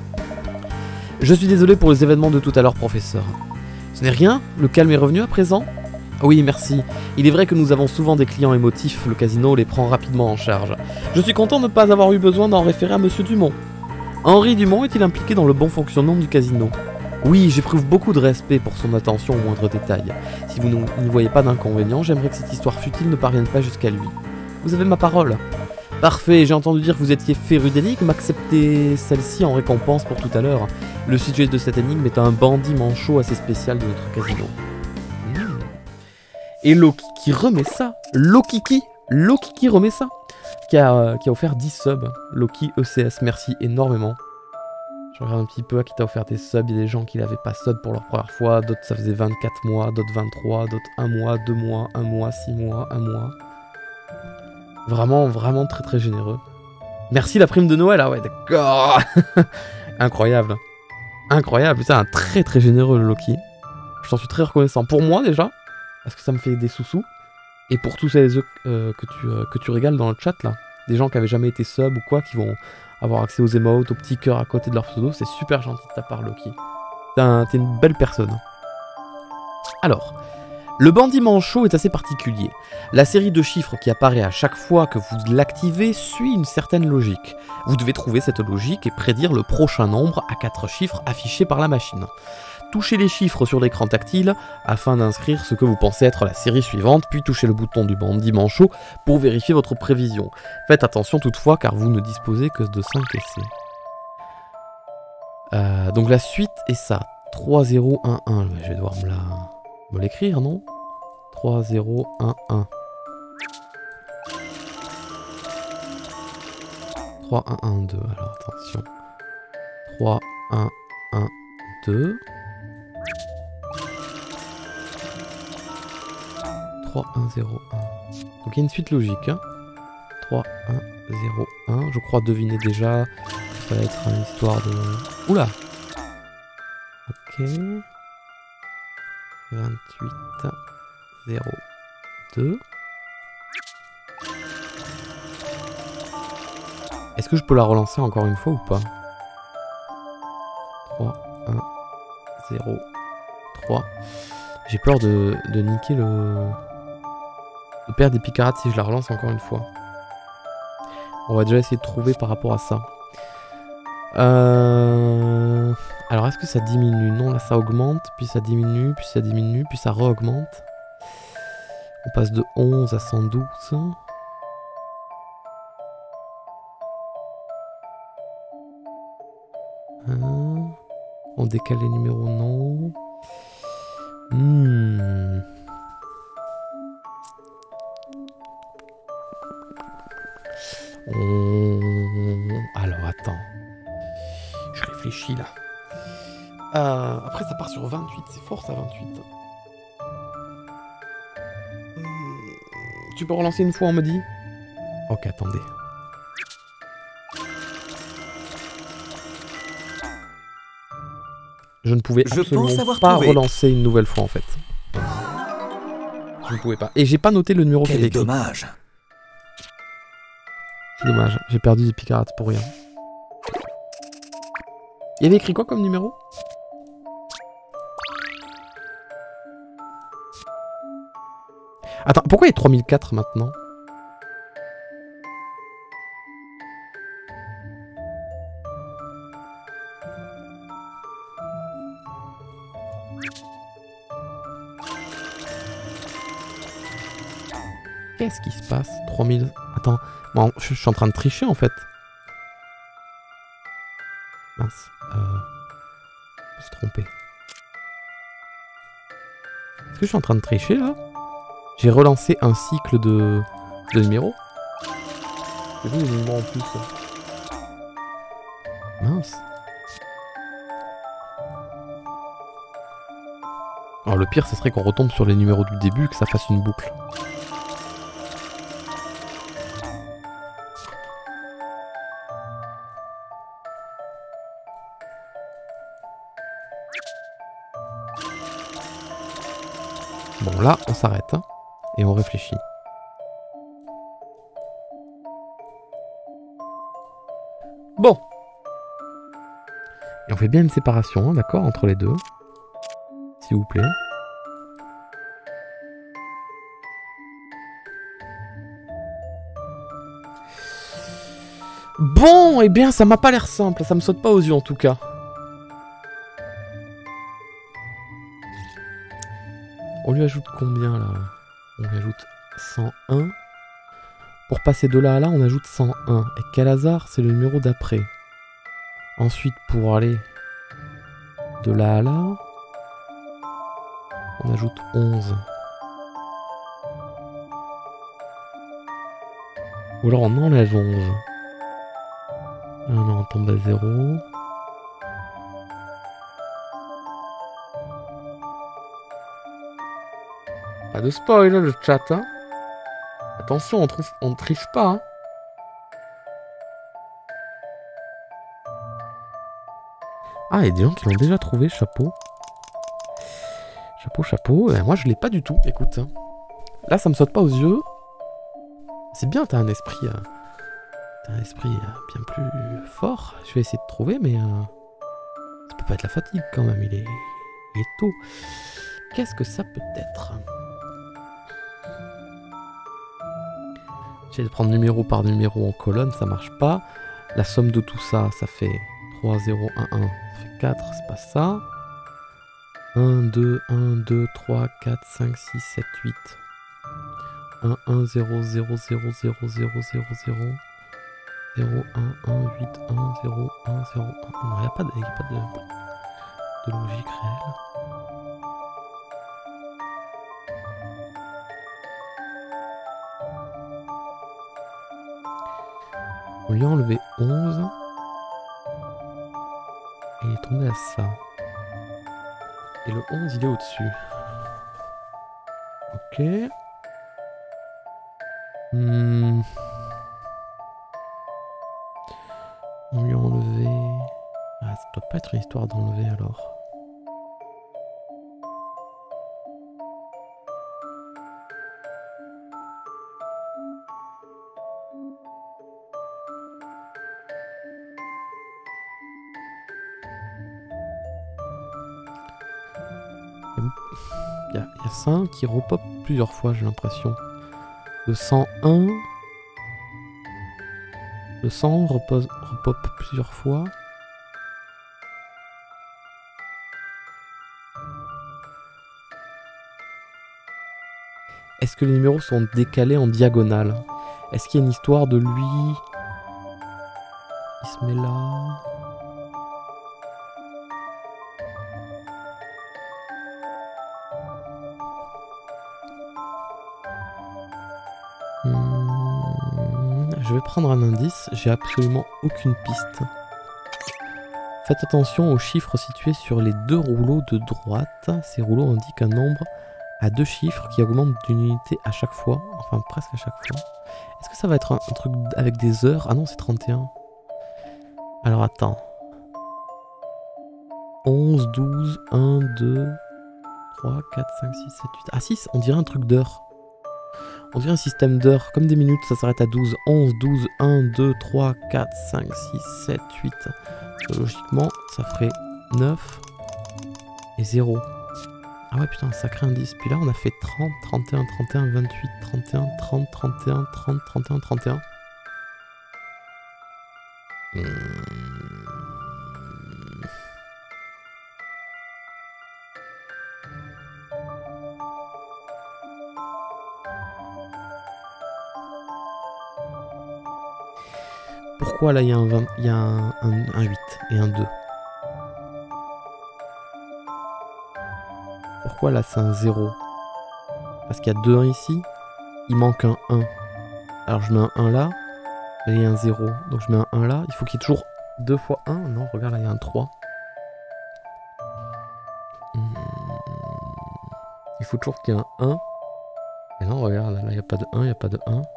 Je suis désolé pour les événements de tout à l'heure, professeur. Ce n'est rien, le calme est revenu à présent? Oui, merci. Il est vrai que nous avons souvent des clients émotifs, le casino les prend rapidement en charge. Je suis content de ne pas avoir eu besoin d'en référer à monsieur Dumont. Henri Dumont est-il impliqué dans le bon fonctionnement du casino? Oui, j'éprouve beaucoup de respect pour son attention aux moindres détails. Si vous n'y voyez pas d'inconvénient, j'aimerais que cette histoire futile ne parvienne pas jusqu'à lui. Vous avez ma parole. Parfait, j'ai entendu dire que vous étiez féru d'énigmes, acceptez celle-ci en récompense pour tout à l'heure. Le sujet de cette énigme est un bandit manchot assez spécial de notre casino. Mmh. Et Loki qui remet ça, Loki qui Loki qui remet ça, qui a, euh, qui a offert dix subs. Loki E C S, merci énormément. Je regarde un petit peu à qui t'a offert des subs, il y a des gens qui n'avaient pas sub pour leur première fois, d'autres ça faisait vingt-quatre mois, d'autres vingt-trois, d'autres un mois, deux mois, un mois, six mois, un mois. Vraiment, vraiment très très généreux. Merci la prime de Noël, ah ouais, d'accord. Incroyable. Incroyable, putain, un très très généreux le Loki. Je t'en suis très reconnaissant. Pour moi déjà, parce que ça me fait des sous-sous. Et pour tous celles euh, que, tu, euh, que tu régales dans le chat là. Des gens qui avaient jamais été sub ou quoi, qui vont avoir accès aux emotes, aux petits cœurs à côté de leur pseudo. C'est super gentil de ta part Loki. T'es un, t'es une belle personne. Alors... Le bandit manchot est assez particulier. La série de chiffres qui apparaît à chaque fois que vous l'activez suit une certaine logique. Vous devez trouver cette logique et prédire le prochain nombre à quatre chiffres affichés par la machine. Touchez les chiffres sur l'écran tactile afin d'inscrire ce que vous pensez être la série suivante, puis touchez le bouton du bandit manchot pour vérifier votre prévision. Faites attention toutefois car vous ne disposez que de cinq essais. Euh, donc la suite est ça. trois zéro un un. Je vais devoir me la... me l'écrire, non? trois zéro un un. trois un un deux, alors attention. trois un un deux. trois un zéro un. Donc il y a une suite logique. Hein. trois un zéro un. Je crois deviner déjà. Ça va être une histoire de... Oula! Ok. vingt-huit zéro deux. Est-ce que je peux la relancer encore une fois ou pas? trois un zéro trois. J'ai peur de, de niquer le... de perdre des picarades si je la relance encore une fois. On va déjà essayer de trouver par rapport à ça. Euh... Alors est-ce que ça diminue? Non, là ça augmente, puis ça diminue, puis ça diminue, puis ça re-augmente. On passe de onze à cent douze. Hein? On décale les numéros, non. Hmm. On... Alors attends. Je réfléchis là. Euh, après ça part sur vingt-huit, c'est fort ça vingt-huit. Hmm. Tu peux relancer une fois on me dit? Ok, attendez. Je ne pouvais Je absolument pas trouvé. relancer une nouvelle fois en fait. Je ne pouvais pas. Et j'ai pas noté le numéro qui Quel était écrit. dommage. C'est dommage, j'ai perdu des picarades pour rien. Il y avait écrit quoi comme numéro? Attends, pourquoi il y a trois mille quatre maintenant? Qu'est-ce qui se passe? trois mille... Attends, bon, je, je suis en train de tricher en fait. Mince. Euh... Je me suis trompé. Est-ce que je suis en train de tricher là? J'ai relancé un cycle de, de numéros. J'ai vu les numéros en plus. Là. Mince. Alors le pire, ce serait qu'on retombe sur les numéros du début et que ça fasse une boucle. Bon là, on s'arrête hein, et on réfléchit. Bon. Et on fait bien une séparation, hein, d'accord, entre les deux. S'il vous plaît. Bon, eh bien, ça m'a pas l'air simple, ça me saute pas aux yeux en tout cas. On lui ajoute combien là? On lui ajoute cent un. Pour passer de là à là, on ajoute cent un. Et quel hasard, c'est le numéro d'après. Ensuite, pour aller de là à là, on ajoute onze. Ou alors on enlève onze. Ah non, on tombe à zéro. Pas de spoil le chat, hein. Attention, on, trouve, on triche pas, hein. Ah, il y a des gens qui l'ont déjà trouvé, chapeau. Chapeau, chapeau. Et moi, je l'ai pas du tout, écoute. Hein. Là, ça me saute pas aux yeux. C'est bien, t'as un esprit... Euh, t'as un esprit euh, bien plus fort. Je vais essayer de trouver, mais... Euh, ça peut pas être la fatigue, quand même. Il est, il est tôt. Qu'est-ce que ça peut être? J'essaie de prendre numéro par numéro en colonne, ça marche pas. La somme de tout ça, ça fait trois, zéro, un, un. Ça fait quatre, c'est pas ça. un, deux, un, deux, trois, quatre, cinq, six, sept, huit. un, un, zéro, zéro, zéro, zéro, zéro, zéro, zéro. zéro, un, un, huit, un, zéro, un, zéro, un. Non, il n'y a pas de, y a pas de, de logique réelle. On lui a enlevé onze. Et il est tombé à ça. Et le onze, il est au-dessus. Ok. Hmm. On lui a enlevé... Ah, ça doit pas être une histoire d'enlever alors. Il y, y a ça qui repop plusieurs fois, j'ai l'impression. Le cent un... Le cent repose, repop plusieurs fois. Est-ce que les numéros sont décalés en diagonale? Est-ce qu'il y a une histoire de lui? Il se met là... Je vais prendre un indice, j'ai absolument aucune piste. Faites attention aux chiffres situés sur les deux rouleaux de droite. Ces rouleaux indiquent un nombre à deux chiffres qui augmente d'une unité à chaque fois. Enfin, presque à chaque fois. Est-ce que ça va être un, un truc avec des heures? Ah non, c'est trente et un. Alors attends. onze, douze, un, deux, trois, quatre, cinq, six, sept, huit. Ah si, on dirait un truc d'heures. On dirait un système d'heures, comme des minutes, ça s'arrête à douze, onze, douze, un, deux, trois, quatre, cinq, six, sept, huit. Logiquement, ça ferait neuf et zéro. Ah ouais, putain, sacré indice. Puis là, on a fait trente, trente et un, trente et un, vingt-huit, trente et un, trente, trente et un, trente, trente et un, trente et un. Hmm. pourquoi là il y a un, vingt, il y a un, un, un huit et un deux? Pourquoi là c'est un zéro? Parce qu'il y a deux un ici. Il manque un un. Alors je mets un un là. Là il y a un zéro. Donc je mets un un là. Il faut qu'il y ait toujours deux fois un. Non, regarde là il y a un trois. Hmm. Il faut toujours qu'il y ait un un. Mais non, regarde là, il n'y a pas de un, il n'y a pas de un.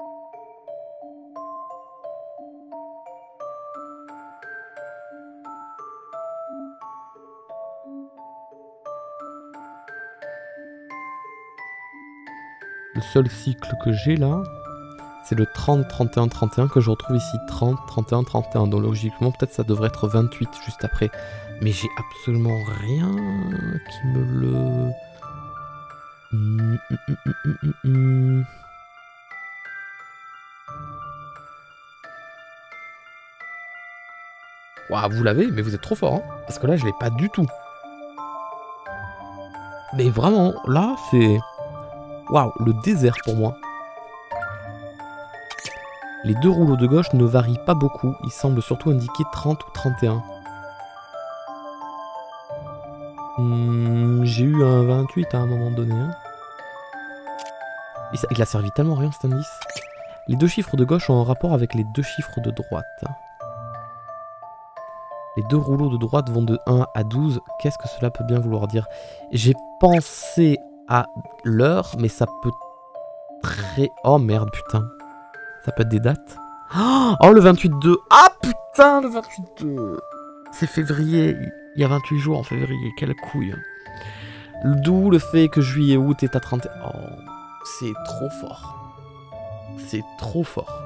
Le seul cycle que j'ai là, c'est le trente, trente et un, trente et un que je retrouve ici. trente, trente et un, trente et un. Donc logiquement, peut-être ça devrait être vingt-huit juste après. Mais j'ai absolument rien qui me le... Mmh, mmh, mmh, mmh, mmh. Waouh, vous l'avez, mais vous êtes trop fort, hein, parce que là, je l'ai pas du tout. Mais vraiment, là, c'est... Waouh, le désert pour moi. Les deux rouleaux de gauche ne varient pas beaucoup. Ils semblent surtout indiquer trente ou trente et un. Hmm, j'ai eu un vingt-huit à un moment donné. Hein. Et ça, il a servi tellement rien cet indice. Les deux chiffres de gauche ont un rapport avec les deux chiffres de droite. Les deux rouleaux de droite vont de un à douze. Qu'est-ce que cela peut bien vouloir dire? J'ai pensé à l'heure, mais ça peut très... Oh merde, putain. Ça peut être des dates. Oh, le vingt-huit deux. Ah putain, le vingt-huit deux. C'est février. Il y a vingt-huit jours en février. Quelle couille. D'où le fait que juillet août est à trente. Oh, c'est trop fort. C'est trop fort.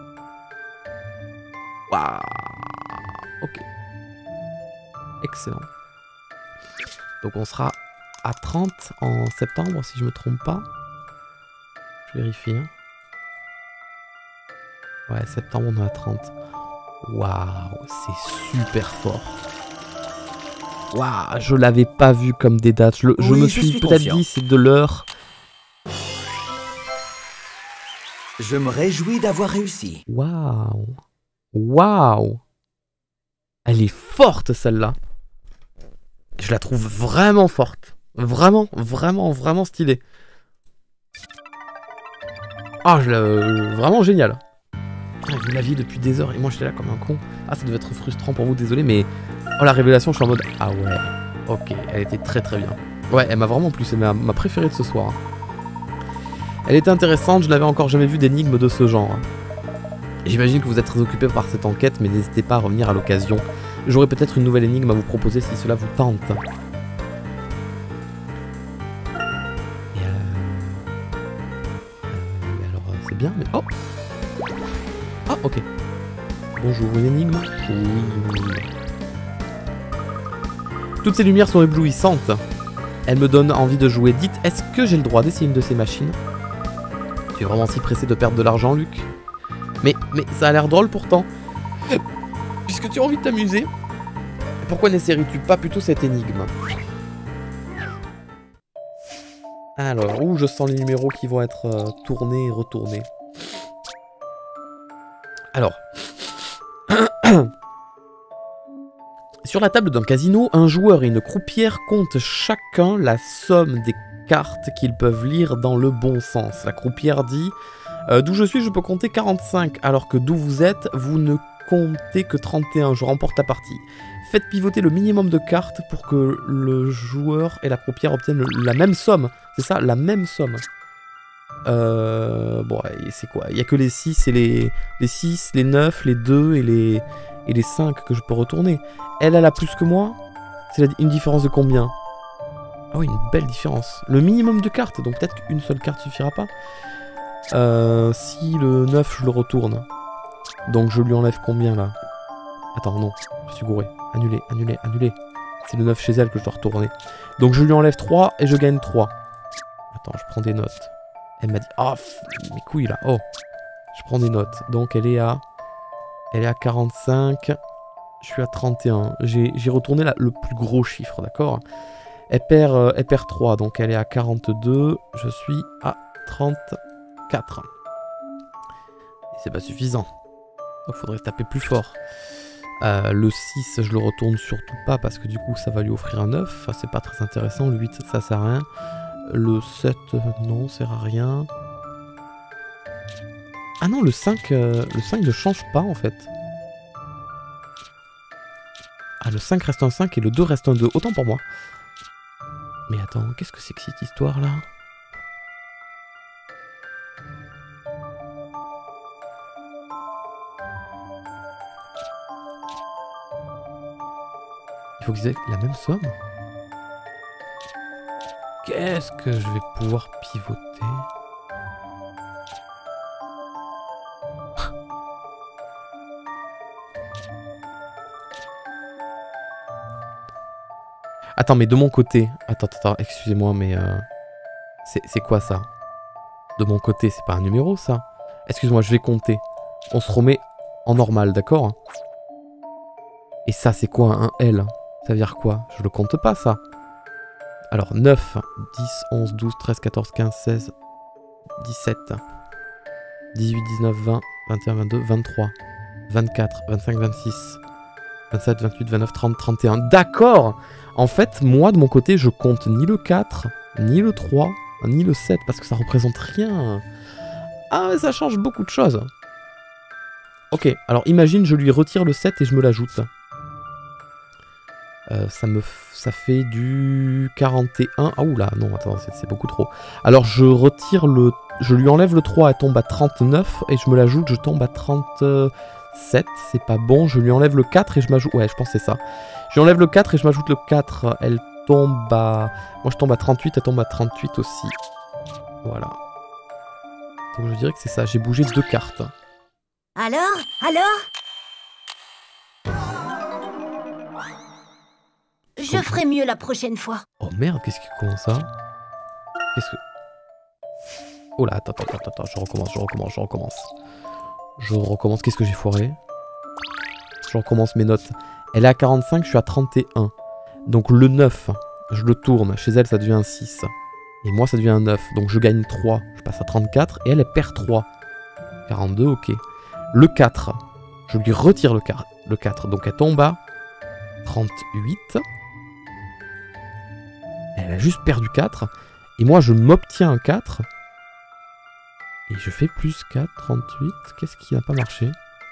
Waouh. Ok. Excellent. Donc on sera à trente en septembre, si je me trompe pas. Je vérifie. Hein. Ouais, septembre, on est à trente. Waouh, c'est super fort. Waouh, je l'avais pas vu comme des dates. Je, je oui, me je suis, suis peut-être confiant. dit, c'est de l'heure. Je me réjouis d'avoir réussi. Waouh. Waouh. Elle est forte, celle-là. Je la trouve vraiment forte. Vraiment, vraiment, vraiment stylée. Ah, je la... vraiment génial. Vous l'aviez depuis des heures et moi j'étais là comme un con. Ah, ça devait être frustrant pour vous, désolé, mais... Oh, la révélation, je suis en mode... Ah ouais, ok, elle était très très bien. Ouais, elle m'a vraiment plu, c'est ma, ma préférée de ce soir. Elle était intéressante, je n'avais encore jamais vu d'énigme de ce genre. J'imagine que vous êtes très occupé par cette enquête, mais n'hésitez pas à revenir à l'occasion. J'aurai peut-être une nouvelle énigme à vous proposer si cela vous tente. Et euh... Euh, alors, c'est bien, mais... Oh! Ah, ok. Bonjour, une énigme? Oui, oui, oui. Toutes ces lumières sont éblouissantes. Elles me donnent envie de jouer. Dites, est-ce que j'ai le droit d'essayer une de ces machines? Tu es vraiment si pressé de perdre de l'argent, Luc? Mais, mais ça a l'air drôle pourtant. Puisque tu as envie de t'amuser, pourquoi n'essayerais-tu pas plutôt cette énigme? Alors, où je sens les numéros qui vont être euh, tournés et retournés. Alors. Sur la table d'un casino, un joueur et une croupière comptent chacun la somme des cartes qu'ils peuvent lire dans le bon sens. La croupière dit euh, « D'où je suis, je peux compter quarante-cinq, alors que d'où vous êtes, vous ne comptez que trente et un. Je remporte la partie. Faites pivoter le minimum de cartes pour que le joueur et la croupière obtiennent le, la même somme. » C'est ça, la même somme. Euh, bon, c'est quoi? Il n'y a que les six et les, les six, les neuf, les deux et les, et les cinq que je peux retourner. Elle, elle a plus que moi. C'est une différence de combien? Ah oui, une belle différence. Le minimum de cartes, donc peut-être qu'une seule carte suffira pas. Euh, si le neuf, je le retourne. Donc je lui enlève combien là? Attends, non, je suis gouré. Annulé, annulé, annulé. C'est le neuf chez elle que je dois retourner. Donc je lui enlève trois et je gagne trois. Attends, je prends des notes. Elle m'a dit... Oh, mes couilles là. Oh. Je prends des notes. Donc elle est à... Elle est à quarante-cinq. Je suis à trente et un. J'ai retourné la, le plus gros chiffre, d'accord? Elle perd, euh, elle perd trois. Donc elle est à quarante-deux. Je suis à trente-quatre. Et c'est pas suffisant. Donc faudrait taper plus fort. Euh, le six, je le retourne surtout pas parce que du coup ça va lui offrir un neuf. Enfin, c'est pas très intéressant. Le huit, ça sert à rien. Le sept, euh, non, sert à rien. Ah non, le cinq, euh, le cinq ne change pas en fait. Ah, le cinq reste un cinq et le deux reste un deux. Autant pour moi. Mais attends, qu'est-ce que c'est que cette histoire là? Il faut qu'ils aient la même somme. Qu'est-ce que je vais pouvoir pivoter? Attends, mais de mon côté... Attends, attends, excusez-moi, mais... Euh... C'est quoi ça? De mon côté, c'est pas un numéro, ça? Excuse-moi, je vais compter. On se remet en normal, d'accord? Et ça, c'est quoi un L? Ça veut dire quoi? Je le compte pas, ça. Alors, neuf, dix, onze, douze, treize, quatorze, quinze, seize, dix-sept, dix-huit, dix-neuf, vingt, vingt et un, vingt-deux, vingt-trois, vingt-quatre, vingt-cinq, vingt-six, vingt-sept, vingt-huit, vingt-neuf, trente, trente et un. D'accord! En fait, moi, de mon côté, je compte ni le quatre, ni le trois, ni le sept, parce que ça représente rien. Ah, mais ça change beaucoup de choses. Ok, alors imagine, je lui retire le sept et je me l'ajoute. Euh, ça me f... ça fait du quarante et un. Ah oula, non, attends, c'est beaucoup trop. Alors je retire le... Je lui enlève le trois, elle tombe à trente-neuf, et je me l'ajoute, je tombe à trente-sept. C'est pas bon, je lui enlève le quatre et je m'ajoute... Ouais, je pense que c'est ça. Je lui enlève le quatre et je m'ajoute le quatre. Elle tombe à... Moi je tombe à trente-huit, elle tombe à trente-huit aussi. Voilà. Donc je dirais que c'est ça, j'ai bougé deux cartes. Alors? Alors? Je ferai mieux la prochaine fois. Oh merde, qu'est-ce qui commence ça? Qu'est-ce que... Oh là, attends, attends, attends, attends, je recommence, je recommence, je recommence. Je recommence, qu'est-ce que j'ai foiré? Je recommence mes notes. Elle est à quarante-cinq, je suis à trente et un. Donc le neuf, je le tourne. Chez elle, ça devient un six. Et moi, ça devient un neuf. Donc je gagne trois. Je passe à trente-quatre. Et elle, elle perd trois. quarante-deux, ok. Le quatre, je lui retire le quatre. Le quatre. Donc elle tombe à trente-huit. Elle a juste perdu quatre. Et moi, je m'obtiens un quatre. Et je fais plus quatre, trente-huit. Qu'est-ce qui n'a pas marché?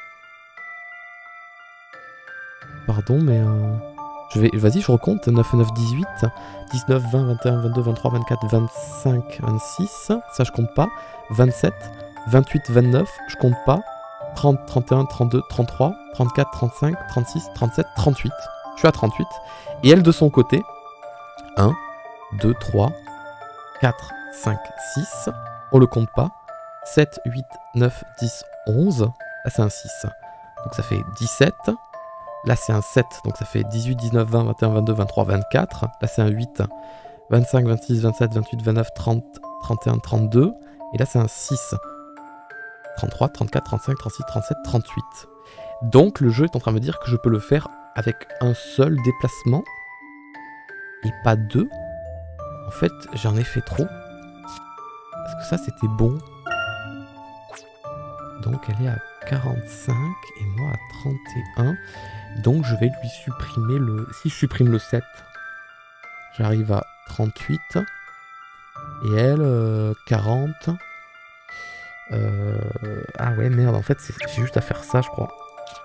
Pardon, mais... Euh... Je vais... Vas-y, je recompte. neuf, neuf, dix-huit. dix-neuf, vingt, vingt et un, vingt-deux, vingt-trois, vingt-quatre, vingt-cinq, vingt-six. Ça, je compte pas. vingt-sept, vingt-huit, vingt-neuf. Je compte pas. trente, trente et un, trente-deux, trente-trois, trente-quatre, trente-cinq, trente-six, trente-sept, trente-huit. Je suis à trente-huit. Et elle, de son côté... un, deux, trois, quatre, cinq, six. On le compte pas. sept, huit, neuf, dix, onze. Là, c'est un six. Donc ça fait dix-sept. Là, c'est un sept. Donc ça fait dix-huit, dix-neuf, vingt, vingt et un, vingt-deux, vingt-trois, vingt-quatre. Là, c'est un huit. vingt-cinq, vingt-six, vingt-sept, vingt-huit, vingt-neuf, trente, trente et un, trente-deux. Et là, c'est un six. trente-trois, trente-quatre, trente-cinq, trente-six, trente-sept, trente-huit. Donc, le jeu est en train de me dire que je peux le faire avec un seul déplacement. Et pas deux. En fait, j'en ai fait trop. Parce que ça, c'était bon. Donc, elle est à quarante-cinq et moi à trente et un. Donc, je vais lui supprimer le... Si je supprime le sept, j'arrive à trente-huit. Et elle, euh, quarante. Euh... Ah ouais, merde, en fait, c'est juste à faire ça, je crois.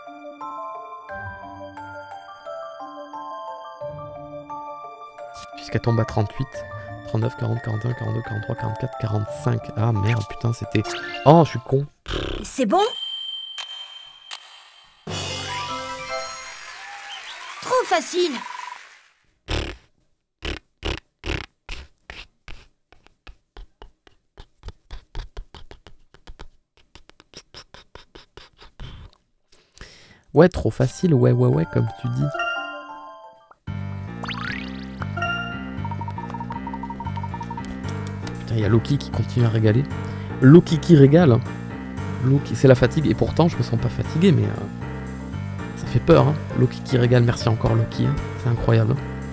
Puisqu'elle tombe à trente-huit. trente-neuf, quarante, quarante et un, quarante-deux, quarante-trois, quarante-quatre, quarante-cinq. Ah merde, putain, c'était... Oh, je suis con. C'est bon? Trop facile. Ouais, trop facile, ouais, ouais, ouais, comme tu dis. Putain, il y a Loki qui continue à régaler. Loki qui régale. Loki, c'est la fatigue, et pourtant, je me sens pas fatigué, mais... Euh, ça fait peur, hein. Loki qui régale, merci encore Loki, hein. C'est incroyable.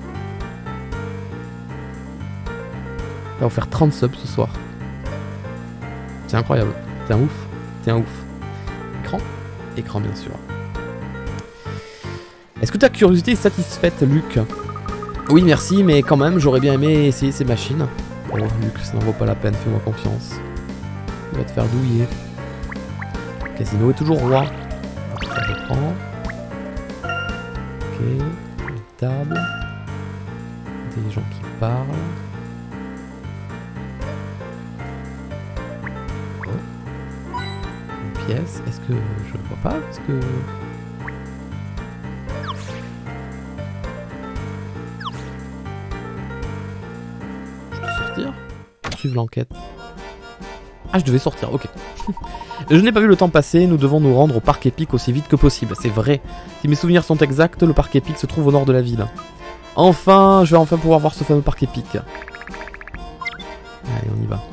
Il va faire trente subs ce soir. C'est incroyable. T'es un ouf. T'es un ouf. Écran. écran bien sûr. Est-ce que ta curiosité est satisfaite, Luc? Oui, merci, mais quand même, j'aurais bien aimé essayer ces machines. Oh, Luc, ça n'en vaut pas la peine, fais-moi confiance. Tu vas te faire douiller. Le casino est toujours roi. Ça je prends. Ok, une table. Des gens qui parlent. Oh. Une pièce. Est-ce que je ne vois pas? Est-ce que... Suivre l'enquête. Ah, je devais sortir, ok. Je n'ai pas vu le temps passer, nous devons nous rendre au parc épique aussi vite que possible, c'est vrai. Si mes souvenirs sont exacts, le parc épique se trouve au nord de la ville. Enfin, je vais enfin pouvoir voir ce fameux parc épique. Allez, on y va.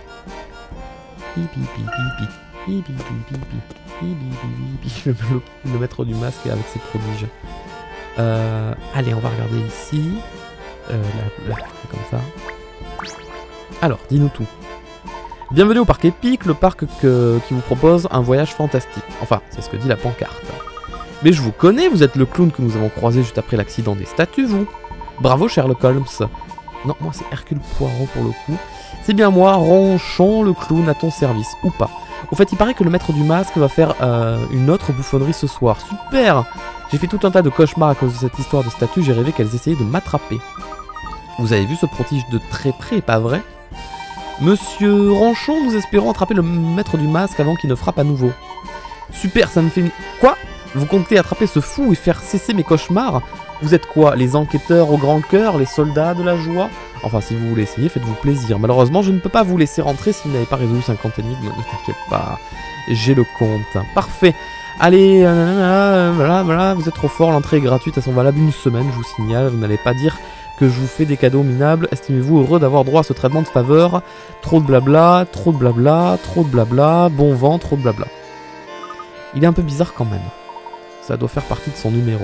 Le maître du masque avec ses prodiges. Euh, allez, on va regarder ici. Euh, là, là, comme ça. Alors, dis-nous tout. Bienvenue au parc épique, le parc que, qui vous propose un voyage fantastique. Enfin, c'est ce que dit la pancarte. Mais je vous connais, vous êtes le clown que nous avons croisé juste après l'accident des statues, vous. Bravo, Sherlock Holmes. Non, moi c'est Hercule Poirot pour le coup. C'est bien moi, Ronchon, le clown à ton service, ou pas. Au fait, il paraît que le maître du masque va faire euh, une autre bouffonnerie ce soir. Super! J'ai fait tout un tas de cauchemars à cause de cette histoire de statues, j'ai rêvé qu'elles essayaient de m'attraper. Vous avez vu ce prodige de très près, pas vrai? Monsieur Ronchon, nous espérons attraper le maître du masque avant qu'il ne frappe à nouveau. Super, ça me fait une... Quoi? Vous comptez attraper ce fou et faire cesser mes cauchemars? Vous êtes quoi? Les enquêteurs au grand cœur? Les soldats de la joie? Enfin, si vous voulez essayer, faites-vous plaisir. Malheureusement, je ne peux pas vous laisser rentrer si vous n'avez pas résolu cinquante énigmes. Ne t'inquiète pas, j'ai le compte. Parfait. Allez, euh, voilà, voilà, vous êtes trop fort. L'entrée est gratuite, elles sont valables une semaine, je vous signale. Vous n'allez pas dire que je vous fais des cadeaux minables. Estimez-vous heureux d'avoir droit à ce traitement de faveur? Trop de blabla, trop de blabla, trop de blabla, bon vent, trop de blabla. Il est un peu bizarre quand même. Ça doit faire partie de son numéro.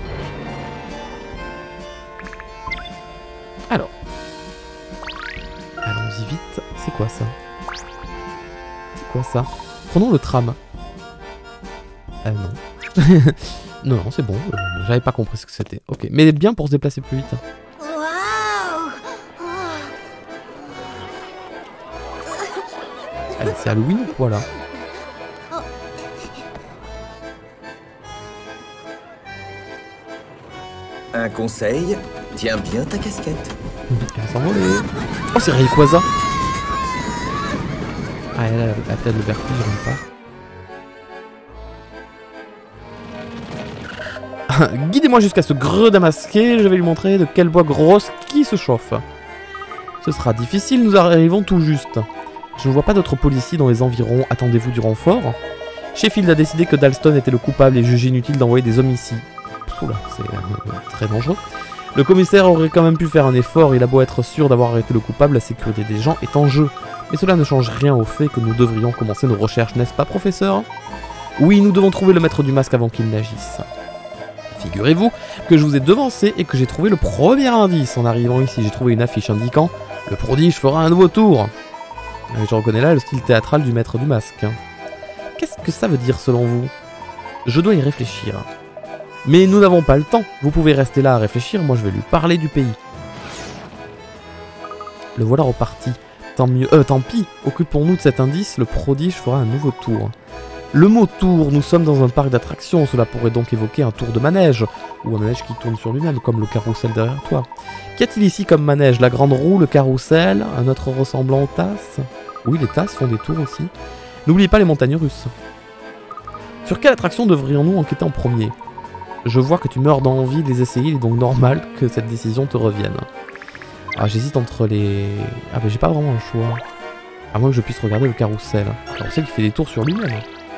Alors. Allons-y vite. C'est quoi ça? C'est quoi ça? Prenons le tram. Euh, non. non, non, c'est bon. Euh, J'avais pas compris ce que c'était. Ok. Mais bien pour se déplacer plus vite. Allez, c'est Halloween ou quoi là? Un conseil, tiens bien ta casquette. Elle va s'envoler. Oh, c'est Rayquaza. Ah, elle a la tête de vertige, j'aime pas. Guidez-moi jusqu'à ce gredin masqué, je vais lui montrer de quelle bois grosse qui se chauffe. Ce sera difficile, nous arrivons tout juste. Je ne vois pas d'autres policiers dans les environs, attendez-vous du renfort? Sheffield a décidé que Dalston était le coupable et jugé inutile d'envoyer des hommes ici. Oula, c'est euh, très dangereux. Le commissaire aurait quand même pu faire un effort, il a beau être sûr d'avoir arrêté le coupable, la sécurité des gens est en jeu. Mais cela ne change rien au fait que nous devrions commencer nos recherches, n'est-ce pas, professeur? Oui, nous devons trouver le maître du masque avant qu'il n'agisse. Figurez-vous que je vous ai devancé et que j'ai trouvé le premier indice. En arrivant ici, j'ai trouvé une affiche indiquant « Le prodige fera un nouveau tour ». Je reconnais là le style théâtral du maître du masque. Qu'est-ce que ça veut dire selon vous? Je dois y réfléchir. Mais nous n'avons pas le temps. Vous pouvez rester là à réfléchir, moi je vais lui parler du pays. Le voilà reparti. Tant mieux, euh, tant pis. Occupons-nous de cet indice, le prodige fera un nouveau tour. Le mot tour, nous sommes dans un parc d'attractions, cela pourrait donc évoquer un tour de manège, ou un manège qui tourne sur lui-même, comme le carrousel derrière toi. Qu'y a-t-il ici comme manège? La grande roue, le carrousel, un autre ressemblant aux tasses? Oui, les tasses font des tours aussi. N'oubliez pas les montagnes russes. Sur quelle attraction devrions-nous enquêter en premier? Je vois que tu meurs d'envie de les essayer, il est donc normal que cette décision te revienne. Ah, j'hésite entre les... Ah, mais j'ai pas vraiment un choix. À moins que je puisse regarder le carrousel. Le carrousel qui fait des tours sur lui-même.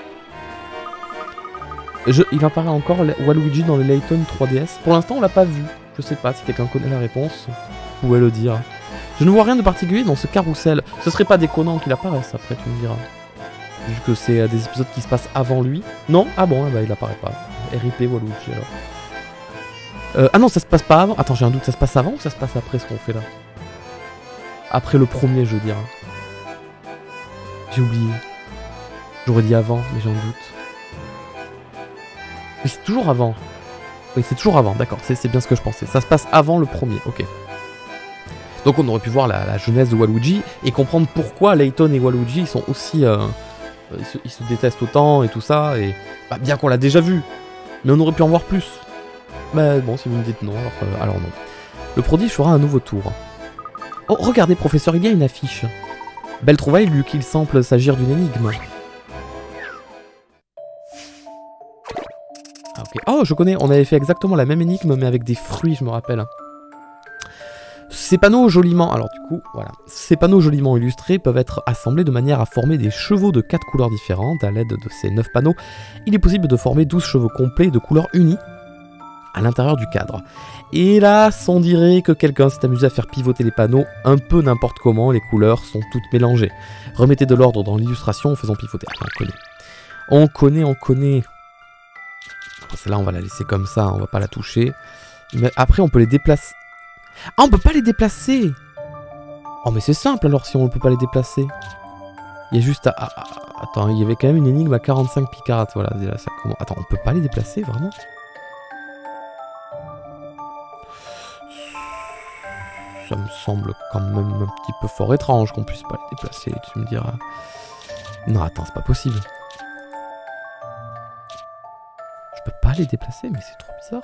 Je... Il apparaît encore Waluigi dans le Layton trois D S. Pour l'instant, on l'a pas vu. Je sais pas si quelqu'un connaît la réponse. Vous pouvez le dire. Je ne vois rien de particulier dans ce carrousel. Ce serait pas déconnant qu'il apparaisse après, tu me diras. Vu que c'est des épisodes qui se passent avant lui. Non? Ah bon, eh ben, il apparaît pas. R I P Waluigi alors. Euh, ah non, ça se passe pas avant. Attends, j'ai un doute. Ça se passe avant ou ça se passe après ce qu'on fait là? Après le premier, je veux dire. J'ai oublié. J'aurais dit avant, mais j'ai un doute. Oui, c'est toujours avant. Oui, c'est toujours avant, d'accord, c'est bien ce que je pensais. Ça se passe avant le premier, ok. Donc on aurait pu voir la, la jeunesse de Waluigi et comprendre pourquoi Layton et Waluigi ils sont aussi... Euh, ils, se, ils se détestent autant et tout ça, et bah, bien qu'on l'a déjà vu, mais on aurait pu en voir plus. Bah bon, si vous me dites non, alors, euh, alors non. Le prodige fera un nouveau tour. Oh, regardez professeur, il y a une affiche. Belle trouvaille, vu qu'il semble s'agir d'une énigme. Ah, ok. Oh, je connais, on avait fait exactement la même énigme, mais avec des fruits, je me rappelle. Ces panneaux joliment... Alors du coup, voilà. Ces panneaux joliment illustrés peuvent être assemblés de manière à former des chevaux de quatre couleurs différentes. À l'aide de ces neuf panneaux, il est possible de former douze chevaux complets de couleurs unies à l'intérieur du cadre. Hélas, on dirait que quelqu'un s'est amusé à faire pivoter les panneaux un peu n'importe comment, les couleurs sont toutes mélangées. Remettez de l'ordre dans l'illustration en faisant pivoter. Ah, on connaît. On connaît, on connaît. Celle-là, on va la laisser comme ça, on va pas la toucher. Mais après, on peut les déplacer. Ah, on peut pas les déplacer. Oh, mais c'est simple alors si on ne peut pas les déplacer. Il y a juste à... à, à... Attends, il y avait quand même une énigme à quarante-cinq picarates. Voilà, là, ça commence. Attends, on peut pas les déplacer, vraiment? Ça me semble quand même un petit peu fort étrange qu'on puisse pas les déplacer, tu me diras. Non, attends, c'est pas possible. Je peux pas les déplacer, mais c'est trop bizarre.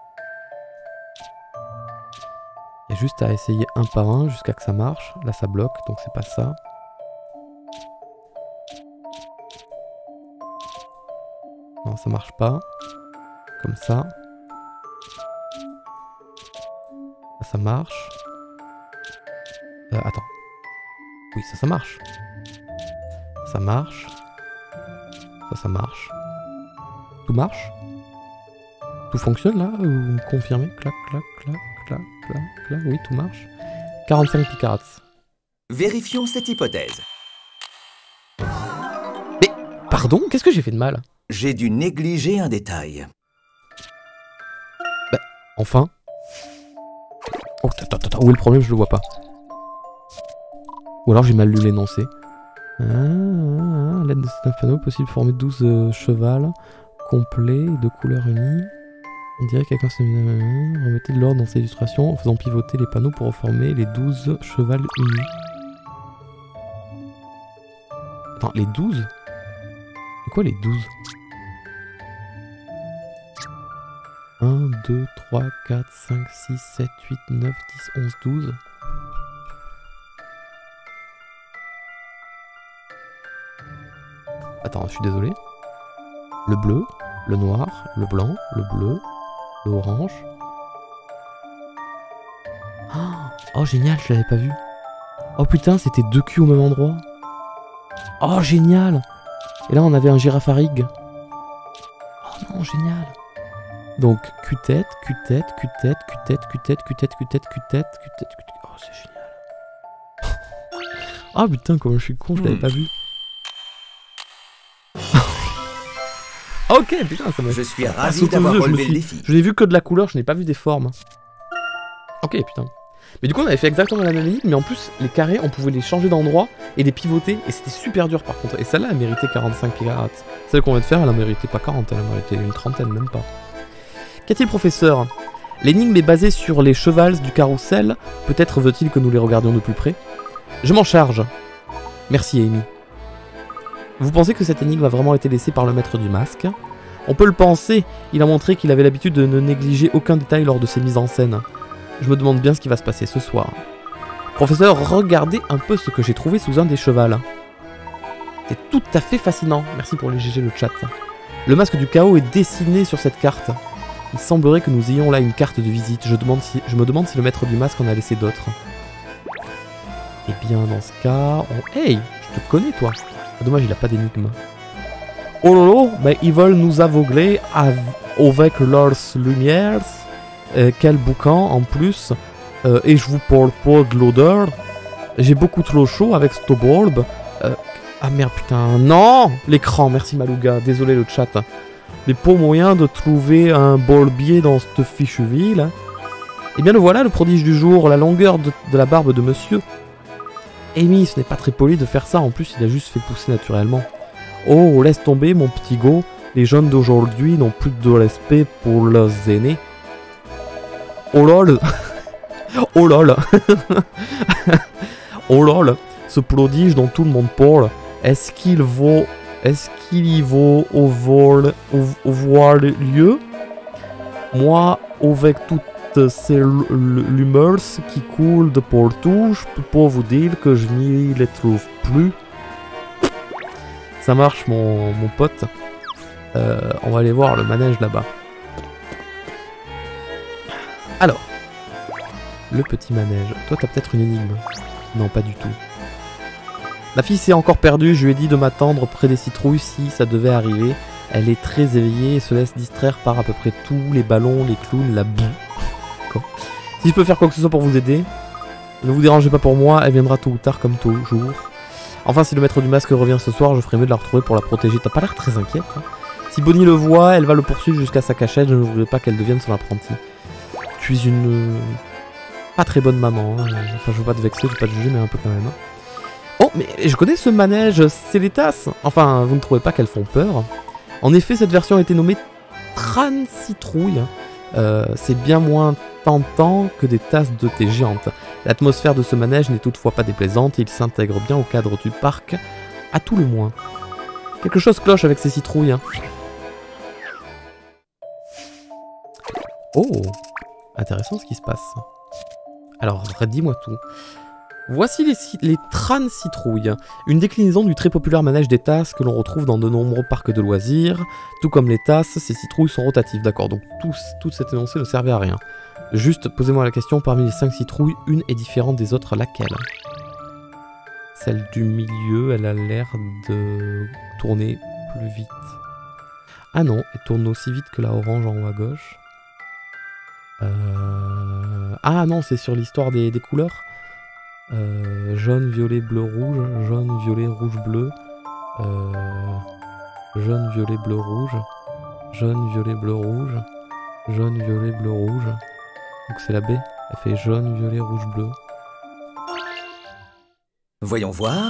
Il y a juste à essayer un par un jusqu'à que ça marche. Là, ça bloque, donc c'est pas ça. Non, ça marche pas. Comme ça. Là, ça marche. Euh, attends. Oui, ça, ça marche. Ça marche. Ça, ça marche. Tout marche? Tout fonctionne, là? Vous me confirmez? Clac, clac, clac, clac, clac, clac. Oui, tout marche. quarante-cinq picarats. Vérifions cette hypothèse. Mais, pardon? Qu'est-ce que j'ai fait de mal? J'ai dû négliger un détail. Bah, enfin. Oh, attends, attends, attends. Où est le problème? Je le vois pas. Ou alors j'ai mal lu l'énoncé. Ah, ah, ah, l'aide de ces neuf panneaux, possible de former douze euh, chevals complets de couleurs unies. On dirait que quelqu'un s'est mis... Remettez de l'ordre dans ces illustrations en faisant pivoter les panneaux pour reformer les douze chevals unis. Attends, les douze? C'est quoi les douze? un, deux, trois, quatre, cinq, six, sept, huit, neuf, dix, onze, douze. Attends, je suis désolé. Le bleu, le noir, le blanc, le bleu, le orange. Oh, génial, je l'avais pas vu. Oh putain, c'était deux culs au même endroit. Oh, génial. Et là, on avait un girafarig. Oh non, génial. Donc, Q-tête, Q-tête, Q-tête, Q-tête, Q-tête, Q-tête, Q-tête, Q-tête, Q-tête, Q-tête. Oh, c'est génial. Ah putain, comment je suis con, je l'avais pas vu. Ok, putain, ça m'a... Je suis ravi d'avoir relevé le défi. Je n'ai vu que de la couleur, je n'ai pas vu des formes. Ok, putain. Mais du coup, on avait fait exactement la même ligne, mais en plus, les carrés, on pouvait les changer d'endroit et les pivoter, et c'était super dur par contre. Et celle-là, elle méritait quarante-cinq carats. Celle qu'on vient de faire, elle en méritait pas quarante, elle en méritait une trentaine, même pas. Qu'a-t-il, professeur? L'énigme est basée sur les chevals du carrousel. Peut-être veut-il que nous les regardions de plus près? Je m'en charge. Merci, Amy. Vous pensez que cette énigme a vraiment été laissée par le maître du masque? On peut le penser, il a montré qu'il avait l'habitude de ne négliger aucun détail lors de ses mises en scène. Je me demande bien ce qui va se passer ce soir. Professeur, regardez un peu ce que j'ai trouvé sous un des chevals. C'est tout à fait fascinant. Merci pour les G G, le chat. Le masque du chaos est dessiné sur cette carte. Il semblerait que nous ayons là une carte de visite. Je, demande si... Je me demande si le maître du masque en a laissé d'autres. Eh bien, dans ce cas... On... Hey, je te connais, toi. Ah, dommage, il a pas d'énigme. Oh lolo, mais ils veulent nous aveugler avec leurs lumières. Euh, quel boucan en plus. Euh, et je vous parle pas de l'odeur. J'ai beaucoup trop chaud avec ce bulbe. Euh, ah merde, putain. Non, l'écran, merci Malouga. Désolé le chat. Mais pas moyen de trouver un bolbier dans cette fichue ville. Et bien le voilà, le prodige du jour. La longueur de, de la barbe de monsieur. Amy, ce n'est pas très poli de faire ça. En plus, il a juste fait pousser naturellement. Oh, laisse tomber mon petit go. Les jeunes d'aujourd'hui n'ont plus de respect pour leurs aînés. Oh lol. Oh lol. Oh lol. Ce prodige dont tout le monde parle, est-ce qu'il vaut... Est-ce qu'il y vaut au vol... au, au voir lieu? Moi, avec toutes ces rumeurs qui coulent de partout, je peux pas vous dire que je n'y les trouve plus. Ça marche, mon, mon pote. Euh, on va aller voir le manège là-bas. Alors, le petit manège. Toi, t'as peut-être une énigme. Non, pas du tout. La fille s'est encore perdue. Je lui ai dit de m'attendre près des citrouilles si ça devait arriver. Elle est très éveillée et se laisse distraire par à peu près tous les ballons, les clowns, la boue. Si je peux faire quoi que ce soit pour vous aider, ne vous dérangez pas pour moi, elle viendra tôt ou tard comme toujours. Enfin, si le maître du masque revient ce soir, je ferai mieux de la retrouver pour la protéger. T'as pas l'air très inquiète, hein. Si Bonnie le voit, elle va le poursuivre jusqu'à sa cachette. Je ne voudrais pas qu'elle devienne son apprenti. Tu es une... Euh, pas très bonne maman, hein. Enfin, je veux pas te vexer, je veux pas te juger, mais un peu quand même. Hein. Oh, mais je connais ce manège, c'est les tasses. Enfin, vous ne trouvez pas qu'elles font peur? En effet, cette version a été nommée Tran Citrouille. Euh, c'est bien moins tentant que des tasses de thé géantes. L'atmosphère de ce manège n'est toutefois pas déplaisante et il s'intègre bien au cadre du parc, à tout le moins. Quelque chose cloche avec ces citrouilles. Hein. Oh, intéressant ce qui se passe. Alors, dis-moi tout. Voici les, les Tran Citrouilles, une déclinaison du très populaire manège des tasses que l'on retrouve dans de nombreux parcs de loisirs. Tout comme les tasses, ces citrouilles sont rotatives. D'accord, donc tout, tout cet énoncé ne servait à rien. Juste, posez-moi la question, parmi les cinq citrouilles, une est différente des autres, laquelle? Celle du milieu, elle a l'air de tourner plus vite. Ah non, elle tourne aussi vite que la orange en haut à gauche. Euh... Ah non, c'est sur l'histoire des, des couleurs. Euh, jaune, violet, bleu, rouge, jaune, violet, rouge, bleu, euh, jaune, violet, bleu, rouge, jaune, violet, bleu, rouge, jaune, violet, bleu, rouge. Donc c'est la B, elle fait jaune, violet, rouge, bleu. Voyons voir.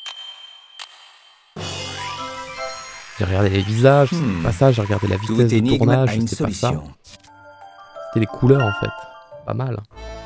J'ai regardé les visages, Hmm. c'était pas ça, j'ai regardé la vitesse de tournage, c'était pas ça. C'était les couleurs en fait, pas mal.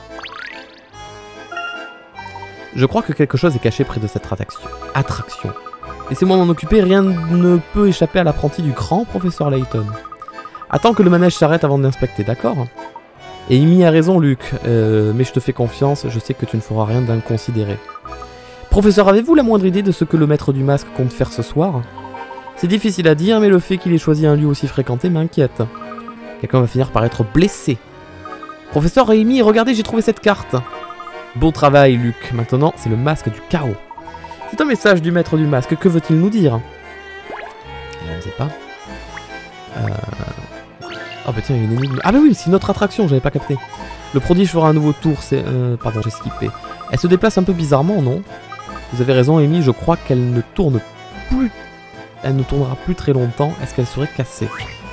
Je crois que quelque chose est caché près de cette attraction. Attraction. Laissez-moi m'en occuper, rien ne peut échapper à l'apprenti du grand professeur Layton. Attends que le manège s'arrête avant de l'inspecter, d'accord? Et Amy a raison, Luc, euh, mais je te fais confiance, je sais que tu ne feras rien d'inconsidéré. Professeur, avez-vous la moindre idée de ce que le maître du masque compte faire ce soir? C'est difficile à dire, mais le fait qu'il ait choisi un lieu aussi fréquenté m'inquiète. Quelqu'un va finir par être blessé. Professeur Amy, regardez, j'ai trouvé cette carte. Bon travail, Luc. Maintenant, c'est le masque du chaos. C'est un message du maître du masque. Que veut-il nous dire? Je ne sais pas. Euh... Oh bah tiens, il y a une énigme. Ah bah oui, c'est une autre attraction, j'avais pas capté. Le prodige fera un nouveau tour, c'est... Euh... Pardon, j'ai skippé. Elle se déplace un peu bizarrement, non? Vous avez raison, Amy, je crois qu'elle ne tourne plus. Elle ne tournera plus très longtemps. Est-ce qu'elle serait cassée?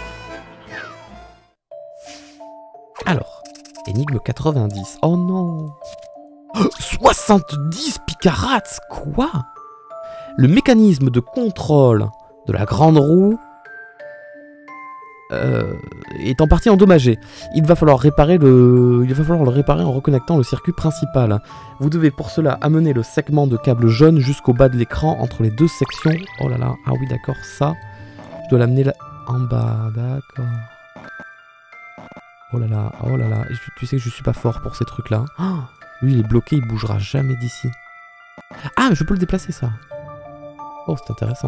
Alors, énigme quatre-vingt-dix. Oh non! soixante-dix picarats, quoi? Le mécanisme de contrôle de la grande roue euh, est en partie endommagé. Il va falloir réparer le, il va falloir le réparer en reconnectant le circuit principal. Vous devez pour cela amener le segment de câble jaune jusqu'au bas de l'écran entre les deux sections. Oh là là, ah oui d'accord, ça, je dois l'amener là en bas, d'accord. Oh là là, oh là là, tu sais que je suis pas fort pour ces trucs-là. Oh, lui, il est bloqué, il bougera jamais d'ici. Ah, je peux le déplacer, ça. Oh, c'est intéressant.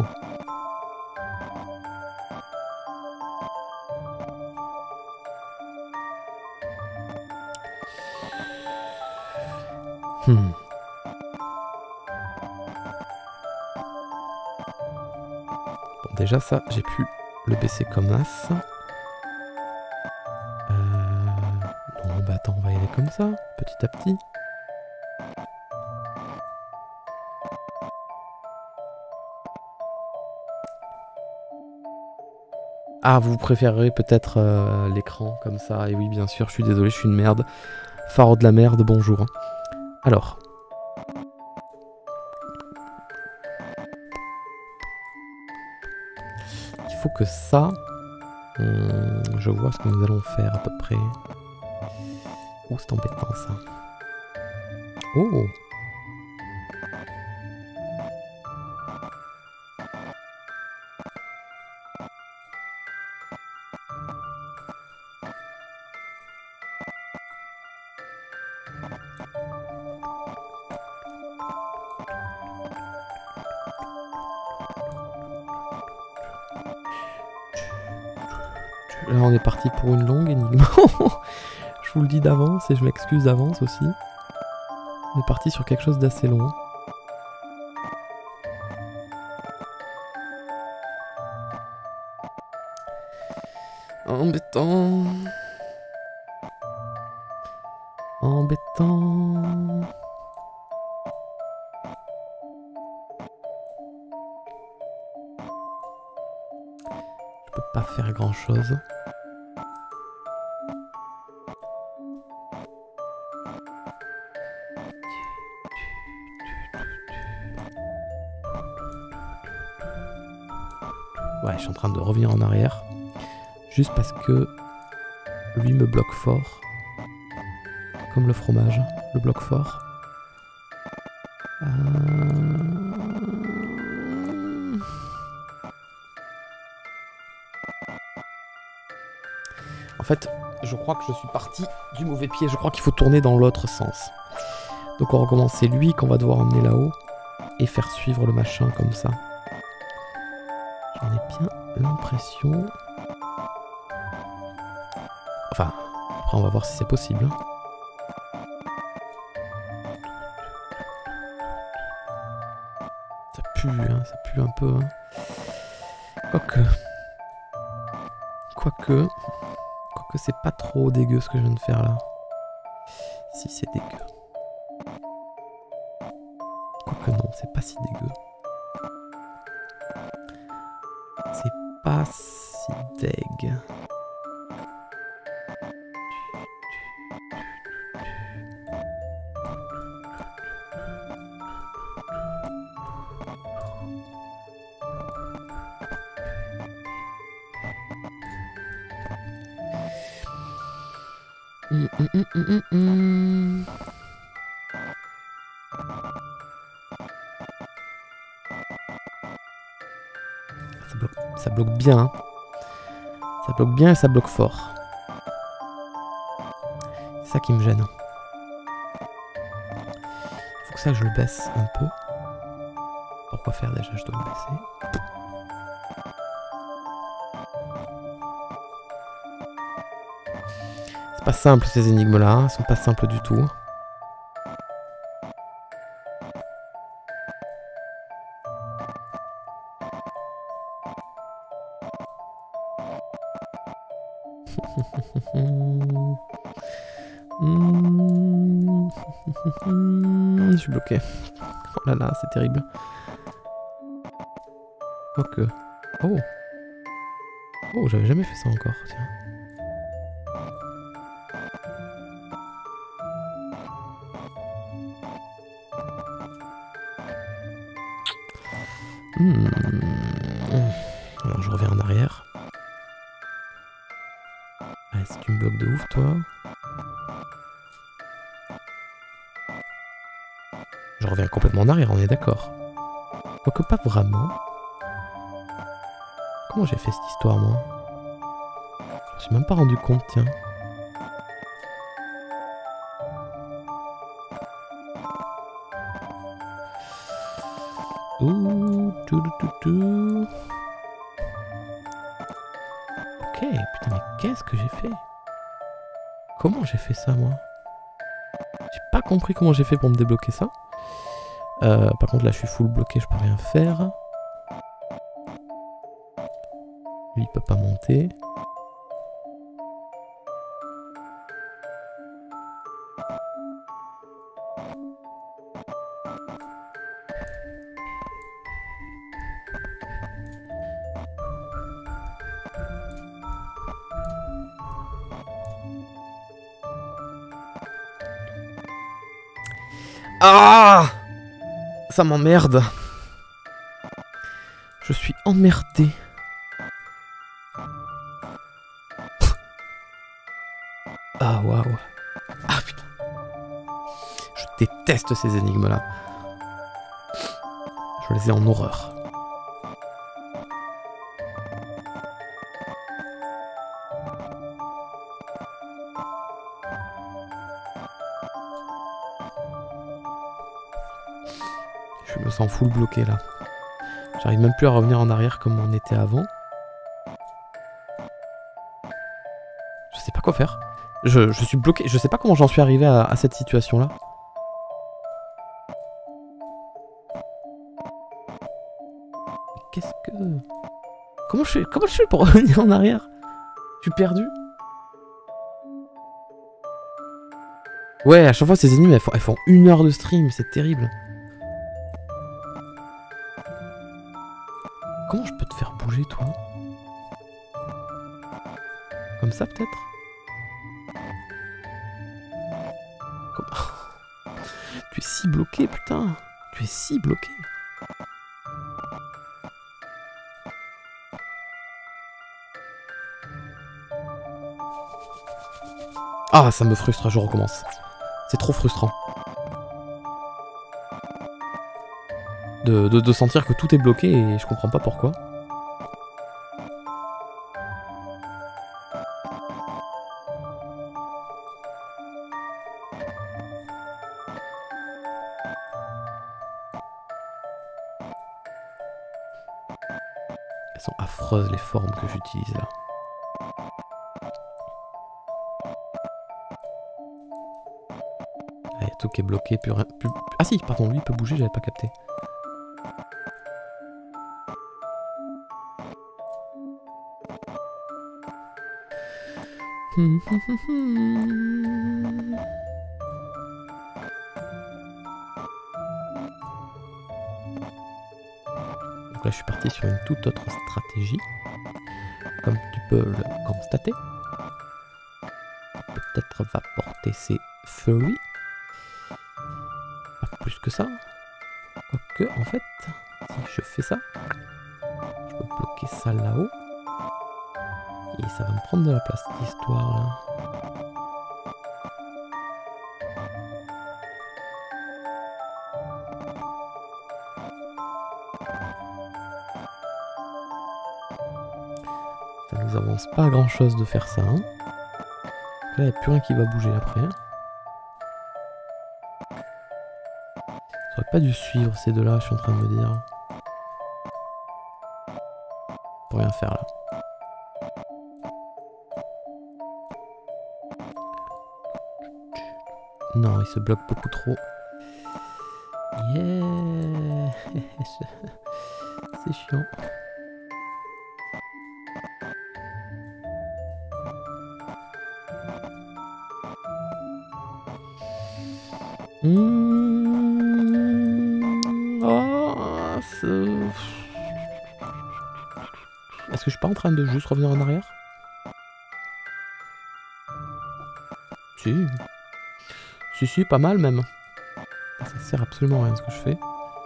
Hmm. Bon, déjà, ça, j'ai pu le baisser comme as. Euh... Non, bah attends, on va y aller comme ça, petit à petit. Ah, vous préférerez peut-être euh, l'écran comme ça. Et oui, bien sûr, je suis désolé, je suis une merde. Phare de la merde, bonjour. Alors. Il faut que ça... Hum, je vois ce que nous allons faire à peu près. Oh, c'est embêtant ça. Oh! Là, on est parti pour une longue énigme. Je vous le dis d'avance et je m'excuse d'avance aussi. On est parti sur quelque chose d'assez long. Embêtant. Embêtant. Je peux pas faire grand chose. Ouais, je suis en train de revenir en arrière. Juste parce que lui me bloque fort. Comme le fromage, le bloque fort. Euh... En fait, je crois que je suis parti du mauvais pied. Je crois qu'il faut tourner dans l'autre sens. Donc on recommence. C'est lui qu'on va devoir emmener là-haut et faire suivre le machin comme ça. J'en ai bien l'impression... Enfin, après on va voir si c'est possible. Ça pue, hein, ça pue un peu. Hein. Quoique... Quoique... Quoique c'est pas trop dégueu ce que je viens de faire là. Si c'est dégueu. Quoique non, c'est pas si dégueu. C'est pas si deg. Hum, hum, hum, hum, hum. Ça bloque, ça bloque bien. Hein. Ça bloque bien et ça bloque fort. C'est ça qui me gêne. Il faut que ça je le baisse un peu. Pourquoi faire déjà? Je dois le baisser. C'est pas simple ces énigmes là, hein. Elles sont pas simples du tout. Je suis bloqué. Oh là là, c'est terrible. Ok. Oh. Oh, j'avais jamais fait ça encore, tiens. Hmm. Alors je reviens en arrière. Allez, si tu me bloques de ouf, toi. Je reviens complètement en arrière, on est d'accord. Quoique pas vraiment. Comment j'ai fait cette histoire, moi? Je suis même pas rendu compte, tiens. Ouh, tout, tout, tout. Ok, putain, mais qu'est-ce que j'ai fait? Comment j'ai fait ça, moi? J'ai pas compris comment j'ai fait pour me débloquer ça. Euh, par contre, là, je suis full bloqué, je peux rien faire. Lui, il peut pas monter. Ah! Ça m'emmerde. Je suis emmerdé. Ah, waouh. Ah, putain. Je déteste ces énigmes-là. Je les ai en horreur. Je me sens full bloqué là. J'arrive même plus à revenir en arrière comme on était avant. Je sais pas quoi faire. Je, je suis bloqué. Je sais pas comment j'en suis arrivé à, à cette situation là. Qu'est-ce que... Comment je fais, comment je fais pour revenir en arrière? Je suis perdu. Ouais, à chaque fois ces ennemis elles font, elles font une heure de stream, c'est terrible. Comment je peux te faire bouger toi? Comme ça peut-être? Comme... Tu es si bloqué putain. Tu es si bloqué. Ah, ça me frustre, je recommence. C'est trop frustrant. De, de, de sentir que tout est bloqué et je comprends pas pourquoi. Elles sont affreuses les formes que j'utilise là. Il y a tout qui est bloqué, plus rien. Plus... Ah si, pardon, lui il peut bouger, j'avais pas capté. Donc là je suis parti sur une toute autre stratégie. Comme tu peux le constater. Peut-être va porter ses Fury. Pas plus que ça. Quoique, en fait, si je fais ça, je peux bloquer ça là-haut. Et ça va me prendre de la place, cette histoire là. Ça nous avance pas à grand chose de faire ça. Hein. Là, il n'y a plus rien qui va bouger après. J'aurais pas dû suivre ces deux-là, je suis en train de me dire. Pour rien faire là. Non, il se bloque beaucoup trop. Yeah. C'est chiant. Mmh. Oh, est-ce que je suis pas en train de juste revenir en arrière? Si. Si, si, pas mal même. Ça sert absolument à rien ce que je fais.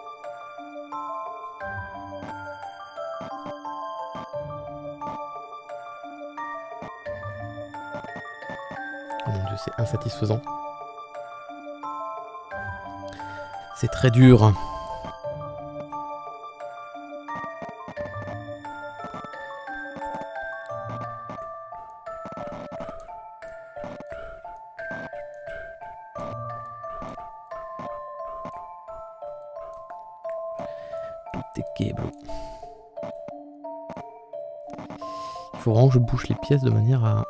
Oh mon dieu, c'est insatisfaisant. C'est très dur. Tout est câble. Il faut vraiment que je bouge les pièces de manière à...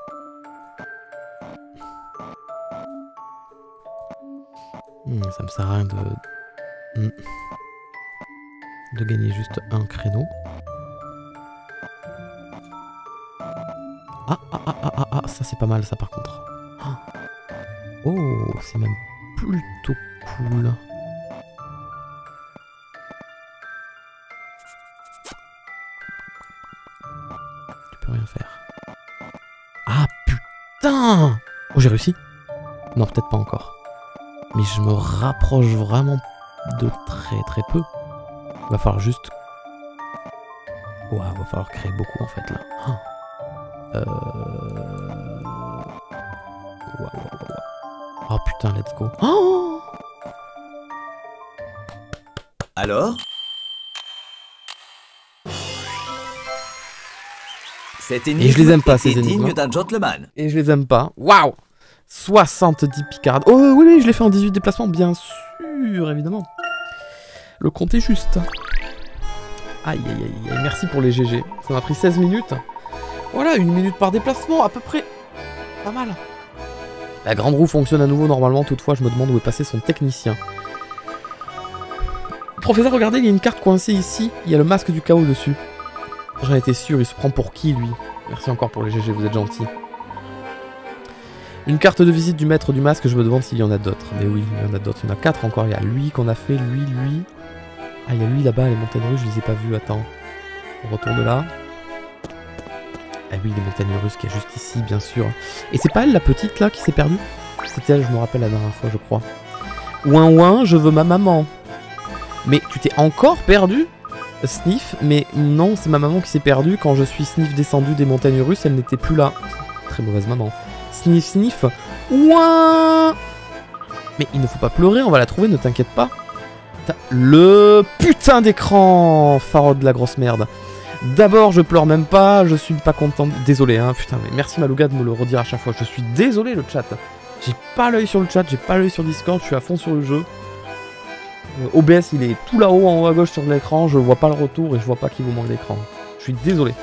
Hmm, ça me sert à rien de... Hmm. de gagner juste un créneau. Ah, ah, ah, ah, ah, ah, ça c'est pas mal ça par contre. Oh, c'est même plutôt cool. Tu peux rien faire. Ah putain! Oh, j'ai réussi? Non, peut-être pas encore. Mais je me rapproche vraiment de très très peu. Il va falloir juste... Ouah, il va falloir créer beaucoup en fait là. Euh... waouh, waouh. Oh putain, let's go. Oh Alors? Cette énigme Et je les aime pas, ces était énigmes. digne d'un gentleman. Et je les aime pas. Waouh, soixante-dix picardes. Oh oui, oui, je l'ai fait en dix-huit déplacements, bien sûr, évidemment. Le compte est juste. Aïe, aïe, aïe, aïe, merci pour les G G. Ça m'a pris seize minutes. Voilà, une minute par déplacement, à peu près. Pas mal. La grande roue fonctionne à nouveau normalement, toutefois, je me demande où est passé son technicien. Professeur, regardez, il y a une carte coincée ici. Il y a le masque du chaos dessus. J'en étais sûr, il se prend pour qui, lui? Merci encore pour les G G, vous êtes gentil. Une carte de visite du maître du masque, je me demande s'il y en a d'autres. Mais oui, il y en a d'autres. Il y en a quatre encore. Il y a lui qu'on a fait, lui, lui. Ah, il y a lui là-bas, les montagnes russes, je les ai pas vues. Attends. On retourne là. Ah oui, les montagnes russes qui est juste ici, bien sûr. Et c'est pas elle, la petite, là, qui s'est perdue? C'était elle, je me rappelle, la dernière fois, je crois. Ouin, ouin, je veux ma maman. Mais tu t'es encore perdu, Sniff? Mais non, c'est ma maman qui s'est perdue. Quand je suis Sniff descendu des montagnes russes, elle n'était plus là. Très mauvaise maman. Sniff, sniff. Ouin. Mais il ne faut pas pleurer, on va la trouver, ne t'inquiète pas. Le putain d'écran Pharaon de la grosse merde. D'abord, je pleure même pas, je suis pas content. Désolé, hein, putain, mais merci Malouga de me le redire à chaque fois. Je suis désolé, le chat. J'ai pas l'œil sur le chat, j'ai pas l'œil sur Discord, je suis à fond sur le jeu. Euh, O B S, il est tout là-haut, en haut à gauche sur l'écran, je vois pas le retour et je vois pas qu'il vous manque d'écran. Je suis désolé.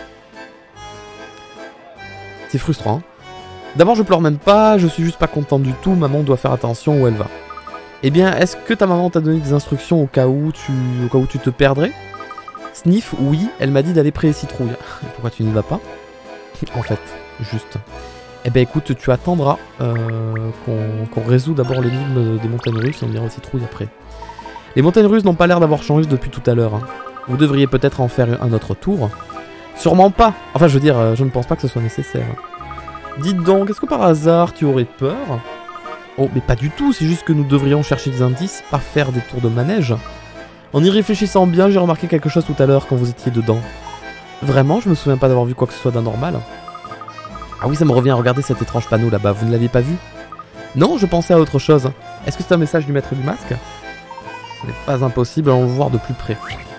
C'est frustrant. Hein. D'abord, je pleure même pas, je suis juste pas content du tout, maman doit faire attention où elle va. Eh bien, est-ce que ta maman t'a donné des instructions au cas où tu, au cas où tu te perdrais? Sniff, oui, elle m'a dit d'aller près des citrouilles. Pourquoi tu n'y vas pas? En fait, juste. Eh ben écoute, tu attendras euh, qu'on qu'on résout d'abord l'énigme des montagnes russes et on ira aux citrouilles après. Les montagnes russes n'ont pas l'air d'avoir changé depuis tout à l'heure. Hein. Vous devriez peut-être en faire un autre tour. Sûrement pas. Enfin, je veux dire, je ne pense pas que ce soit nécessaire. Dites donc, est-ce que par hasard tu aurais peur? Oh, mais pas du tout, c'est juste que nous devrions chercher des indices, pas faire des tours de manège. En y réfléchissant bien, j'ai remarqué quelque chose tout à l'heure quand vous étiez dedans. Vraiment, je me souviens pas d'avoir vu quoi que ce soit d'anormal. Ah oui, ça me revient à regarder cet étrange panneau là-bas, vous ne l'aviez pas vu? Non, je pensais à autre chose. Est-ce que c'est un message du maître du masque? Ce n'est pas impossible, allons le voir de plus près.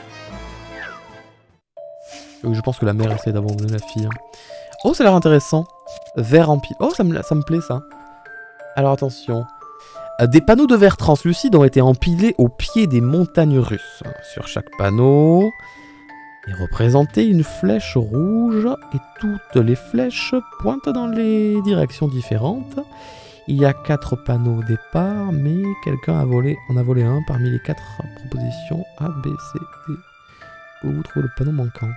Oui, je pense que la mère essaie d'abandonner la fille. Oh, ça a l'air intéressant. Verre en pile. Oh, ça me, ça me plaît ça. Alors attention. Des panneaux de verre translucides ont été empilés au pied des montagnes russes. Sur chaque panneau est représentée une flèche rouge et toutes les flèches pointent dans les directions différentes. Il y a quatre panneaux au départ, mais quelqu'un a volé, en a volé un parmi les quatre propositions A, B, C, D. Où vous trouvez le panneau manquant?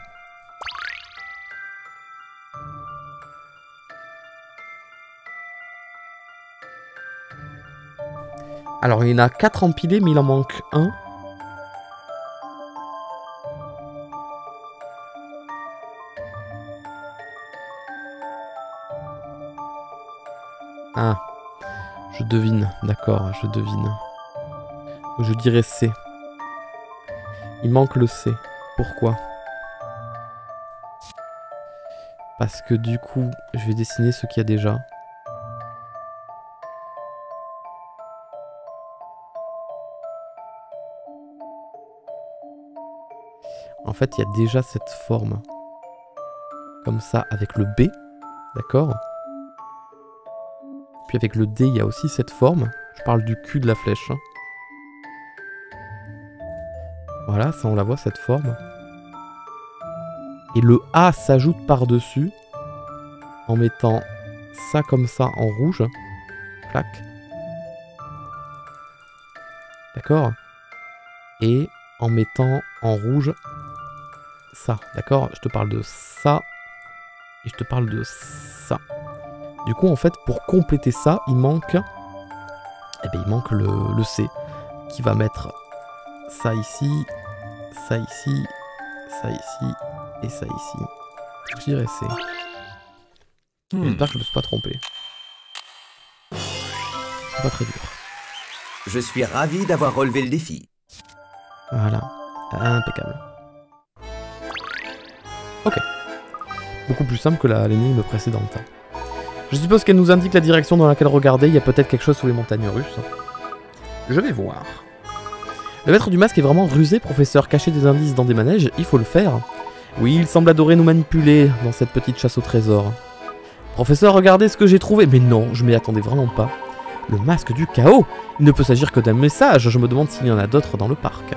Alors, il y en a quatre empilés, mais il en manque un. Ah, je devine, d'accord, je devine. Je dirais C. Il manque le C. Pourquoi? Parce que du coup, je vais dessiner ce qu'il y a déjà. En fait, il y a déjà cette forme. Comme ça, avec le B. D'accord? Puis avec le D, il y a aussi cette forme. Je parle du cul de la flèche. Hein. Voilà, ça on la voit, cette forme. Et le A s'ajoute par-dessus. En mettant ça comme ça en rouge. Clac. D'accord? Et en mettant en rouge ça. D'accord? Je te parle de ça. Et je te parle de ça. Du coup, en fait, pour compléter ça, il manque... Eh bien, il manque le, le C. Qui va mettre ça ici, ça ici, ça ici, et ça ici. Je dirais C. Hmm. J'espère que je ne me suis pas trompé. C'est pas très dur. Je suis ravi d'avoir relevé le défi. Voilà. Impeccable. Ok. Beaucoup plus simple que l'énigme précédente. Je suppose qu'elle nous indique la direction dans laquelle regarder, il y a peut-être quelque chose sous les montagnes russes. Je vais voir. Le maître du masque est vraiment rusé, professeur. Cacher des indices dans des manèges, il faut le faire. Oui, il semble adorer nous manipuler dans cette petite chasse au trésor. Professeur, regardez ce que j'ai trouvé. Mais non, je m'y attendais vraiment pas. Le masque du chaos. Il ne peut s'agir que d'un message. Je me demande s'il y en a d'autres dans le parc.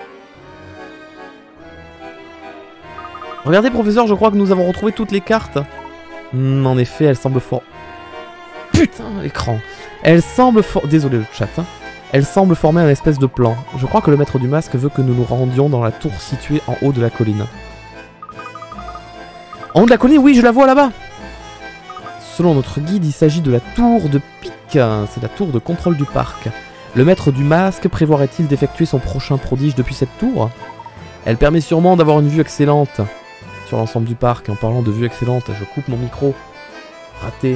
Regardez, professeur, je crois que nous avons retrouvé toutes les cartes. Hmm, en effet, elle semble fort... Putain, l'écran. Elle semble fort... Désolé le chat. Hein. Elle semble former un espèce de plan. Je crois que le maître du masque veut que nous nous rendions dans la tour située en haut de la colline. En haut de la colline, oui, je la vois là-bas. Selon notre guide, il s'agit de la tour de pique. C'est la tour de contrôle du parc. Le maître du masque prévoirait-il d'effectuer son prochain prodige depuis cette tour? Elle permet sûrement d'avoir une vue excellente sur l'ensemble du parc. En parlant de vue excellente, je coupe mon micro. Raté.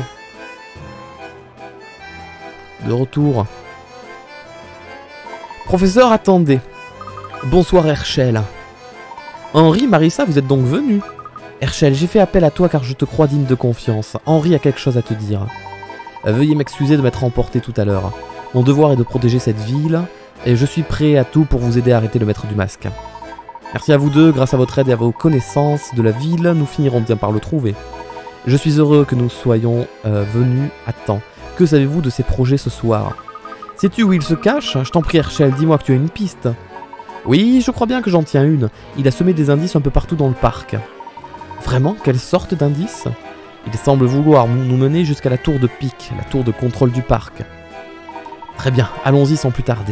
De retour. Professeur, attendez. Bonsoir Herschel. Henri, Marissa, vous êtes donc venus? Herschel, j'ai fait appel à toi car je te crois digne de confiance. Henri a quelque chose à te dire. Veuillez m'excuser de m'être emporté tout à l'heure. Mon devoir est de protéger cette ville, et je suis prêt à tout pour vous aider à arrêter le maître du masque. Merci à vous deux, grâce à votre aide et à vos connaissances de la ville, nous finirons bien par le trouver. Je suis heureux que nous soyons euh, venus à temps. Que savez-vous de ces projets ce soir? Sais-tu où il se cache? Je t'en prie Herschel, dis-moi que tu as une piste. Oui, je crois bien que j'en tiens une. Il a semé des indices un peu partout dans le parc. Vraiment? Quelle sorte d'indices? Il semble vouloir nous mener jusqu'à la tour de pique, la tour de contrôle du parc. Très bien, allons-y sans plus tarder.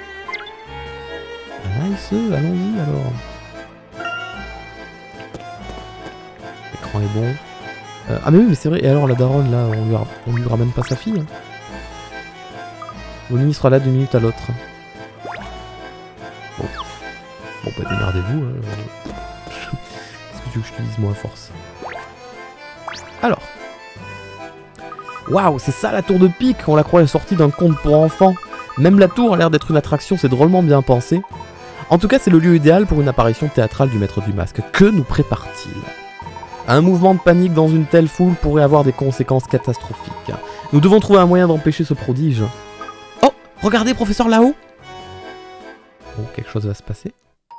Nice, allons-y alors. L'écran est bon. Euh, ah mais oui, mais c'est vrai, et alors la daronne là, on lui, on lui ramène pas sa fille hein. Bonnie sera là d'une minute à l'autre. Bon. Bon bah démerdez-vous. Hein. Qu'est-ce que tu veux que je te dise moi à force? Alors. Waouh, c'est ça la tour de pique. On la croyait sortie d'un conte pour enfants. Même la tour a l'air d'être une attraction, c'est drôlement bien pensé. En tout cas, c'est le lieu idéal pour une apparition théâtrale du maître du masque. Que nous prépare-t-il? Un mouvement de panique dans une telle foule pourrait avoir des conséquences catastrophiques. Nous devons trouver un moyen d'empêcher ce prodige. Oh, regardez, professeur, là-haut. Oh, quelque chose va se passer.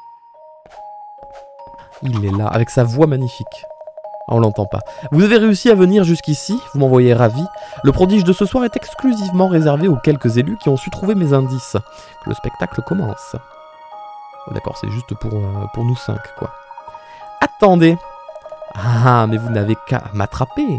Il est là, avec sa voix magnifique. Ah, on l'entend pas. Vous avez réussi à venir jusqu'ici, vous m'envoyez ravi. Le prodige de ce soir est exclusivement réservé aux quelques élus qui ont su trouver mes indices. Que le spectacle commence. Oh, d'accord, c'est juste pour, euh, pour nous cinq, quoi. Attendez. Ah, mais vous n'avez qu'à m'attraper.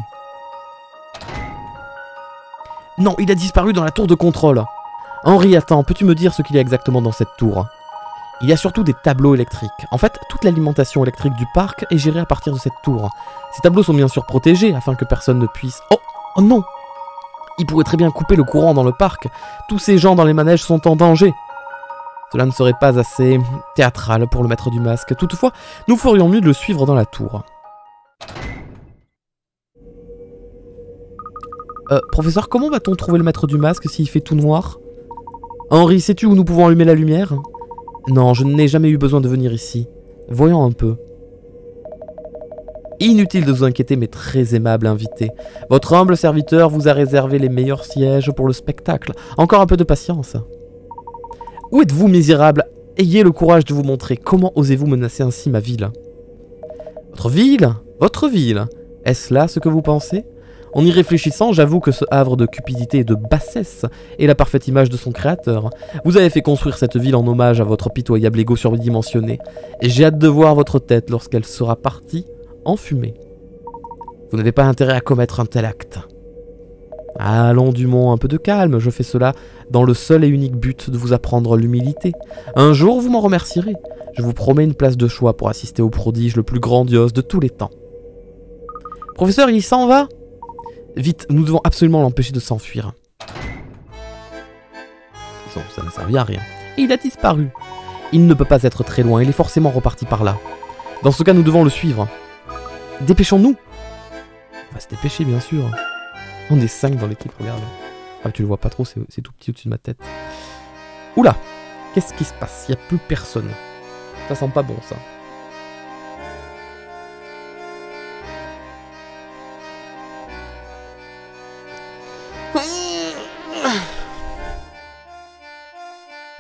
Non, il a disparu dans la tour de contrôle. Henri, attends, peux-tu me dire ce qu'il y a exactement dans cette tour? Il y a surtout des tableaux électriques. En fait, toute l'alimentation électrique du parc est gérée à partir de cette tour. Ces tableaux sont bien sûr protégés afin que personne ne puisse... Oh, oh non! Il pourrait très bien couper le courant dans le parc. Tous ces gens dans les manèges sont en danger. Cela ne serait pas assez théâtral pour le maître du masque. Toutefois, nous ferions mieux de le suivre dans la tour. Euh, professeur, comment va-t-on trouver le maître du masque s'il fait tout noir? Henri, sais-tu où nous pouvons allumer la lumière? Non, je n'ai jamais eu besoin de venir ici. Voyons un peu. Inutile de vous inquiéter, mes très aimables invités. Votre humble serviteur vous a réservé les meilleurs sièges pour le spectacle. Encore un peu de patience. Où êtes-vous, misérable? Ayez le courage de vous montrer. Comment osez-vous menacer ainsi ma ville? Votre ville? Votre ville? Est-ce là ce que vous pensez? En y réfléchissant, j'avoue que ce havre de cupidité et de bassesse est la parfaite image de son créateur. Vous avez fait construire cette ville en hommage à votre pitoyable ego surdimensionné, et j'ai hâte de voir votre tête lorsqu'elle sera partie en fumée. Vous n'avez pas intérêt à commettre un tel acte. Allons, Dumont, un peu de calme, je fais cela dans le seul et unique but de vous apprendre l'humilité. Un jour, vous m'en remercierez. Je vous promets une place de choix pour assister au prodige le plus grandiose de tous les temps. Professeur, il s'en va? Vite, nous devons absolument l'empêcher de s'enfuir. Bon, ça n'a servi à rien. Et il a disparu. Il ne peut pas être très loin, il est forcément reparti par là. Dans ce cas, nous devons le suivre. Dépêchons-nous. On va se dépêcher, bien sûr. On est cinq dans l'équipe, regarde. Ah, tu le vois pas trop, c'est tout petit au-dessus de ma tête. Oula, qu'est-ce qui se passe? Il n'y a plus personne. Ça sent pas bon, ça.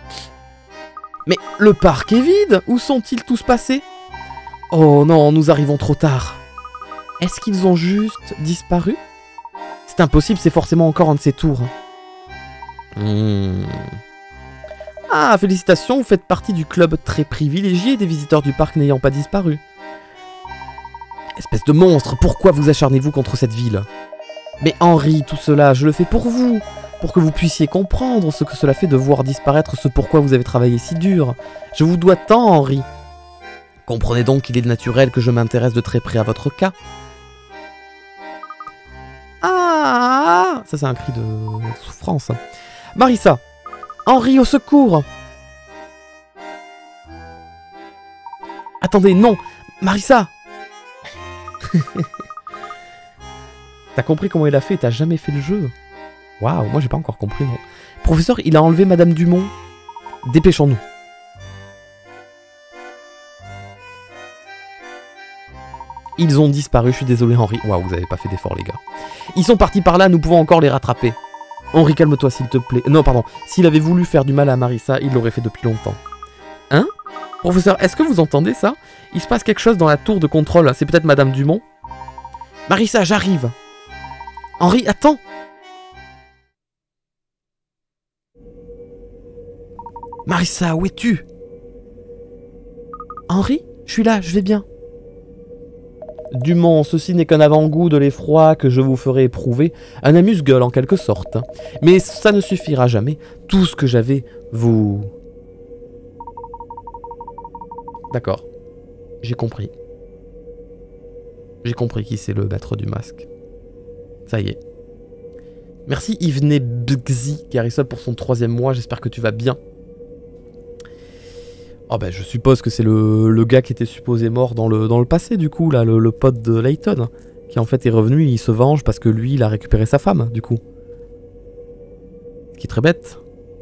Mais le parc est vide. Où sont-ils tous passés? Oh non, nous arrivons trop tard. Est-ce qu'ils ont juste disparu? C'est impossible, c'est forcément encore un de ces tours. Hmm. Ah, félicitations, vous faites partie du club très privilégié des visiteurs du parc n'ayant pas disparu. Espèce de monstre, pourquoi vous acharnez-vous contre cette ville? Mais Henri, tout cela, je le fais pour vous, pour que vous puissiez comprendre ce que cela fait de voir disparaître ce pourquoi vous avez travaillé si dur. Je vous dois tant, Henri. Comprenez donc qu'il est naturel que je m'intéresse de très près à votre cas. Ah, ça c'est un cri de souffrance. Marissa, Henri, au secours. Attendez, non, Marissa. T'as compris comment il a fait et t'as jamais fait le jeu? Waouh, moi j'ai pas encore compris, non. Professeur, il a enlevé Madame Dumont. Dépêchons-nous. Ils ont disparu, je suis désolé Henri. Waouh, vous avez pas fait d'effort les gars. Ils sont partis par là, nous pouvons encore les rattraper. Henri, calme-toi s'il te plaît. Non, pardon. S'il avait voulu faire du mal à Marissa, il l'aurait fait depuis longtemps. Hein? Professeur, est-ce que vous entendez ça? Il se passe quelque chose dans la tour de contrôle. C'est peut-être Madame Dumont? Marissa, j'arrive. Henri, attends. Marissa, où es-tu? Henri, je suis là, je vais bien. Dumont, ceci n'est qu'un avant-goût de l'effroi que je vous ferai éprouver, un amuse-gueule en quelque sorte. Mais ça ne suffira jamais. Tout ce que j'avais, vous... D'accord. J'ai compris. J'ai compris qui c'est le maître du masque. Ça y est. Merci Yvenet Bgzi Garrison pour son troisième mois, j'espère que tu vas bien. Oh ben je suppose que c'est le, le gars qui était supposé mort dans le, dans le passé du coup, là, le, le pote de Layton, qui en fait est revenu et il se venge parce que lui il a récupéré sa femme du coup. Ce qui est très bête.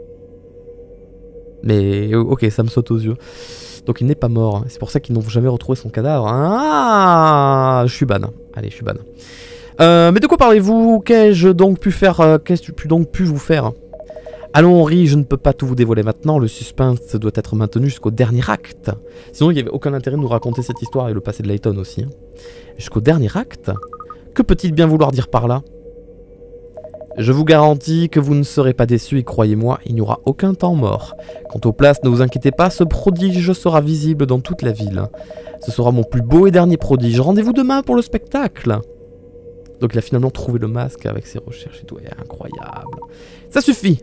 Mais ok, ça me saute aux yeux. Donc il n'est pas mort, c'est pour ça qu'ils n'ont jamais retrouvé son cadavre. Ah, je suis ban. Allez, je suis ban. Euh, mais de quoi parlez-vous? Qu'ai-je donc pu faire euh, Qu'ai-je pu donc pu vous faire? Allons Henri, je ne peux pas tout vous dévoiler maintenant, le suspense doit être maintenu jusqu'au dernier acte. Sinon il n'y avait aucun intérêt de nous raconter cette histoire et le passé de Layton aussi. Hein. Jusqu'au dernier acte? Que peut-il bien vouloir dire par là? Je vous garantis que vous ne serez pas déçus et croyez-moi, il n'y aura aucun temps mort. Quant aux places, ne vous inquiétez pas, ce prodige sera visible dans toute la ville. Ce sera mon plus beau et dernier prodige. Rendez-vous demain pour le spectacle. Donc il a finalement trouvé le masque avec ses recherches et tout. Et incroyable. Ça suffit.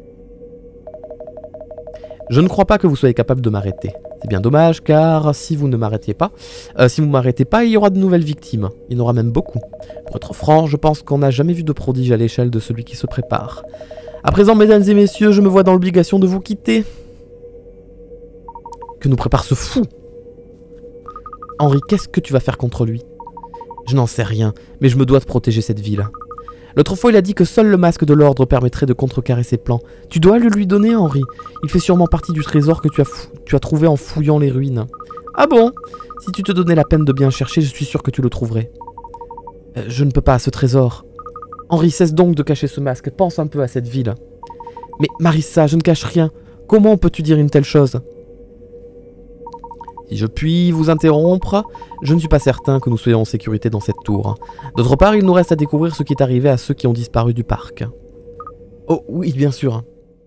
Je ne crois pas que vous soyez capable de m'arrêter. C'est bien dommage, car si vous ne m'arrêtiez pas, euh, si vous ne m'arrêtez pas, il y aura de nouvelles victimes. Il y en aura même beaucoup. Pour être franc, je pense qu'on n'a jamais vu de prodige à l'échelle de celui qui se prépare. À présent, mesdames et messieurs, je me vois dans l'obligation de vous quitter. Que nous prépare ce fou? Henri, qu'est-ce que tu vas faire contre lui? Je n'en sais rien, mais je me dois de protéger cette ville. L'autre fois, il a dit que seul le masque de l'ordre permettrait de contrecarrer ses plans. Tu dois le lui donner, Henri. Il fait sûrement partie du trésor que tu as, tu as trouvé en fouillant les ruines. Ah bon? Si tu te donnais la peine de bien chercher, je suis sûr que tu le trouverais. Euh, je ne peux pas à ce trésor. Henri, cesse donc de cacher ce masque. Pense un peu à cette ville. Mais Marissa, je ne cache rien. Comment peux-tu dire une telle chose? Si je puis vous interrompre, je ne suis pas certain que nous soyons en sécurité dans cette tour. D'autre part, il nous reste à découvrir ce qui est arrivé à ceux qui ont disparu du parc. Oh oui, bien sûr.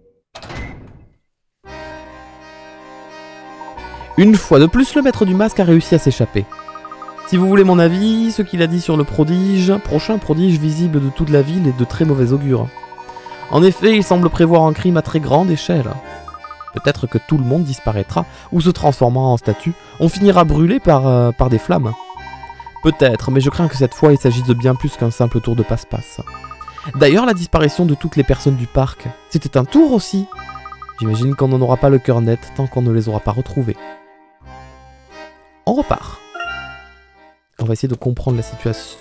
Une fois de plus, le maître du masque a réussi à s'échapper. Si vous voulez mon avis, ce qu'il a dit sur le prodige, prochain prodige visible de toute la ville est de très mauvais augure. En effet, il semble prévoir un crime à très grande échelle. Peut-être que tout le monde disparaîtra, ou se transformera en statue. On finira brûlé par, euh, par des flammes. Peut-être, mais je crains que cette fois il s'agisse de bien plus qu'un simple tour de passe-passe. D'ailleurs, la disparition de toutes les personnes du parc, c'était un tour aussi. J'imagine qu'on n'en aura pas le cœur net tant qu'on ne les aura pas retrouvés. On repart. On va essayer de comprendre la situation.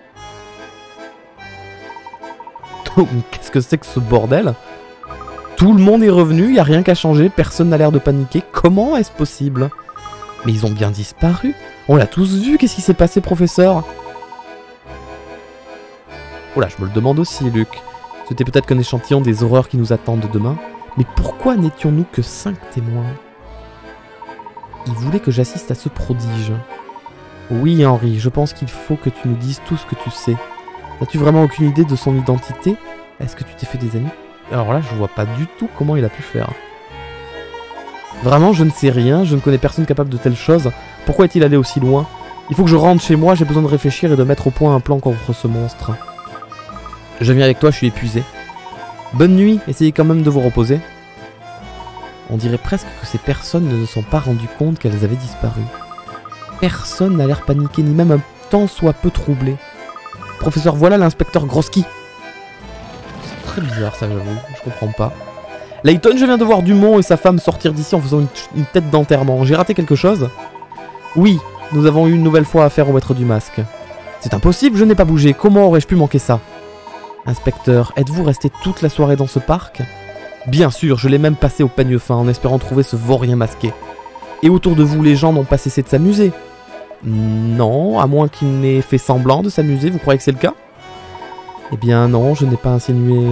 Qu'est-ce que c'est que ce bordel ? Tout le monde est revenu, il n'y a rien qu'à changer, personne n'a l'air de paniquer. Comment est-ce possible? Mais ils ont bien disparu. On l'a tous vu, qu'est-ce qui s'est passé, professeur? Oh là, je me le demande aussi, Luc. C'était peut-être qu'un échantillon des horreurs qui nous attendent demain. Mais pourquoi n'étions-nous que cinq témoins? Il voulait que j'assiste à ce prodige. Oui, Henri, je pense qu'il faut que tu nous dises tout ce que tu sais. N'as-tu vraiment aucune idée de son identité? Est-ce que tu t'es fait des amis? Alors là, je vois pas du tout comment il a pu faire. Vraiment, je ne sais rien, je ne connais personne capable de telle chose. Pourquoi est-il allé aussi loin? Il faut que je rentre chez moi, j'ai besoin de réfléchir et de mettre au point un plan contre ce monstre. Je viens avec toi, je suis épuisé. Bonne nuit, essayez quand même de vous reposer. On dirait presque que ces personnes ne se sont pas rendues compte qu'elles avaient disparu. Personne n'a l'air paniqué, ni même un tant soit peu troublé. Professeur, voilà l'inspecteur Groski. C'est très bizarre ça, j'avoue, je comprends pas. Layton, je viens de voir Dumont et sa femme sortir d'ici en faisant une, une tête d'enterrement. J'ai raté quelque chose? Oui, nous avons eu une nouvelle fois affaire au maître du masque. C'est impossible, je n'ai pas bougé. Comment aurais-je pu manquer ça? Inspecteur, êtes-vous resté toute la soirée dans ce parc? Bien sûr, je l'ai même passé au peigne fin en espérant trouver ce vaurien masqué. Et autour de vous, les gens n'ont pas cessé de s'amuser? Non, à moins qu'il n'ait fait semblant de s'amuser, vous croyez que c'est le cas? Eh bien non, je n'ai pas insinué...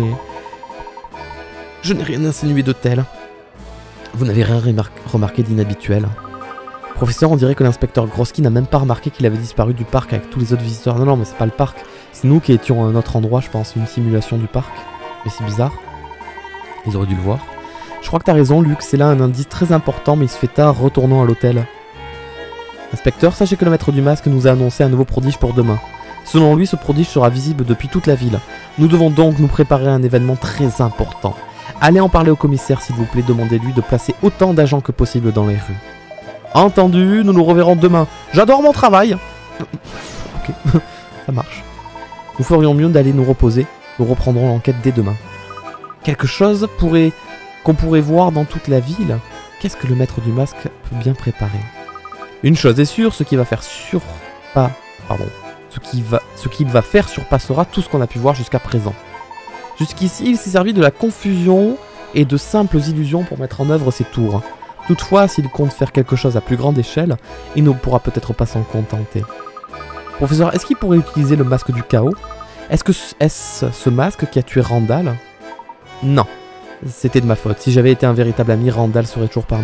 Je n'ai rien insinué de tel. Vous n'avez rien remarqué d'inhabituel. Professeur, on dirait que l'inspecteur Groski n'a même pas remarqué qu'il avait disparu du parc avec tous les autres visiteurs. Non, non, mais c'est pas le parc. C'est nous qui étions à un autre endroit, je pense, une simulation du parc. Mais c'est bizarre. Ils auraient dû le voir. Je crois que t'as raison, Luc, c'est là un indice très important, mais il se fait tard, retournons à l'hôtel. Inspecteur, sachez que le maître du masque nous a annoncé un nouveau prodige pour demain. Selon lui, ce prodige sera visible depuis toute la ville. Nous devons donc nous préparer à un événement très important. Allez en parler au commissaire, s'il vous plaît, demandez-lui de placer autant d'agents que possible dans les rues. Entendu, nous nous reverrons demain. J'adore mon travail. Ok, ça marche. Nous ferions mieux d'aller nous reposer. Nous reprendrons l'enquête dès demain. Quelque chose pourrait... qu'on pourrait voir dans toute la ville. Qu'est-ce que le maître du masque peut bien préparer? Une chose est sûre, ce qu'il va faire sur... pas... pardon. Ce qu'il va... ce qu'il va faire surpassera tout ce qu'on a pu voir jusqu'à présent. Jusqu'ici, il s'est servi de la confusion et de simples illusions pour mettre en œuvre ses tours. Toutefois, s'il compte faire quelque chose à plus grande échelle, il ne pourra peut-être pas s'en contenter. Professeur, est-ce qu'il pourrait utiliser le masque du chaos? Est-ce que est-ce ce masque qui a tué Randall? Non, c'était de ma faute. Si j'avais été un véritable ami, Randall serait toujours parmi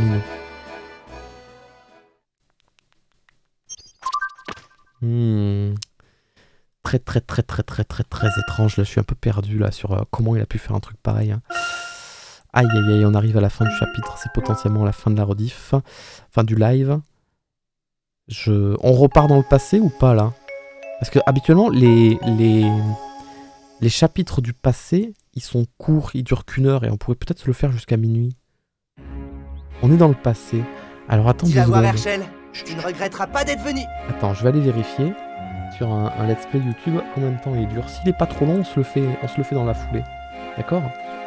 nous. Hmm. Très très très très très très très étrange. Là, je suis un peu perdu là sur euh, comment il a pu faire un truc pareil. Hein. Aïe aïe aïe, on arrive à la fin du chapitre. C'est potentiellement la fin de la rediff. Fin du live. Je... On repart dans le passé ou pas là? Parce que habituellement, les, les, les chapitres du passé, ils sont courts, ils durent qu'une heure et on pourrait peut-être se le faire jusqu'à minuit. On est dans le passé. Alors attends deux secondes. Tu vas voir Herschel, tu ne regretteras pas d'être venu. Attends, je vais aller vérifier sur un, un let's play YouTube combien de temps il dure. S'il est pas trop long, on se le fait, on se le fait dans la foulée. D'accord?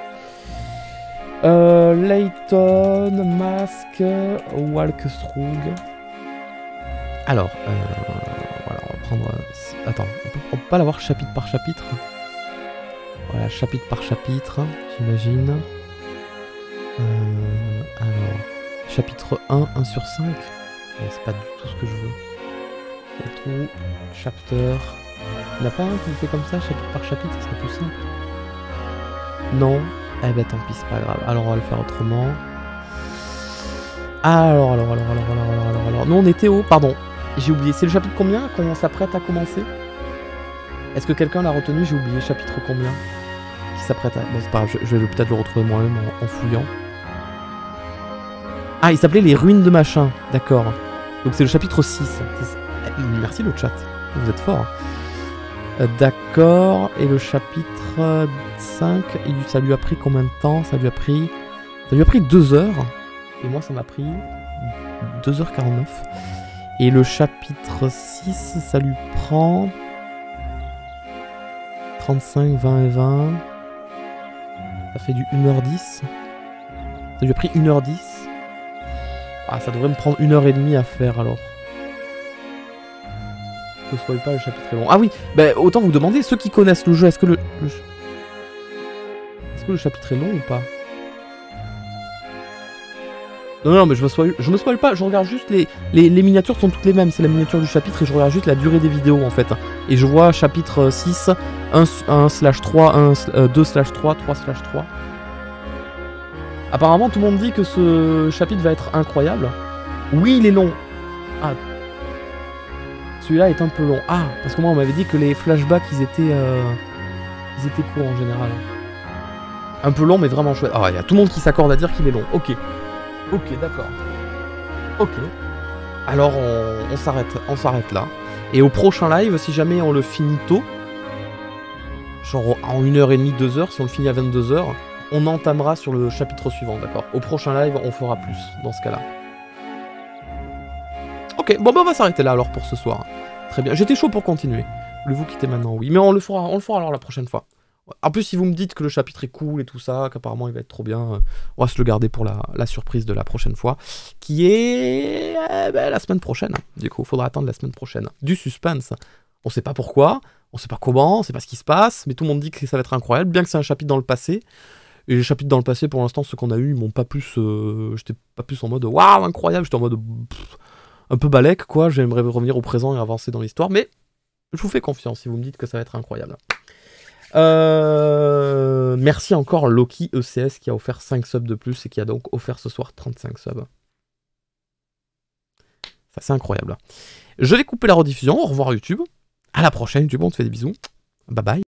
Euh, Layton, Masque, Walkstrug. Alors, euh, voilà, on va prendre... Euh, attends, on peut, on peut pas l'avoir chapitre par chapitre. Voilà, chapitre par chapitre, j'imagine. Euh, alors, chapitre un, un sur cinq. C'est pas du tout ce que je veux. Tout, chapter. Il n'y en a pas un qui me fait comme ça, chapitre par chapitre, ça serait plus simple. Non. Eh ben tant pis, c'est pas grave. Alors on va le faire autrement. Alors, alors, alors, alors, alors, alors, alors, alors. Nous on était au... Pardon, j'ai oublié. C'est le chapitre combien qu'on s'apprête à commencer? Est-ce que quelqu'un l'a retenu? J'ai oublié. Chapitre combien? Qui s'apprête à... Bon c'est pas grave, je, je vais peut-être le retrouver moi-même en, en fouillant. Ah, il s'appelait Les Ruines de Machin. D'accord. Donc c'est le chapitre six. Merci le chat. Vous êtes fort. Euh, D'accord. Et le chapitre cinq, il, ça lui a pris combien de temps? Ça lui a pris... Ça lui a pris deux heures. Et moi, ça m'a pris deux heures quarante-neuf. Et le chapitre six, ça lui prend... trente-cinq, vingt et vingt. Ça fait du une heure dix. Ça lui a pris une heure dix. Ah, ça devrait me prendre une heure et demie à faire, alors. Je ne spoil pas, le chapitre est long. Ah oui, bah, autant vous demander, ceux qui connaissent le jeu, est-ce que le... le... Est-ce que le chapitre est long ou pas? Non, non, mais je me spoil, je me spoil pas, je regarde juste les, les... Les miniatures sont toutes les mêmes, c'est la miniature du chapitre et je regarde juste la durée des vidéos, en fait. Et je vois chapitre six, un slash trois, deux slash trois, trois slash trois. Apparemment, tout le monde dit que ce chapitre va être incroyable. Oui, il est long. Ah. Celui-là est un peu long. Ah, parce que moi, on m'avait dit que les flashbacks, ils étaient... Euh... Ils étaient courts en général. Un peu long, mais vraiment chouette. Ah, il y a tout le monde qui s'accorde à dire qu'il est long. Ok. Ok, d'accord. Ok. Alors, on, on s'arrête on s'arrête là. Et au prochain live, si jamais on le finit tôt, genre en une heure et demie, deux heures, si on le finit à vingt-deux heures, on entamera sur le chapitre suivant, d'accord? Au prochain live, on fera plus, dans ce cas-là. Ok, bon bah on va s'arrêter là alors pour ce soir. Très bien, j'étais chaud pour continuer. Voulez-vous quitter maintenant? Oui, mais on le fera, on le fera alors la prochaine fois. En plus, si vous me dites que le chapitre est cool et tout ça, qu'apparemment il va être trop bien, on va se le garder pour la, la surprise de la prochaine fois, qui est euh, ben, la semaine prochaine. Du coup, il faudra attendre la semaine prochaine. Du suspense. On sait pas pourquoi, on sait pas comment, on sait pas ce qui se passe, mais tout le monde dit que ça va être incroyable, bien que c'est un chapitre dans le passé. Et les chapitres dans le passé, pour l'instant, ceux qu'on a eu, ils m'ont pas plus... Euh, j'étais pas plus en mode waouh, incroyable, j'étais en mode pff, un peu balèque, quoi. J'aimerais revenir au présent et avancer dans l'histoire, mais je vous fais confiance si vous me dites que ça va être incroyable. Euh... Merci encore Loki E C S qui a offert cinq subs de plus et qui a donc offert ce soir trente-cinq subs. Ça, c'est incroyable. Je vais couper la rediffusion. Au revoir YouTube. À la prochaine YouTube, on te fait des bisous. Bye bye.